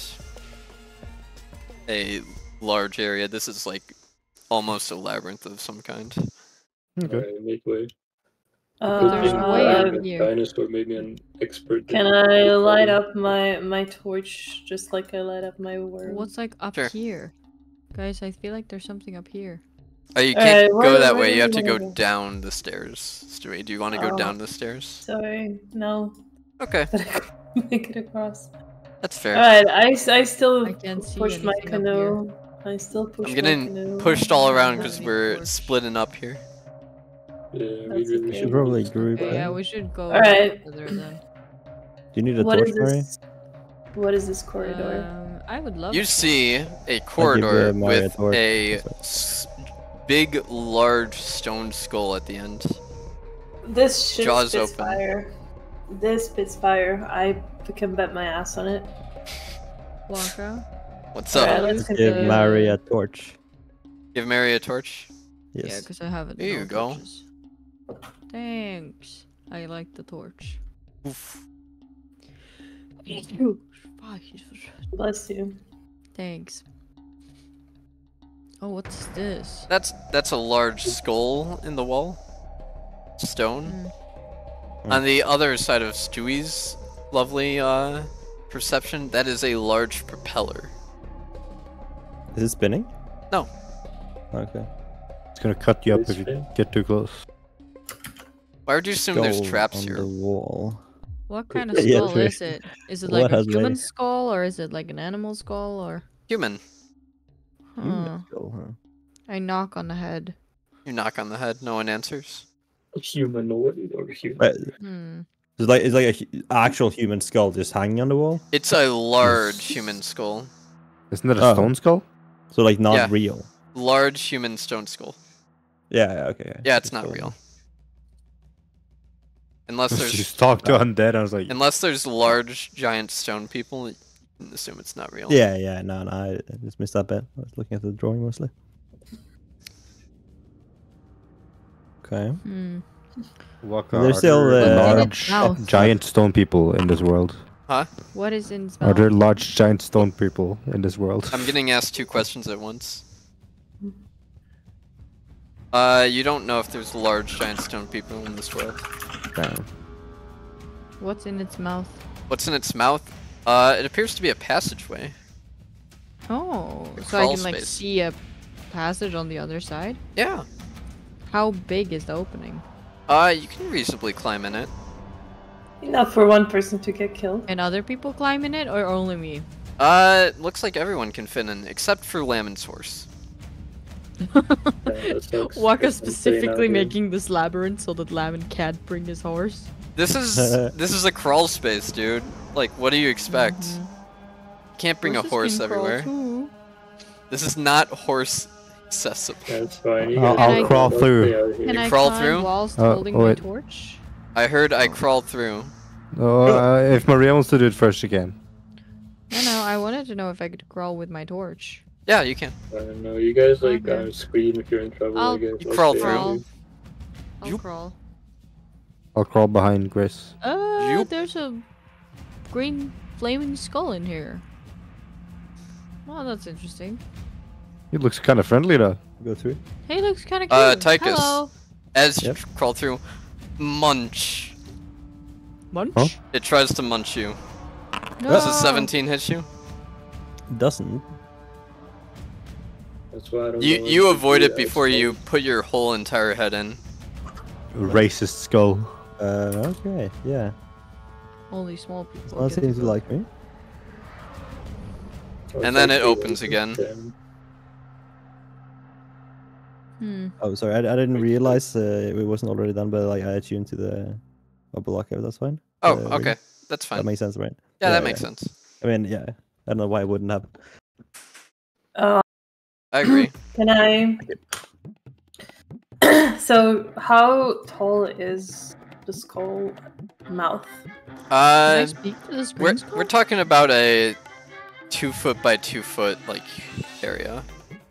a large area. This is like almost a labyrinth of some kind. Okay. Alright, make way. Uh, There's Good thing way uh, up the here. Dinosaur made me an expert. Can in- I in light farming. up my my torch just like I light up my worm? What's like up Sure. here? Guys, I feel like there's something up here. Oh, you Alright, can't where- go that where way. do You have we to go wanna go? down the stairs. Stewie, do you want to go Oh. down the stairs? Sorry, no. Okay, But I couldn't make it across. that's fair. Alright, I, s- I still I can't see pushed my anything up here. canoe. I still pushed I'm my getting canoe. pushed all around Yeah, because I we're torch. splitting up here. Yeah, we That's really okay. should Probably do group, that. Okay, yeah, Right. we should go Alright. further then. Do you need a What torch, is Mary? this? What is this corridor? Um, I would love You to. see a corridor uh, Mario a with torch. a That's right. s- big, large stone skull at the end. This shit jaws spits open. fire. This spits fire. I can bet my ass on it. Waka. What's Alright, up? let's Just give continue. Mary a torch. Give Mary a torch. Yeah, Yes. because I have it. Here you go. Thanks. I like the torch. Oof. Bless you. Thanks. Oh, what's this? That's that's a large skull in the wall. Stone. Hmm. On the other side of Stewie's lovely uh, perception, that is a large propeller. Is it spinning? No. Okay. It's gonna cut you up if you Spin. get too close. Why would you assume there's Skull traps on here? the wall. What kind of Yeah, skull true. is it? Is it What like a has human they- skull or is it like an animal skull or? Human. Human Huh. skull, huh? I knock on the head. You knock on the head, no one answers. Humanoid or human? Wait, Hmm. it's like it's like a hu- actual human skull just hanging on the wall. It's a large human skull. Isn't that a Oh. stone skull? So like not Yeah. real. Large human stone skull. Yeah. yeah, Okay. Yeah, it's not So- real. Unless there's Just talk to undead. I was like, unless there's large giant stone people, you can assume it's not real. Yeah. Yeah. No. No. I I just missed that bit. I was looking at the drawing mostly. Okay. Hmm. Waka, There's are still, there uh, large mouth. giant stone people in this world? What is in its Are mouth? there large giant stone people in this world? I'm getting asked two questions at once. Uh, you don't know if there's large giant stone people in this world. Damn. What's in its mouth? What's in its mouth? Uh, it appears to be a passageway. Oh, A so I crawl can like space. see a passage on the other side. Yeah. How big is the opening? Uh, you can reasonably climb in it. Enough for one person to get killed. And other people climb in it, or only me? Uh, looks like everyone can fit in, except for Lamon's horse. that sucks. Waka It's insane out specifically here. making this labyrinth so that Lamon can't bring his horse. This is this is a crawl space, dude. Like, what do you expect? Mhm. Can't bring a Horses horse can crawl everywhere. too. This is not horse accessible. That's fine. You I'll- guys I'll can crawl stay through. out here. Can You I crawl climb through? whilst Uh, holding oh, my wait. torch? I heard I crawled through. Oh, uh, if Maria wants to do it first, you can. No, no, I wanted to know if I could crawl with my torch. Yeah, you can. I don't know. You guys like Okay. uh, scream if you're in trouble. I'll- I guess. You I'll crawl stay through. out here. I'll Yoop. crawl. I'll crawl behind Grace. Uh, Yoop. there's a green flaming skull in here. Well, that's interesting. He looks kind of friendly though. Go through. Hey, looks kind of cute. Uh, Tychus. Hello. As you Yep. tr- crawl through, munch. Munch? Huh? It tries to munch you. No. Does a seventeen hit you? Doesn't. That's why I don't You know you if avoid do it that before stuff. you put your whole entire head in. Racist skull. Uh. Okay. Yeah. Only small people. Well, get seems to go. like me. Or And then it something opens like again. that. Hmm. Oh, sorry. I, I didn't realize uh, it wasn't already done, but like I attuned to the Bubble Cave. That's fine. Oh, Uh, okay. That's That fine. makes sense, right? Yeah, yeah, that makes yeah. sense. I mean, yeah. I don't know why it wouldn't have. Uh, I agree. can I? So, how tall is the skull mouth? Can I Uh, speak to this we're green skull? we're talking about a two foot by two foot like area.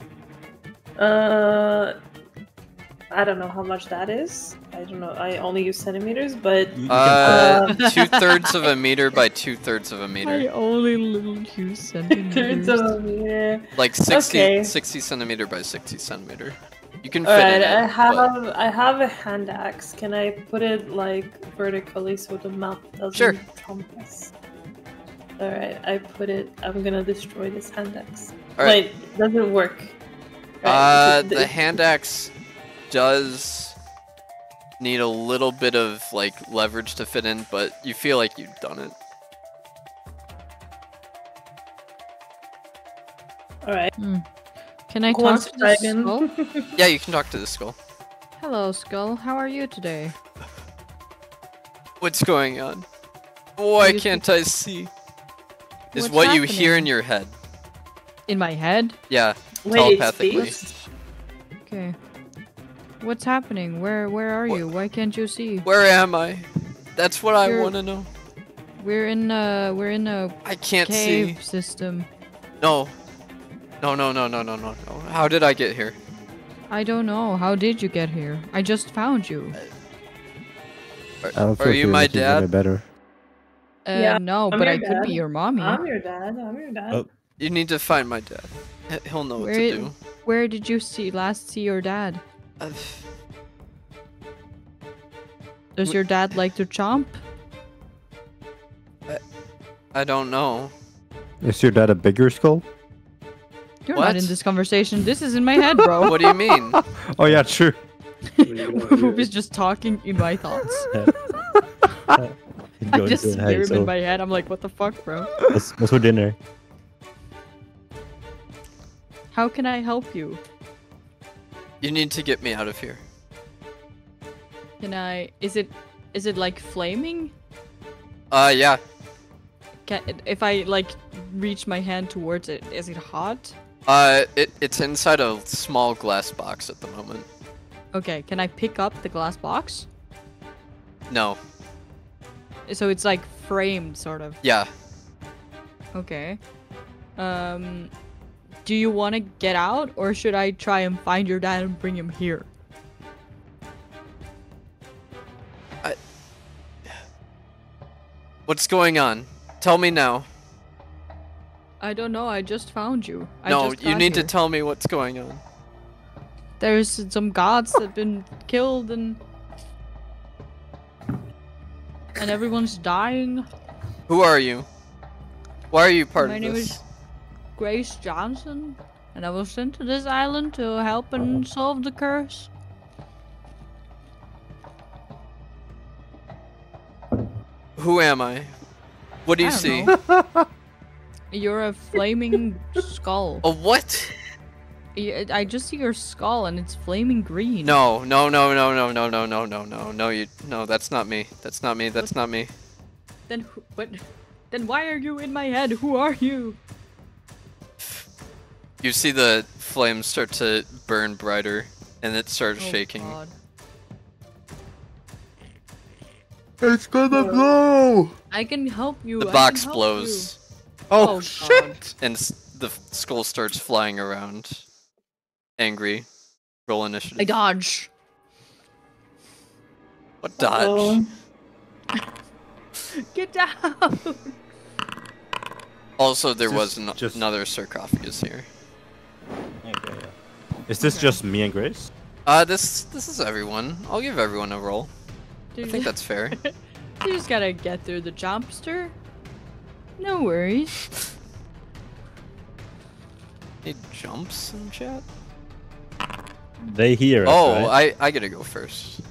Uh, I don't know how much that is. I don't know. I only use centimeters, but You, you can Uh, Uh, two thirds of a meter by two thirds of a I meter, only little use it's centimeters. a meter. like sixty, Okay. sixty centimeter by sixty centimeter. You can fit All in right, it. I but- have I have a hand axe. Can I put it like vertically so the mouth doesn't Sure. compass? All right, I put it. I'm gonna destroy this hand axe. All right. Wait, doesn't work. Uh, th- the hand axe does need a little bit of like leverage to fit in, but you feel like you've done it. All right. Can I Who wants talk to to the dive in? skull? Yeah, you can talk to the skull. Hello, skull. How are you today? What's going on? Why You can't I see? Is What's what you hear in happening? your head. In my head? Yeah, Wait, it telepathically. speaks? Okay. What's happening? Where where are What- you? Why can't you see? Where am I? That's what I You're- want to know. We're in uh we're in a I can't cave see. system. No. No, no, no, no, no, no, no. How did I get here? I don't know. How did you get here? I just found you. Are, I don't are think you you're my making it any dad? better. Uh, Yeah, no, I'm but your I could be dad. your mommy. I'm your dad. I'm your dad. Oh. You need to find my dad. H- He'll know what Where, to do. where did you see last see your dad? Uh, Does Wh- your dad like to chomp? I don't know. Is your dad a bigger skull? You're What? not in this conversation. This is in my head, bro. What do you mean? Oh yeah, true. Whoop is just talking in my thoughts. I Going just to the hear him hazel. in my head. I'm like, what the fuck, bro? What's, what's for dinner? How can I help you? You need to get me out of here. Can I? Is it? Is it like flaming? Uh, yeah. Can, if I like reach my hand towards it, is it hot? Uh, it, it's inside a small glass box at the moment. Okay. Can I pick up the glass box? No. So it's like framed, sort of. Yeah. Okay. Um, do you want to get out, or should I try and find your dad and bring him here? What's going on? Tell me now. I don't know. I just found you. I No, just you got need here. to tell me what's going on. There's some gods that've been killed and and everyone's dying. Who are you? Why are you part My of name this? is Grace Johnson, and I was sent to this island to help and solve the curse. Who am I? What do you I don't see? know. You're a flaming skull. A what? Y- I just see your skull, and it's flaming green. No, no, no, no, no, no, no, no, no, no, no. You, no, that's not me. That's not me. That's not me. Then, who, but, then why are you in my head? Who are you? You see the flames start to burn brighter, and it starts Oh, shaking. God. It's gonna blow! I can help you. The I box can help blows, Oh, Oh, shit! and s- the f- skull starts flying around. Angry. Roll You. I initiative. dodge. What dodge? Oh. Get down. Also, there Just- was an- just- another sarcophagus here. Okay, yeah. Is this just me and Grace? Uh, this this is everyone. I'll give everyone a roll. I Dude, think that's fair. you just gotta get through the jumpster. No worries. Any jumps in chat? They hear us, Oh, right? I I gotta go first.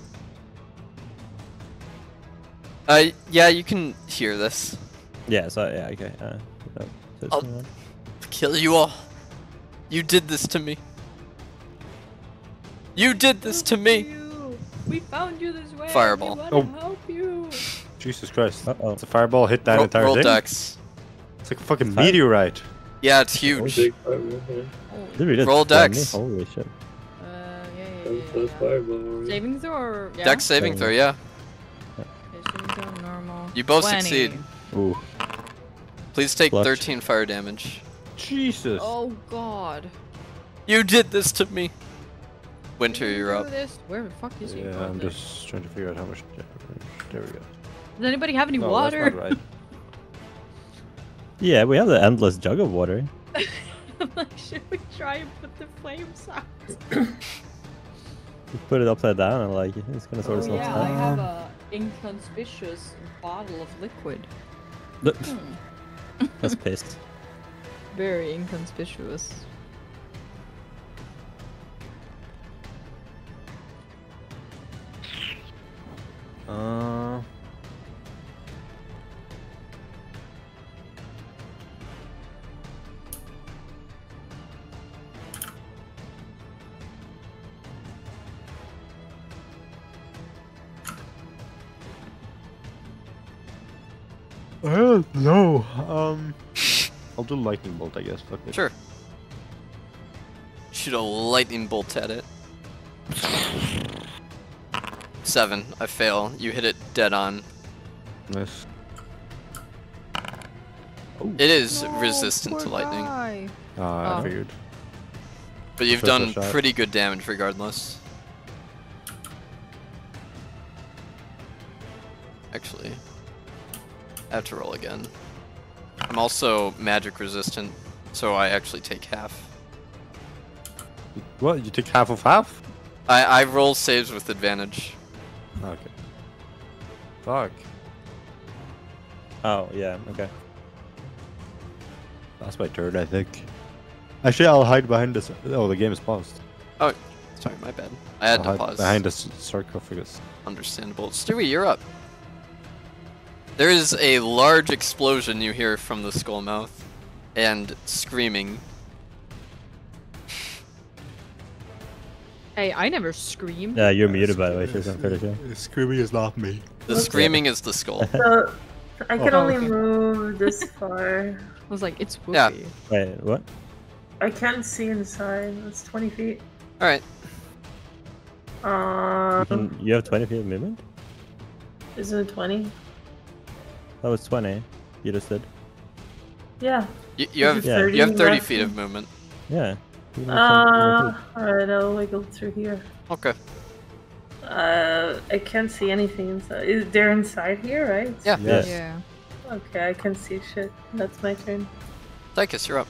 Uh, yeah, you can hear this. Yeah, so, yeah, okay. Uh, uh, so it's I'll- me then. Kill you all. You did this to me. You did this to me. You. We found you this way. Fireball. We wanna Oh. help you. Jesus Christ. Uh-oh. It's a fireball hit that Roll, entire roll thing? dex. It's like a fucking Fire- meteorite. Yeah, it's huge. Big fireball, yeah. Oh. They really Roll threatened me. dex. Holy shit. Uh, yeah, yeah, yeah, That's, yeah, that's yeah. fireball. yeah. Saving throw or yeah? Dex saving throw, yeah. Okay, saving throw, normal. You both twenty. succeed. Ooh. Please take Clutch. thirteen fire damage. Jesus. Oh God. You did this to me. Winter, Did you you're do up. This? Where the fuck is he? Yeah, Oh, I'm there. just trying to figure out how much. There we go. Does anybody have any No, water? that's not right. Yeah, we have the endless jug of water. I'm like, should we try and put the flames out? You put it upside down and like it's gonna sort Oh itself yeah, I out. have a inconspicuous bottle of liquid. Look, Hmm. That's pissed. Very inconspicuous. Uh. Well, no. Um, I'll do lightning bolt, I guess. Fuck it. Sure. Shoot a lightning bolt at it. Seven. I fail. You hit it dead on. Nice. It is resistant to lightning, Guy. Uh, I Oh. figured. but you've Triple done shot. pretty good damage regardless. Actually, I have to roll again. I'm also magic resistant, so I actually take half. What? You take half of half? I, I roll saves with advantage. Okay. Fuck. Oh yeah, okay. That's my turn, I think. Actually, I'll hide behind this. Oh, the game is paused. Oh, sorry, my bad. I had I'll to hide pause. behind this sarcophagus. Understandable. Stewie, you're up. There is a large explosion you hear from the skull mouth, and screaming. Hey, I never screamed. Yeah, you're muted by the way, Shiz, I'm pretty sure. Screaming is not me. The screaming is the skull. So I can Oh, only okay. move this far. I was like, it's Whoopi. Yeah. Wait, what? I can't see inside. It's twenty feet. Alright. You, Um, can, you have twenty feet of movement? isn't it twenty? That was twenty. You just did. Yeah. You, you have Yeah. you have thirty left? feet of movement. Yeah. You can have some- Uh, alright, I'll wiggle through here. Okay. Uh, I can't see anything inside. Is they're inside here, right? Yeah. Yes. Yeah. Okay, I can see shit. That's my turn. Tychus, you're up.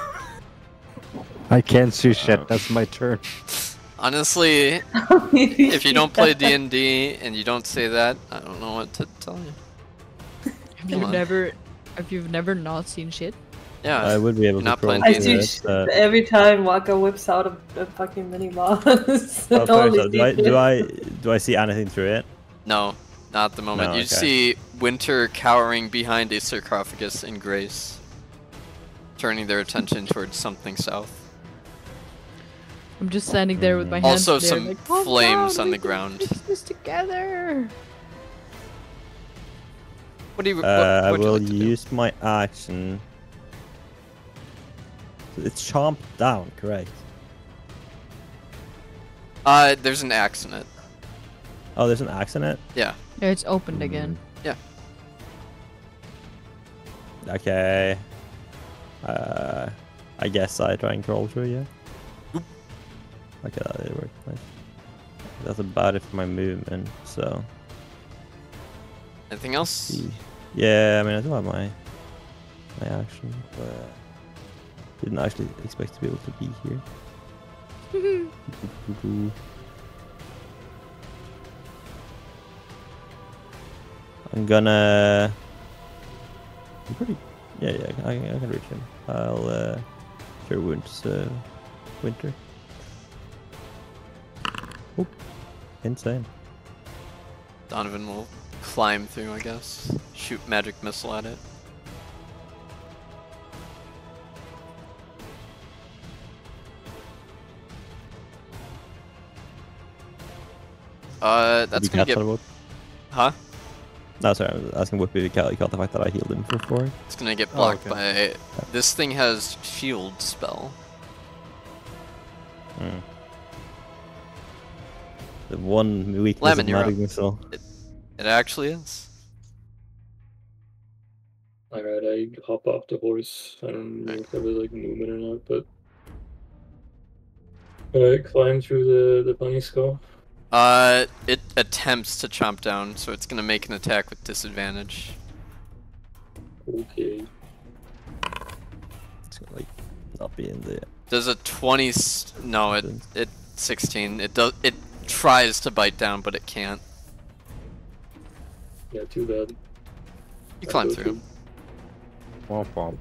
I can't see shit. That's my turn. Honestly, if you don't play D and D and you don't say that, I don't know what to tell you. Have Come you on. never, have you never not seen shit? Yeah. I would be able You're not to crawl playing I through see it, sh- uh, every time Waka whips out a, a fucking mini boss. oh, sorry, so do I do I do I see anything through it? No, not at the moment. No, you okay. see Winter cowering behind a sarcophagus in Grace, turning their attention towards something south. I'm just standing there with my hands Also there, some like, "Calm flames down, on we the can ground. fix this together. What do you? What, Uh, I what'd you will like to do? use my action. It's chomped down, correct? Uh, there's an axe in it. Oh, there's an axe in it? Yeah. Yeah, it's opened again. Yeah. Okay. Uh, I guess I try and crawl through, yeah? Oop. Okay, that did work. Nice. That's about it for my movement, so... Anything else? see. Yeah, I mean, I do have my my action, but didn't actually expect to be able to be here. I'm gonna. I'm pretty. Yeah, yeah, I, I can reach him. I'll uh, cure wounds, uh, Winter. Oh, insane. Donovan will climb through, I guess. Shoot magic missile at it. Uh, that's Did you gonna catch get. that about- Huh? No, sorry, I was asking what we caught the fact that I healed him before. It's gonna get Oh, blocked okay. by. This thing has shield spell. Hmm. The one weakness Lemon, of you're magic up. missile. It actually is. Alright, I hop off the horse. I don't know if that was like movement or not, but I climb through the the bunny skull. Uh, it attempts to chomp down, so it's gonna make an attack with disadvantage. Okay. It's gonna like not be in the. Does a twenty? s- No, it it sixteen. It does. It tries to bite down, but it can't. Yeah, too bad. You I climb go through. Womp womp.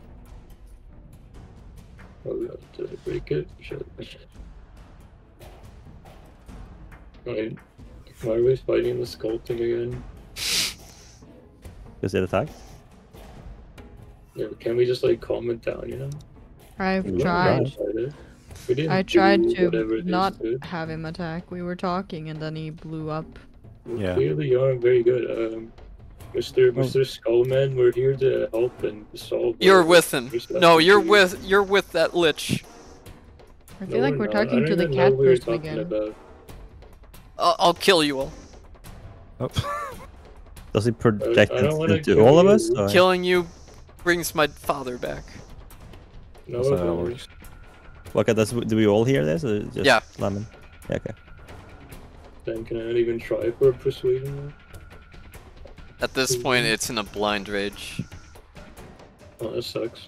Oh, we have to break it. Shit. Alright. Why are we fighting the skull thing again? Because it attacked? Yeah, can we just like calm it down, you know? I've Yeah, tried. right. Fight it. We didn't I tried do to whatever it is not to it. have him attack. We were talking and then he blew up. We Yeah. clearly aren't very good. Um, Mister Oh. Mister Skullman, we're here to help and solve. You're whatever with him. is left No, to you're do. with you're with that lich. I No, feel like we're not. I talking don't to the even know cat who we're person talking again. about. I'll, I'll kill you all. Oh. Does he project I don't wanna into kill all of you. us? Or? Killing you brings my father back. No, That's how it that works. works. Okay, does, do we all hear this? Or just Yeah. Lemon? Yeah, okay. Then can I not even try for a persuasion? At this point, it's in a blind rage. Oh, that sucks.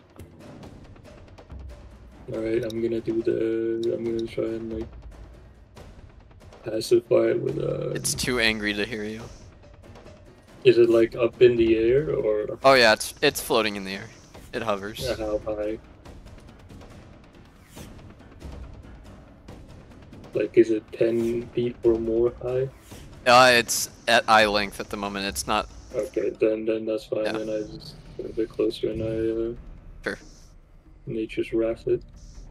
Alright, I'm gonna do the. I'm gonna try and like pacify it with uh. It's too angry to hear you. Is it like up in the air or Oh yeah, it's it's floating in the air. It hovers. how high? Like, is it ten feet or more high? Uh, it's at eye length at the moment. It's not. Okay, then then that's fine. Yeah. Then I just get a bit closer and I uh. Sure. Nature's wrath it.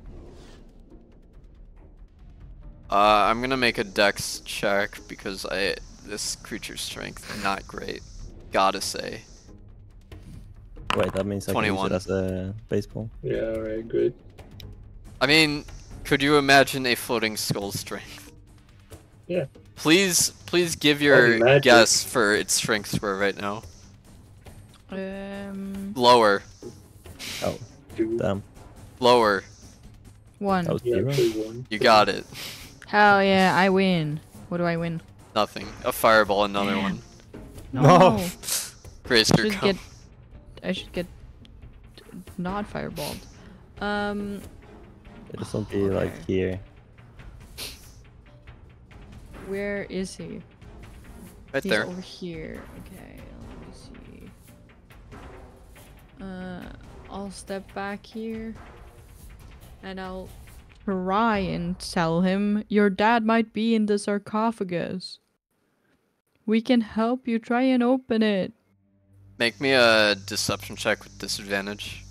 Uh, I'm gonna make a dex check because I this creature's strength not great. Gotta say. Wait, that means I can use twenty-one. it as a baseball. Yeah. Alright. Great. I mean, could you imagine a floating skull strength? Yeah. Please, please give That'd your be magic. guess for its strength score right now. Um, Lower, Oh, Two. damn. lower. one. That was Yeah, zero. actually one. You got it. Hell yeah, I win. What do I win? Nothing. A fireball, another Man. one. No. Grace, I your should come. get. I should get not fireballed. Um, It'll still be like Okay. here. where is he? Right He's there. over here. Okay, let me see. Uh, I'll step back here, and I'll try and tell him your dad might be in the sarcophagus. We can help you. Try and open it. Make me a deception check with disadvantage.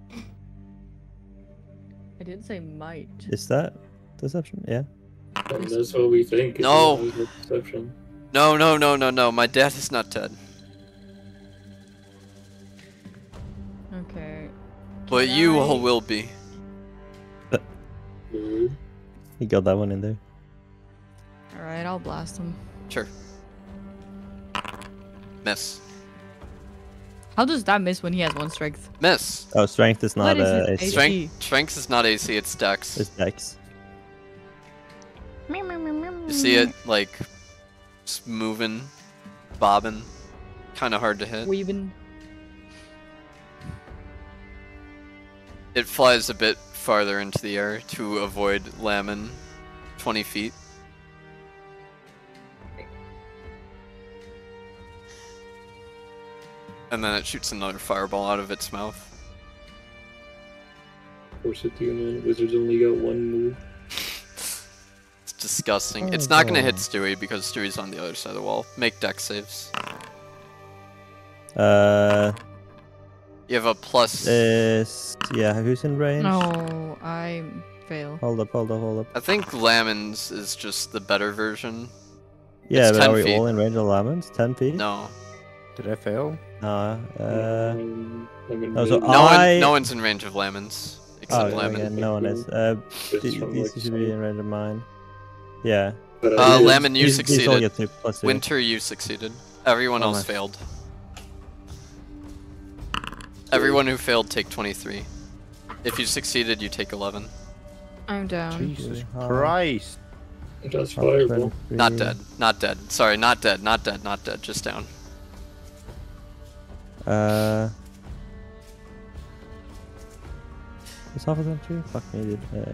I didn't say might. Is that deception? Yeah. And that's what we think. is No. that was a deception. No, no, no, no, no. My dad is not dead. Okay. But Can you I- all will be. Weird. He got that one in there. All right, I'll blast him. Sure. Miss. How does that miss when he has one strength? Miss. Oh, strength is not What is uh, his A C. AC? Strength. Strength is not A C. It's Dex. It's Dex. You see it like just moving, bobbing. Kind of hard to hit. Weaving. It flies a bit farther into the air to avoid Lamon, twenty feet. And then it shoots another fireball out of its mouth. Force it to you, man. Wizards only got one move. It's disgusting. Oh, It's not gonna hit God. Stewie because Stewie's on the other side of the wall. Make dex saves. Uh, You have a plus. is yeah. Who's in range? No, I fail. Hold up, hold up, hold up. I think Lamon's is just the better version. Yeah, It's but ten are we feet. all in range of lemons? Ten feet? No. Did I fail? No. Uh. Um, I'm in no, so mid- No I- one no one's in range of Lamon's. Oh, Except Lamon. yeah, no one is. Uh, Just th- from, these like, should be in range of mine. Yeah. but Uh, I did- Lamon, you These- these all succeeded. get two plus two. Winter, you succeeded. Everyone Oh, else nice. failed. Everyone who failed take twenty-three. If you succeeded, you take eleven. I'm down. Jesus Uh, Christ. That's Oh, fireball. Not twenty-three. dead. Not dead. Sorry, not dead. Not dead. Not dead. Just down. Uh. Is half of them true? Fuck me, dude. Uh,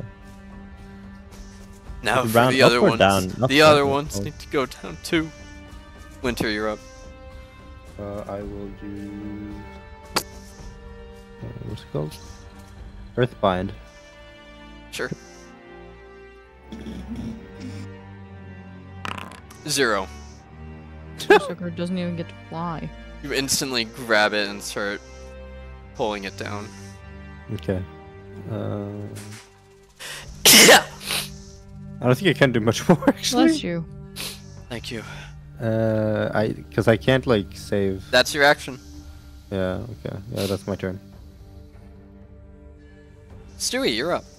Now Is it for round the up other or ones. down? Not The down, other not ones down. need to go down too. Winter, you're up. Uh, I will do. Uh, what's it called? Earthbind. Sure. Zero. Sucker doesn't even get to fly. You instantly grab it and start pulling it down. Okay. Uh, Yeah. I don't think I can do much more actually. Bless you. Thank you. Uh, I because I can't like save. That's your action. Yeah. Okay. Yeah, that's my turn. Stewie, you're up.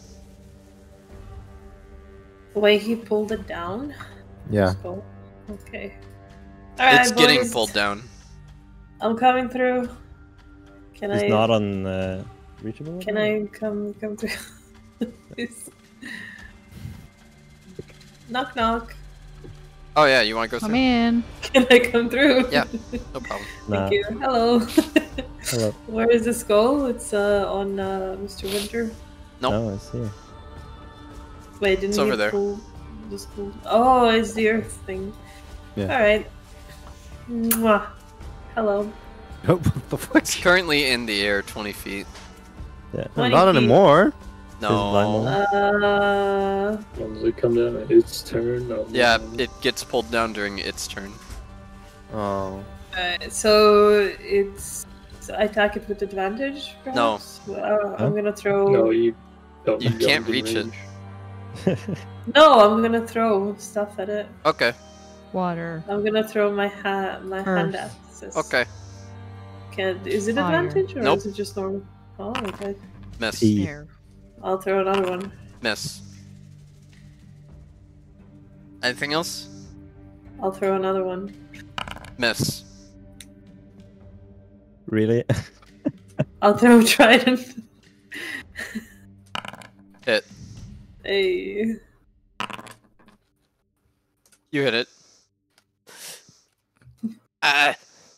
The way he pulled it down. Yeah. Skull. Okay. Alright, It's getting boys. pulled down. I'm coming through. Can It's I? not on uh, reachable. Can I come come through? Please. Knock knock. Oh yeah, you want to go Come through? in. Can I come through? Yeah. No problem. Nah. Thank you. Hello. Hello. Where is the skull? It's uh on uh, Mister Winter. Nope. No, I see. Wait, didn't It's he over there. pull the skull? Oh, it's the earth thing. Yeah. All right. Mwah. Hello. Oh, what the fuck? It's currently in the air, twenty feet. Yeah. twenty Not feet. anymore. No. blind Uh, Once it come down, it's turn. um, Yeah, it gets pulled down during its turn. Oh. uh, so it's I attack it with advantage. No. Perhaps? Uh, I'm gonna throw. No, you don't. You don't can't in reach it. range. No, I'm gonna throw stuff at it. Okay. Water. I'm gonna throw my hand, my hand Earth. axes. Okay. Can is it Fire. advantage or Nope. is it just normal? Oh, okay. Miss. P. Air. I'll throw another one. Miss. Anything else? I'll throw another one. Miss. Really? I'll throw trident. Hit. Hey. You hit it. Ah.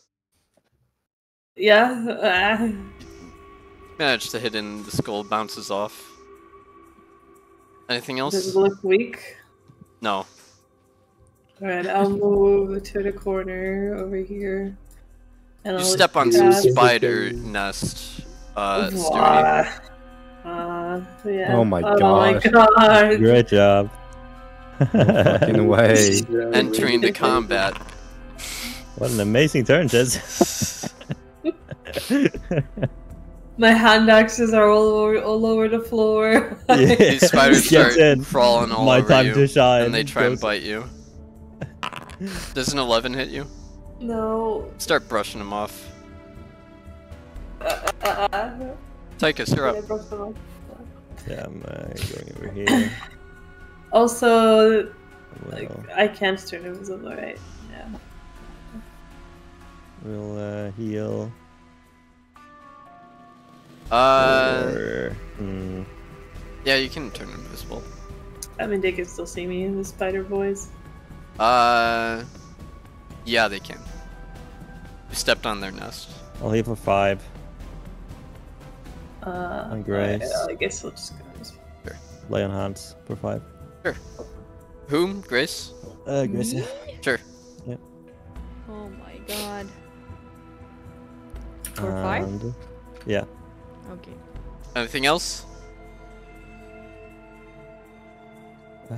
Yeah. Uh, Managed to hit in, the skull bounces off. Anything does else? it look weak? No. Alright, I'll move to the corner over here. And You I'll step on grab- some spider nest, uh, Stewie. Wah. Uh, yeah. Oh my Oh gosh. my god. Great job. Fucking way. Yeah, Entering the really. combat. What an amazing turn, Jez. My hand axes are all over, all over the floor. Yeah. These spiders Gets start in. crawling all My over time you, to shine. and they try and Goes- bite you. Does an eleven hit you? No. Start brushing them off. Uh, uh, uh, Tychus, you're yeah, up. broke them off. Yeah, I'm uh, going over here. Also, like, We'll, I can't turn invisible, right? Yeah. we'll uh, heal. Uh, or, hmm, yeah, you can turn invisible. I mean, they can still see me, the spider boys. Uh, yeah, they can. You stepped on their nest. I'll heal for five. Uh, On Grace. I, I guess I'll just go this way. Lay on hands for five. Whom? Grace? Uh, Grace. yeah. Sure. Oh my god. For five? And- Yeah. Okay. Anything else? Uh,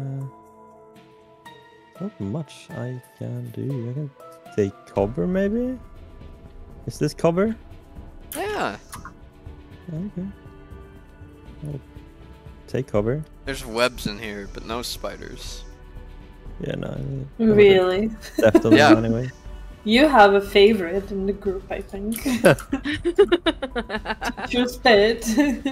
not much I can do. I can take cover, maybe? Is this cover? Yeah. Okay. I'll take cover. There's webs in here, but no spiders. Yeah, no. Really? Definitely Yeah. anyway. You have a favorite in the group, I think. Just it.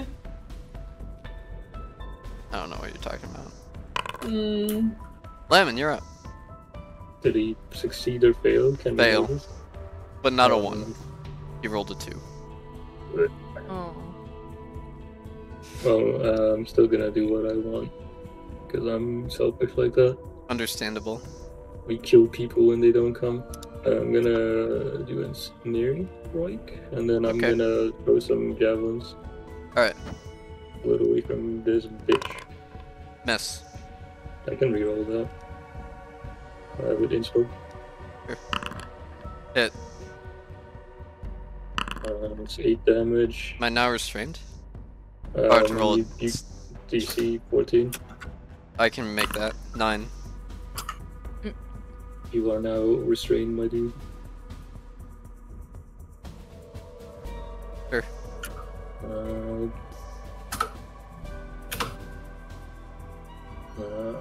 I don't know what you're talking about. mm, Lemon, you're up. Did he succeed or fail? Can we Fail. know this? But not a Um, one. You rolled a two. Oh. Well, uh, I'm still gonna do what I want. Because I'm selfish like that. Understandable. We kill people when they don't come. Uh, I'm gonna do ensnaring, like, and then I'm Okay. gonna throw some javelins. Alright. A little away from this bitch. Miss. I can reroll that. Uh, with inspo. Hit. Uh, it's eight damage. Am I now restrained? Uh, Oh, I have to roll you- you- D C fourteen. I can make that. Nine. You are now restrained, my dude. Sure. Uh, uh,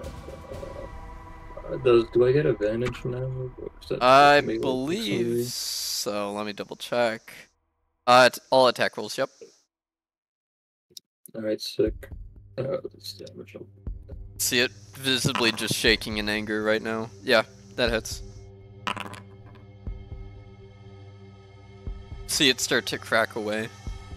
does do I get advantage now? Or is that I maybe believe something? so. Let me double check. Uh, it's all attack rolls. Yep. All right, sick. Uh, this damage. See it visibly just shaking in anger right now. Yeah, that hits. See it start to crack away.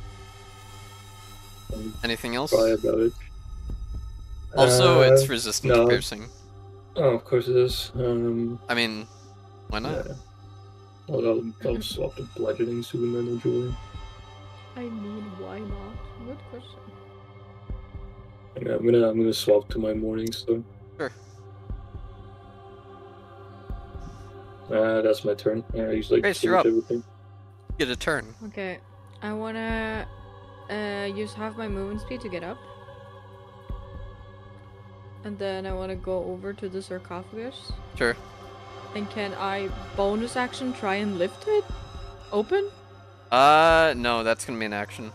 Um, Anything else? Cry about it. Also, Uh, it's resistant no. to piercing. Oh, of course it is. Um, I mean, why not? yeah. I'll, I'll, I'll swap to bludgeoning soon then, Julie. I mean, why not? Good question. Yeah, I'm gonna I'm gonna swap to my morning star. Sure. Uh, that's my turn. Yeah, I usually Grace, change you're up. everything. Get a turn. Okay, I wanna uh, use half my movement speed to get up. And then I wanna go over to the sarcophagus. Sure. And can I bonus action try and lift it? Open? Uh, no, that's gonna be an action.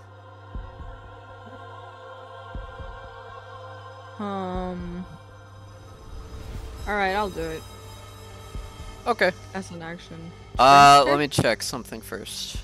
Um. Alright, I'll do it. Okay. As an action. Uh, Strength let me check? check something first.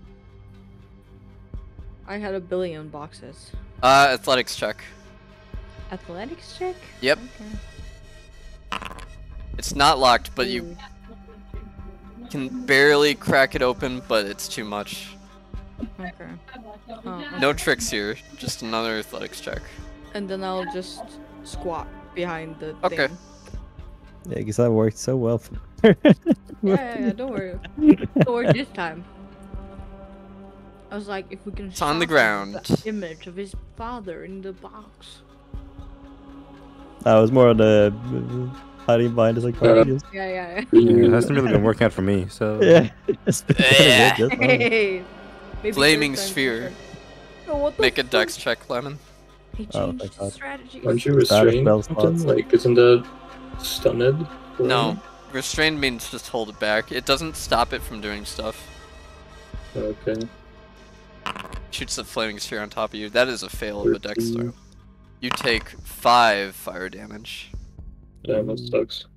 I had a billion boxes. Uh, athletics check. Athletics check? Yep. Okay. It's not locked, but you Ooh, can barely crack it open, but it's too much. Okay. Oh. No tricks here, just another athletics check. And then I'll just squat behind the Okay. thing. Yeah, because that worked so well for Yeah, yeah, yeah, don't worry. Don't worry this time. I was like, if we can It's on the sharpen ground. the image of his father in the box. That was more of the uh, hiding behind the sarcophagus. Yeah, yeah, Yeah, it hasn't really been working out for me, so... Yeah. It's been kinda Yeah. good, yeah. just now. Hey, maybe Flaming third time sphere. better. Oh, what the Make a fuck? dex check, Lemon. He Oh, changed thank his God. strategy. Aren't you That is restrained? spell Something? slots. Like, isn't that stunned? No, restrained means just hold it back. It doesn't stop it from doing stuff. Okay. Shoots the flaming sphere on top of you. That is a fail of a dex thirteen. throw. You take five fire damage. Damn, that sucks.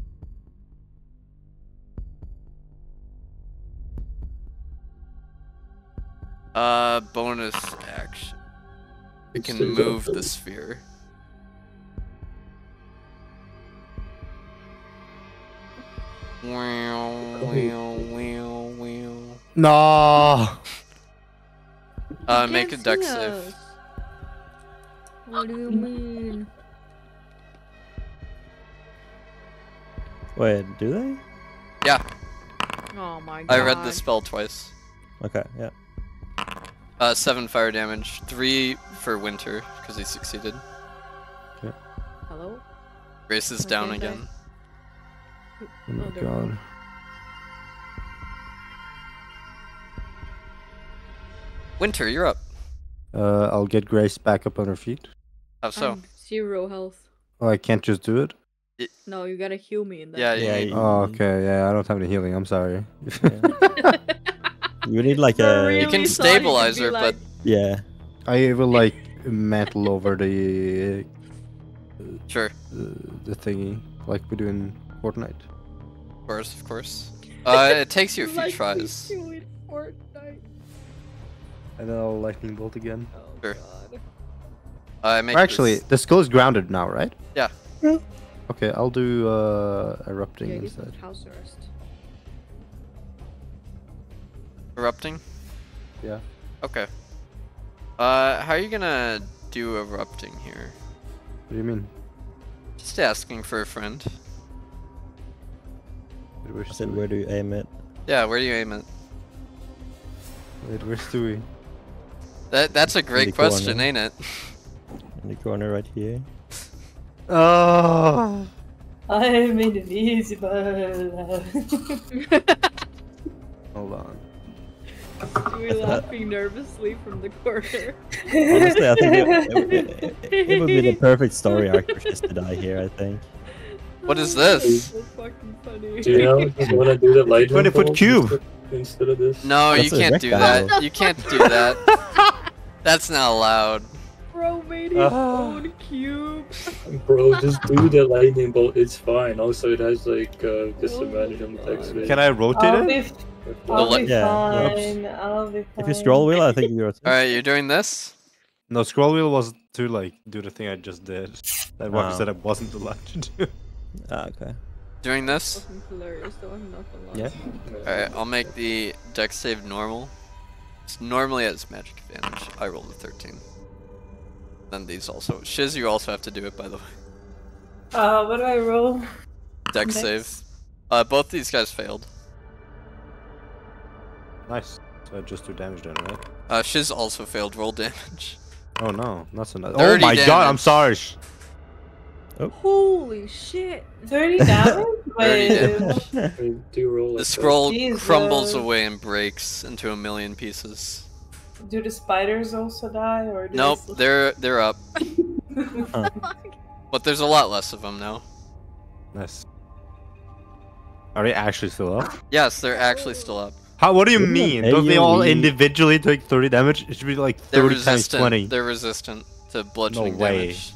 Uh, bonus action. You can Stays move up. the sphere. Wow, wow, wow, wow. No! Uh, You make a can't dex see save. us. What do you mean? Wait, do they? Yeah, Oh my god. I read the spell twice. Okay, yeah. Uh, seven fire damage, three for Winter because he succeeded. Hello? Grace is Okay, down bye. again. Oh my Oh, there- god. Winter, you're up. Uh, I'll get Grace back up on her feet. How so? I'm zero health. Oh, I can't just do it? No, you gotta heal me in that. Yeah, Yeah, you you- Oh, okay, yeah, I don't have any healing, I'm sorry. You need like I a... really You can thought you could stabilize be her, like- but Yeah. I will, like, mantle over the, sure, uh, the thingy, like we do in Fortnite. of course, of course. Uh, it takes you a few Like we tries. do in Fortnite. And then I'll lightning bolt again. Oh Sure. god. I make Or actually, this- the skull is grounded now, right? Yeah. Okay, I'll do uh, erupting Yeah, get instead. some house arrest. erupting. Yeah. Okay. Uh, how are you gonna do erupting here? What do you mean? Just asking for a friend. Wait, where's I said, Stewie? where do you aim it? Yeah, where do you aim it? Wait, where's Stewie? That that's a great the question, corner. ain't it? In the corner right here. Oh! I'm invisible. Hold on. We're laughing nervously from the corner. Honestly, I think it, it, it, it would be the perfect story arc for Fist to die here, I think. What is this? So fucking funny. Do you know if you want to do the lightning twenty foot bolt cube. instead- instead of this? No, That's you a can't do rectangle. that. You can't do that. That's not allowed. Bro made his Ah. own cube. Bro, just do the lightning bolt. It's fine. Also, it has like uh, disadvantage on the text. phase. Can I rotate I'll it? be, I'll li- be Yeah, fine. I'll be fine. If you scroll wheel, I think you're. Alright, you're doing this? No, scroll wheel was to like do the thing I just did. That Walker Oh. said I wasn't allowed to do. Ah, okay. Doing this? Fucking hilarious though, I'm not gonna lie. Yeah. Alright, I'll make the dex save normal. It's normally at its magic advantage. I rolled a thirteen. Then these also. Shiz, you also have to do it, by the way. Uh, what do I roll? Dex Dex. save. Uh, both these guys failed. Nice. So I just do damage then, right? Uh, Shiz also failed roll damage. Oh no, not so nice. Oh thirty my god, I'm damage. sorry. Holy shit. thirty damage? thirty Wait, damage. Wait, do you roll The like scroll Jesus. crumbles away and breaks into a million pieces. do the spiders also die, or do Nope, they they're they're up. Huh. But there's a lot less of them now. Nice. Are they actually still up? Yes, they're actually still up. How? What do you Wouldn't an mean? Don't they all AoE individually take thirty damage? It should be like They're thirty times resistant. twenty. They're resistant to bludgeoning way. damage.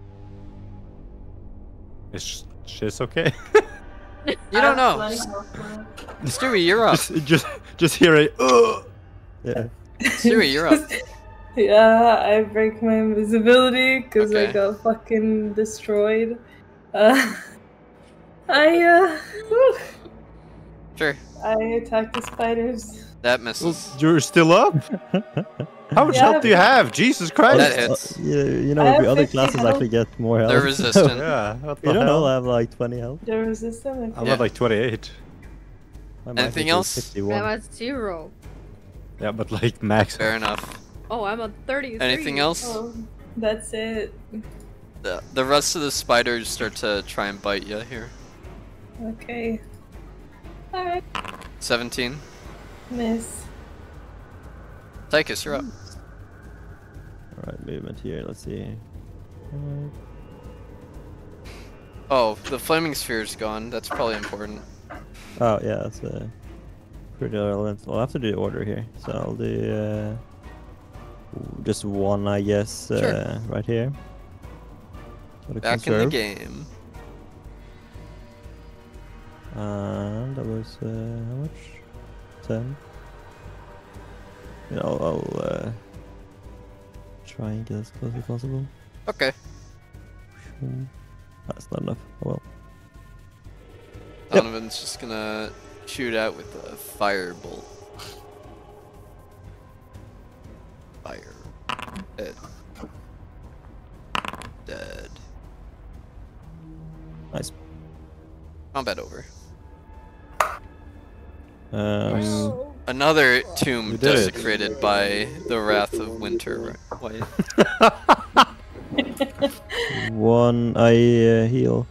It's just, just okay. You don't know. Stewie, you're up. just, just, just hear it. Ugh. Yeah. Stewie, you're up. Yeah, I break my invisibility because I Okay. got fucking destroyed. Uh, I uh, whew, Sure, I attack the spiders. that misses. You're still up? How much Yeah, health do you have? Jesus Christ! That hits. Uh, you, you know, I have the other fifty classes health. actually get more health. They're resistant. Yeah, what the You don't hell? know, I have like twenty health. They're resistant. I'm Yeah. at like twenty-eight. My max Anything is else? fifty-one. I'm at zero. Yeah, but like max. Fair enough. Oh, I'm at thirty-three. Anything else? Oh, that's it. The, the rest of the spiders start to try and bite you here. Okay. Alright, seventeen. miss. Tychus, you're up. Alright, movement here, let's see. Alright. Oh, the flaming sphere's gone. That's probably important. Oh, yeah, that's uh, pretty relevant. I'll have to do order here. So I'll do uh, just one, I guess, uh, Sure. right here. Gotta Back in the conserve. game. And that was, uh, how much? ten. Yeah, I'll, I'll uh, try and get as close as possible. Okay. Hmm. That's not enough. Oh well. Donovan's just gonna shoot out with a firebolt. Fire. Dead. Dead. Nice. Combat over. Um, Another tomb We did it. desecrated by the wrath of winter. White. one, I uh, heal.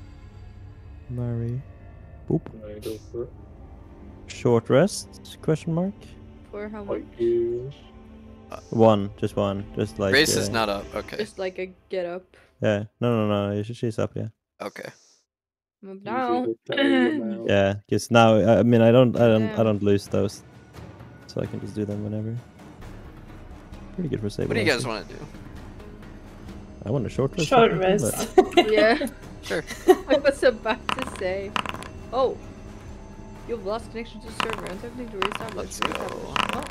Mary. Boop. I go for it. Short rest? Question mark. For how much? Like you. One, just one, just like. Grace uh, is not up. Okay. Just like a get up. Yeah, no, no, no. she- She's up. Yeah, Okay. Move Usually down. the tiny amount. yeah. Because now, I I mean, I don't, I don't, I Yeah. don't lose those, so I can just do them whenever. Pretty good for saving. What do you guys want to do? I want a short rest. Short technically, rest. Yeah. Sure. I was about to say. Oh. You've lost connection to the server. I'm attempting to reestablish. Let's go. Reestablish. Oh.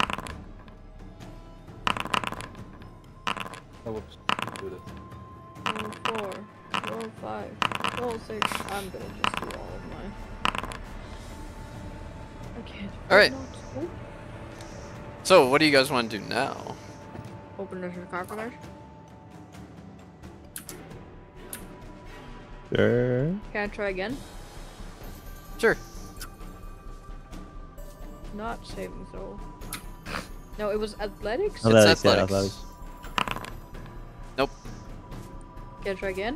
Oh, whoops. Do this. Roll four. Roll five. Roll six. I'm gonna just do all of mine. I can't. Alright. not- Oh. So, what do you guys want to do now? Open the sarcophagus. Sure. Can I try again? Sure. Not saving throw. No, it was athletics. Oh, Athletics, yeah, athletics. athletics. Nope. Can I try again?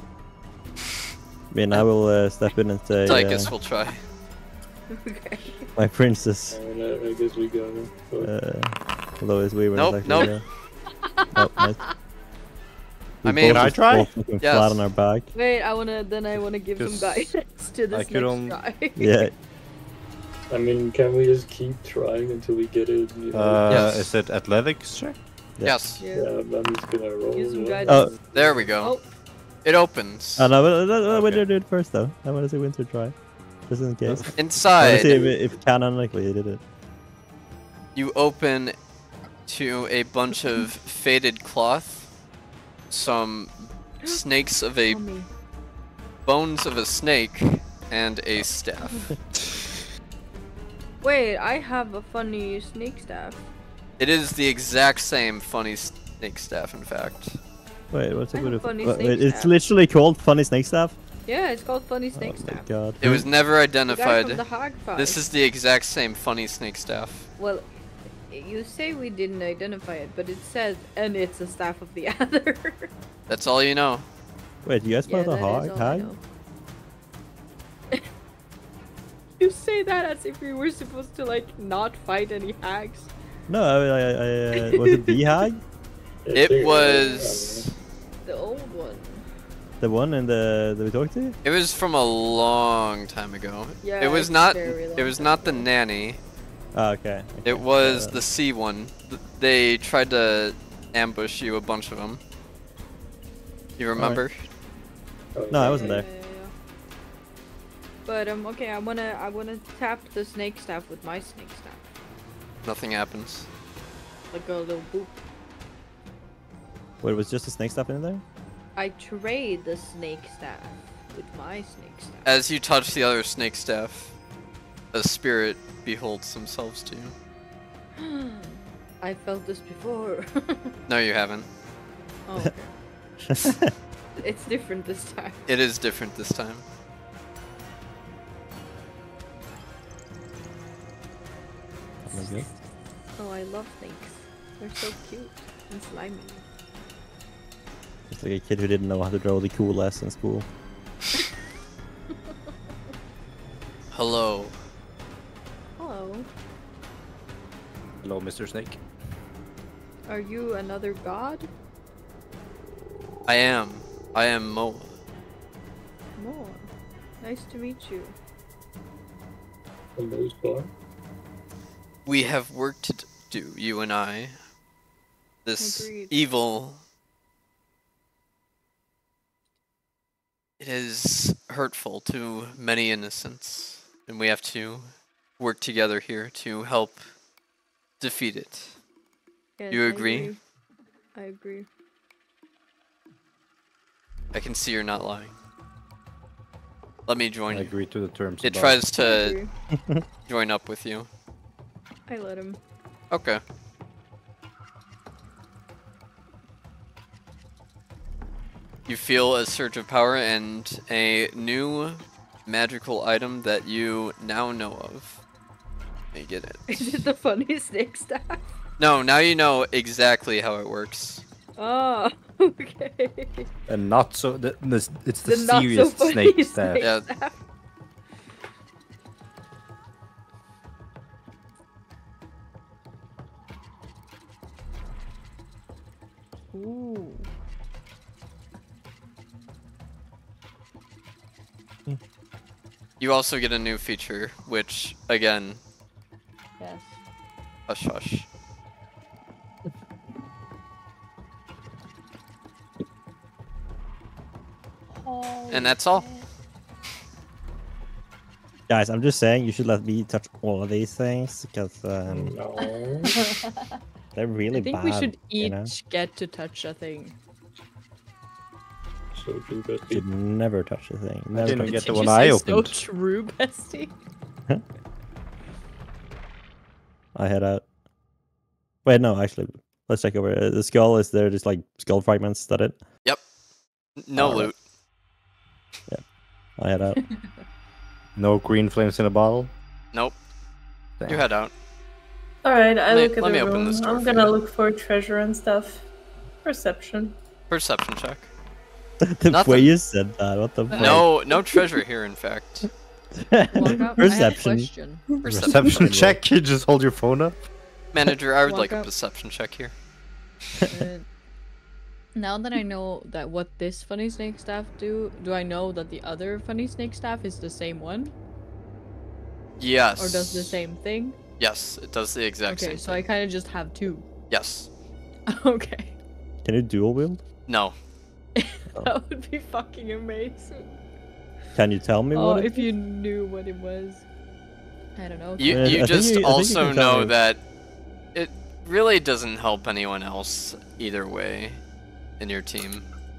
I mean, I will uh, step in and say, Tychus uh, will try. Okay. my princess. And uh, I guess we go. But Uh, although it's weird when Nope, it's nope. actually. Uh, oh, nice. We I mean- both Can I just try? fall fucking Yes. flat on our back. Wait, I wanna then I wanna give some Because guidance to this I next could on- try. Yeah. I mean, can we just keep trying until we get it? You know? Uh, Yes. Is it athletics check? Yeah. Yes. Yeah. yeah, I'm just gonna roll. Use some one. guidance. There we go. Oh, It opens. Oh no, but, but, but Okay. Winter do it first though. I want to see Winter try. Just in case. I want to Inside, see if, if canonically he did it. you open to a bunch of faded cloth, some snakes of a mommy. bones of a snake, and a staff. Wait, I have a funny snake staff. It is the exact same funny snake staff, in fact. Wait, what's I it have with? funny Wait, snake wait, it's staff. literally called Funny Snake Staff? Yeah, it's called funny Oh snake my staff. god. It was never The guy identified. from the Hog Fight. This is the exact same funny snake staff. Well, you say we didn't identify it, but it says, and it's a staff of the other. That's all you know. Wait, you guys Yeah, found a that is hog? all I hag? know. You say that as if we were supposed to like not fight any hags. No, I, I, I, uh, was it the hag? Yeah, figure It out, was. The old one. The one in the that we talked to? It was from a long time ago. Yeah, it was it's not. very long It was time not the ago. nanny. Oh, okay. okay. It was Uh, the C one. Th- They tried to ambush you, a bunch of them. You remember? Oh, No, I yeah. wasn't there. Yeah, yeah, yeah. But um, okay, I wanna, I wanna tap the snake staff with my snake staff, Nothing happens. like a little boop. Wait, was just a snake staff in there? I trade the snake staff with my snake staff. As you touch the other snake staff, a spirit beholds themselves to you. I felt this before. No, you haven't. Oh, okay. It's different this time. It is different this time. Oh my god. Oh, I love snakes. They're so cute and slimy. It's like a kid who didn't know how to draw the cool S in school. Hello. Hello. Hello, Mister Snake. Are you another god? I am. I am Moa. More. Nice to meet you. For the most part. We have work to d- do, you and I. This Agreed. evil. It is hurtful to many innocents, and we have to work together here to help defeat it. Yes, You I agree? I agree. I can see you're not lying. Let me join I you. agree to the terms. It above. tries I to agree. join up with you. I let him. Okay. You feel a surge of power and a new magical item that you now know of. Let me get it. Is it the funny snake staff? No, now you know exactly how it works. Oh, okay. And not so. The, this, it's the, The not so serious funny snake staff. Yeah. staff. Ooh. You also get a new feature, which, again, Yes. hush hush. And that's all. Guys, I'm just saying you should let me touch all of these things because um, No. they're really I think bad. we should each you know? get to touch a thing. So do You that. should never touch a thing. Never didn't touch get a the Did one you I say so opened. true, bestie. I head out. Wait, no, actually, let's check over. Uh, The skull is there, just like skull fragments. Is that it? N- No Alright. loot. I head out. No green flames in a bottle. Nope. Damn. You head out. Alright, I Let- look at let the me open room. this door I'm for gonna you. look for treasure and stuff. Perception. Perception check. the Nothing. way you said that, what the fuck? No, no treasure here, in fact. Walk up. Perception. I have a question. Reception check. You just hold your phone up. Manager, I would Walk like a up. perception check here. Uh, Now that I know that what this funny snake staff do, do I know that the other funny snake staff is the same one? Yes. Or does the same thing? Yes, it does the exact Okay, same so thing. I kind of just have two. Yes. Okay. Can you dual wield? No. That would be fucking amazing. Can you tell me Oh, what it if you knew what it was. I don't know. You Uh, I you think just you- I think you also can tell know me. that it really doesn't help anyone else either way in your team.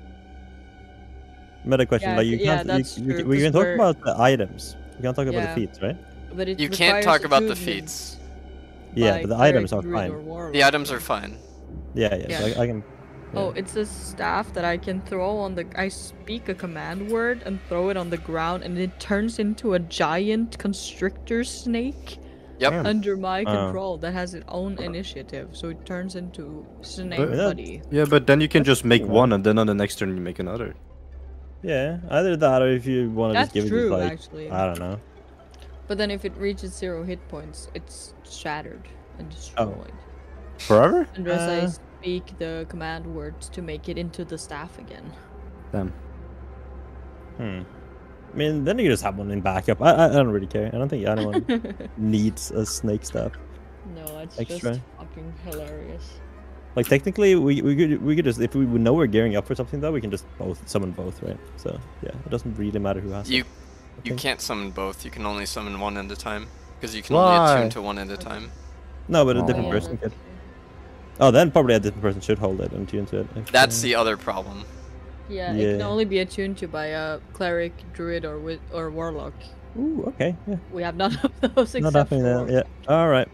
Meta question, Yeah, like you yeah, can't, that's you, you, true, we 'cause can talk we're- about the items. We can't talk about Yeah. the feats, right? But it You can't requires talk about the attunement feats. Yeah, by but the items cleric, are druid, fine. or warlock. The items are fine. Yeah, yeah. Yeah. So I, I can. Oh, yeah. it's a staff that I can throw on the. I speak a command word and throw it on the ground, and it turns into a giant constrictor snake Yep. Damn. under my Oh. control that has its own initiative. So it turns into snake But- buddy. Yeah, but then you can just make Yeah. one, and then on the next turn you make another. Yeah, either that or if you want to That's just give true, it like actually. I don't know. But then if it reaches zero hit points, it's shattered and destroyed. Forever? Unless I Uh. speak the command words to make it into the staff again. Damn. Hmm. I mean, then you just have one in backup. I, I, I don't really care. I don't think anyone needs a snake staff. No, it's Extra. just fucking hilarious. Like technically, we we could we could just if we know we're gearing up for something though, we can just both summon both, right? So yeah, it doesn't really matter who has You it. I you think. can't summon both. You can only summon one at a time because you can Why? only attune to one at a time. No, but a Oh. different Yeah, person that's could. Oh, then probably a different person should hold it and tune to it. if, That's uh, the other problem. Yeah, it can Yeah. only be attuned to by a cleric, druid, or wi- or warlock. Ooh, okay, yeah. We have none of those Not except happening for. then. Yeah. All right.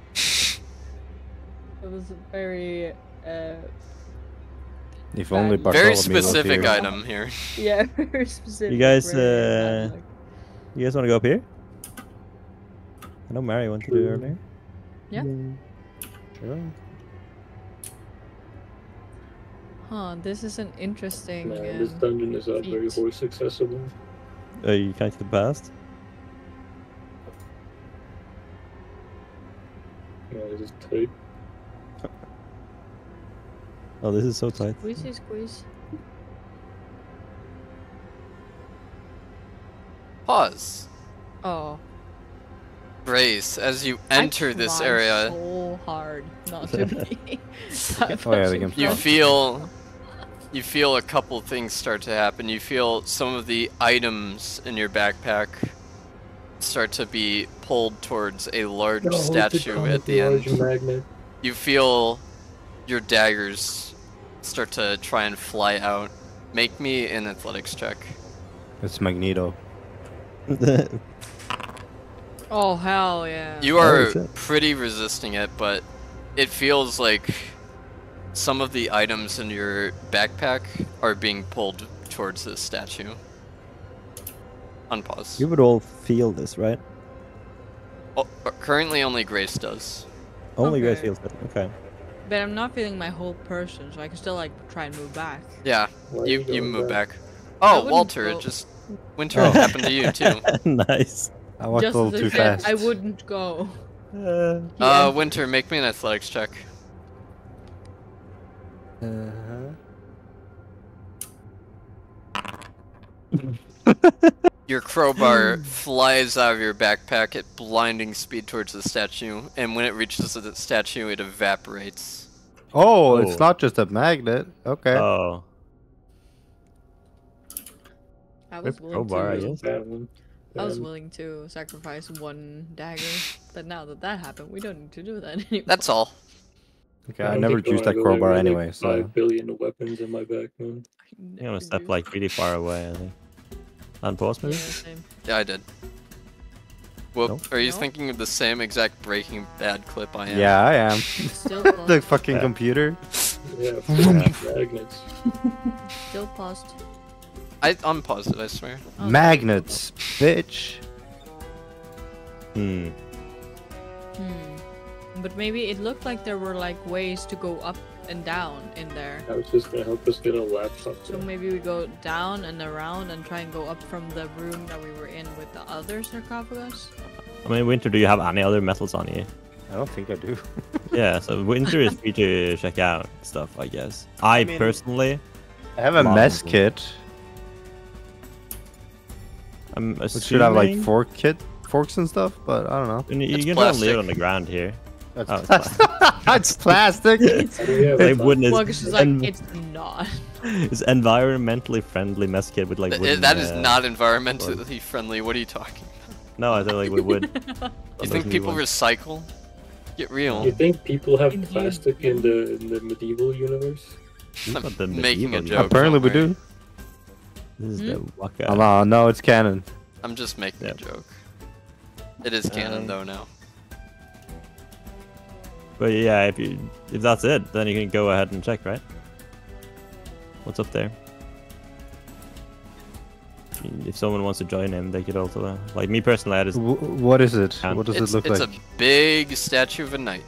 It was very, uh, If only Bad luck. Very Bartholomew was specific here. item here. yeah, very specific. You guys, very uh, bad luck. You guys want to go up here? I know Mary wanted to do it earlier. Yeah. Sure. Huh, this is an interesting. Man, this um, dungeon is not very feat. horse accessible. Uh, you can't get past. Yeah, this is tight. Oh, this is so tight. Squeezy squeeze. Pause. Oh. Brace as you I enter this tried area. So hard not to be. that Oh, yeah, they much can- You in feel you feel a couple things start to happen. You feel some of the items in your backpack start to be pulled towards a large Oh, it's a statue at the large end. magnet. You feel your daggers start to try and fly out. Make me an athletics check. It's Magneto. Oh hell yeah. You are shit. pretty resisting it, but it feels like some of the items in your backpack are being pulled towards this statue. Unpause. You would all feel this, right? Oh, currently only Grace does. Only Grace Okay. feels it. Okay. But I'm not feeling my whole person, so I can still like try and move back. Yeah, Why are you you you going move back? back. I Oh, wouldn't Walter, go- it just winter Oh. it happened to you too. Nice. I walked Just a little as too I said, fast. I wouldn't go. Uh, He Uh, entered. Winter, make me an athletics check. Your crowbar flies out of your backpack at blinding speed towards the statue, and when it reaches the statue, it evaporates. Oh, Oh. it's not just a magnet. Okay. oh. I was Rip willing crowbar, I to. guess. Bad one. I was Um, willing to sacrifice one dagger, but now that that happened, we don't need to do that anymore. That's all. okay, I I don't never think I used wanna that go there. crowbar I have, like, anyway, so. Five billion weapons in my back, man. You're gonna step like really far away, I think. Unpause Yeah, maybe? same. Yeah, I did. Whoop, Nope. are you No? thinking of the same exact Breaking Bad clip I am? Yeah, I am. Still the paused. fucking Yeah. computer. Yeah, magnets. Still paused. I unpaused it, I swear. Oh, Magnets, bitch. Hmm. Hmm. But maybe it looked like there were like ways to go up and down in there. I was just gonna help us get a laptop. So maybe we go down and around and try and go up from the room that we were in with the other sarcophagus. I mean, Winter, do you have any other metals on you? don't think I do. Yeah, so winter is free to check out stuff, I guess. I, I mean- personally, I have a Love mess them. kit, I'm which should have like assuming- fork kit, forks and stuff, but I don't know. and you, you It's can probably leave it plastic. on the ground here. That's Oh, it's plastic. It's plastic. Yeah, They but- wouldn't. Well, 'cause she's like, en- it's not. it's environmentally friendly mess kit with like. Th- wooden, that is uh, not environmentally friendly. What are you talking about? No, I thought like we would. You think people recycle? Get real. You think people have Indeed. plastic in the in the medieval universe? We've got the I'm making a medieval joke. Apparently we don't do. This is the waka. Oh, no, no, it's canon. I'm just making Yeah. a joke. It is canon Um, though now. But yeah, if you if that's it, then you can go ahead and check, right? What's up there? I mean, if someone wants to join in, they could also uh, like me personally. I just W- what is it? Um, What does It's, it look it's like? a big statue of a knight.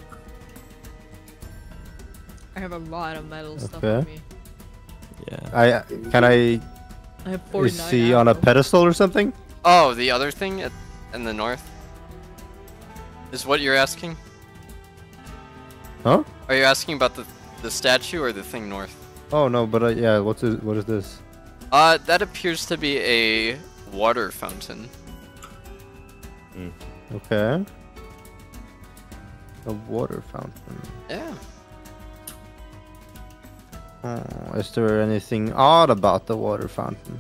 I have a lot of metal stuff Okay. on me. yeah. I can I I have forty-nine. is he on a ammo. pedestal or something? Oh, the other thing at, in the north? Is what you're asking? Huh? Are you asking about the the statue or the thing north? Oh no, but uh, yeah, what's it, what is this? Uh, that appears to be a water fountain. Okay. A water fountain. Yeah. Oh, is there anything odd about the water fountain?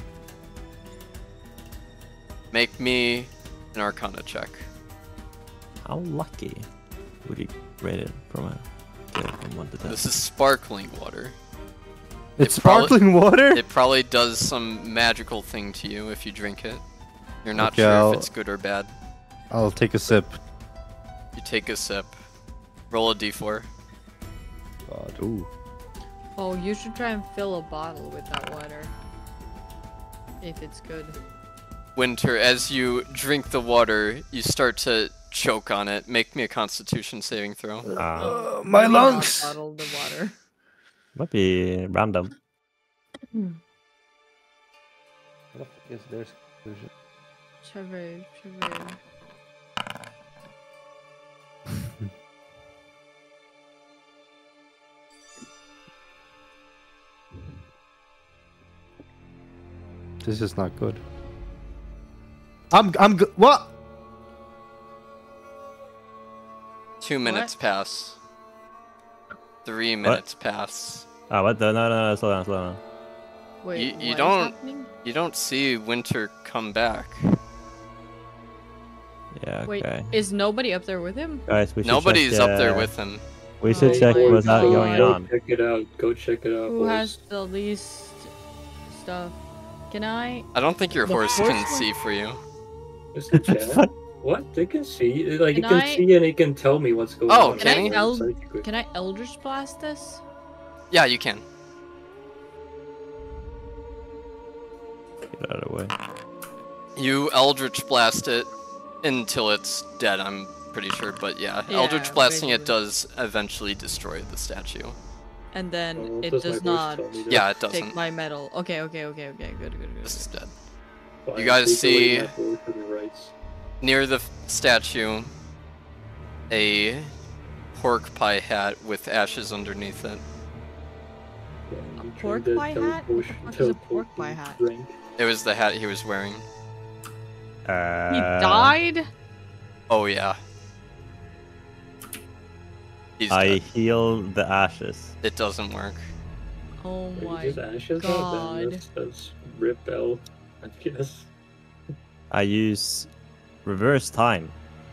Make me an Arcana check. How lucky would you rate it from a scale from one to ten? This is sparkling water. It's It probably- sparkling water? It probably does some magical thing to you if you drink it. You're not Okay, sure I'll- if it's good or bad. I'll take a sip. You take a sip. Roll a d four. God. Ooh. Oh, you should try and fill a bottle with that water. If it's good. Winter, as you drink the water, you start to choke on it. Make me a constitution saving throw. Uh, my Maybe not lungs! Bottle the water. might be random. Is there's Chévere, chévere. This is not good. I'm I'm go- what? Two minutes pass. Three minutes pass. Oh, what? The, no, no, no, slow down, slow down. Wait, You- you what is don't- happening? You don't see Winter come back. Yeah, Wait, okay. is nobody up there with him? Guys, we should Nobody's check, up there uh, with him. We should Oh check my what's that God. going Go on. check it out. Go check it out. Who boys. has the least stuff? Can I? I don't think your The horse horse can one- see for you. Is the chat? What? They can see. Like, you Can can I- see and it can tell me what's going Oh, on. can I It's el- psychic. Can I Eldritch Blast this? Yeah, you can. Get out of the way. You Eldritch Blast it until it's dead, I'm pretty sure. But yeah, Yeah, Eldritch Blasting it basically. does eventually destroy the statue. And then Oh, what it does my does voice not tell me that? Yeah, it take doesn't. my metal. Okay, okay, okay, okay. Good, good, good. This is good. dead. Fine, you guys take away see- my voice to the rights. Near the f- statue, a pork pie hat with ashes underneath it. Yeah, you pork drink the pie hat? What the teleport- fuck is a pork pie teleporting hat? drink. It was the hat he was wearing. Uh, He died? Oh yeah. He's I dead. heal the ashes. It doesn't work. Oh Wait, my just ashes out? God. Then that's, that's rip L, I guess. I use reverse time.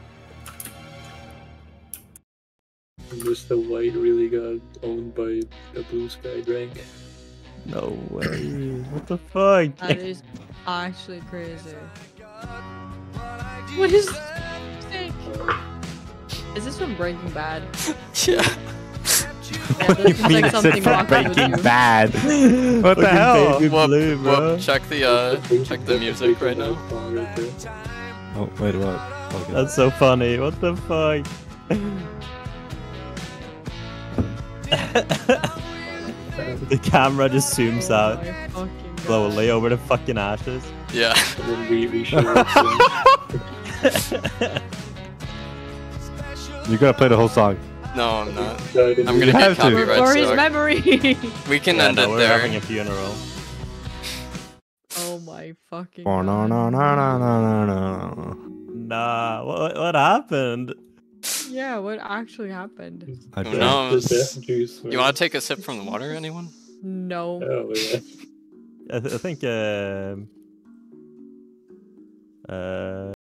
Mister White really got owned by a blue sky drink. No way. What the fuck? That is actually crazy. What is this music? Is this from Breaking Bad? Yeah. Yeah, this is like something Rocky would do. Bad? What the Fucking hell? baby Whoop, blue, bro. whoop, check the uh, check the music right now. Oh wait, what? Okay. That's so funny. What the fuck? The camera just zooms Oh out my fucking God. slowly over the fucking ashes. Yeah. And then we, we show it. You gotta play the whole song. No, I'm not. Died in I'm the- gonna have get to. copyright For his struck. memory. We can Yeah, end no, it we're there. having a funeral. Oh my fucking Oh, no, god. no, no, no, no, no, no. Nah, what what happened? Yeah, what actually happened? I Who drank. knows? The death juice, You man. want to take a sip from the water, anyone? No. Hell yeah. I, th- I think uh, uh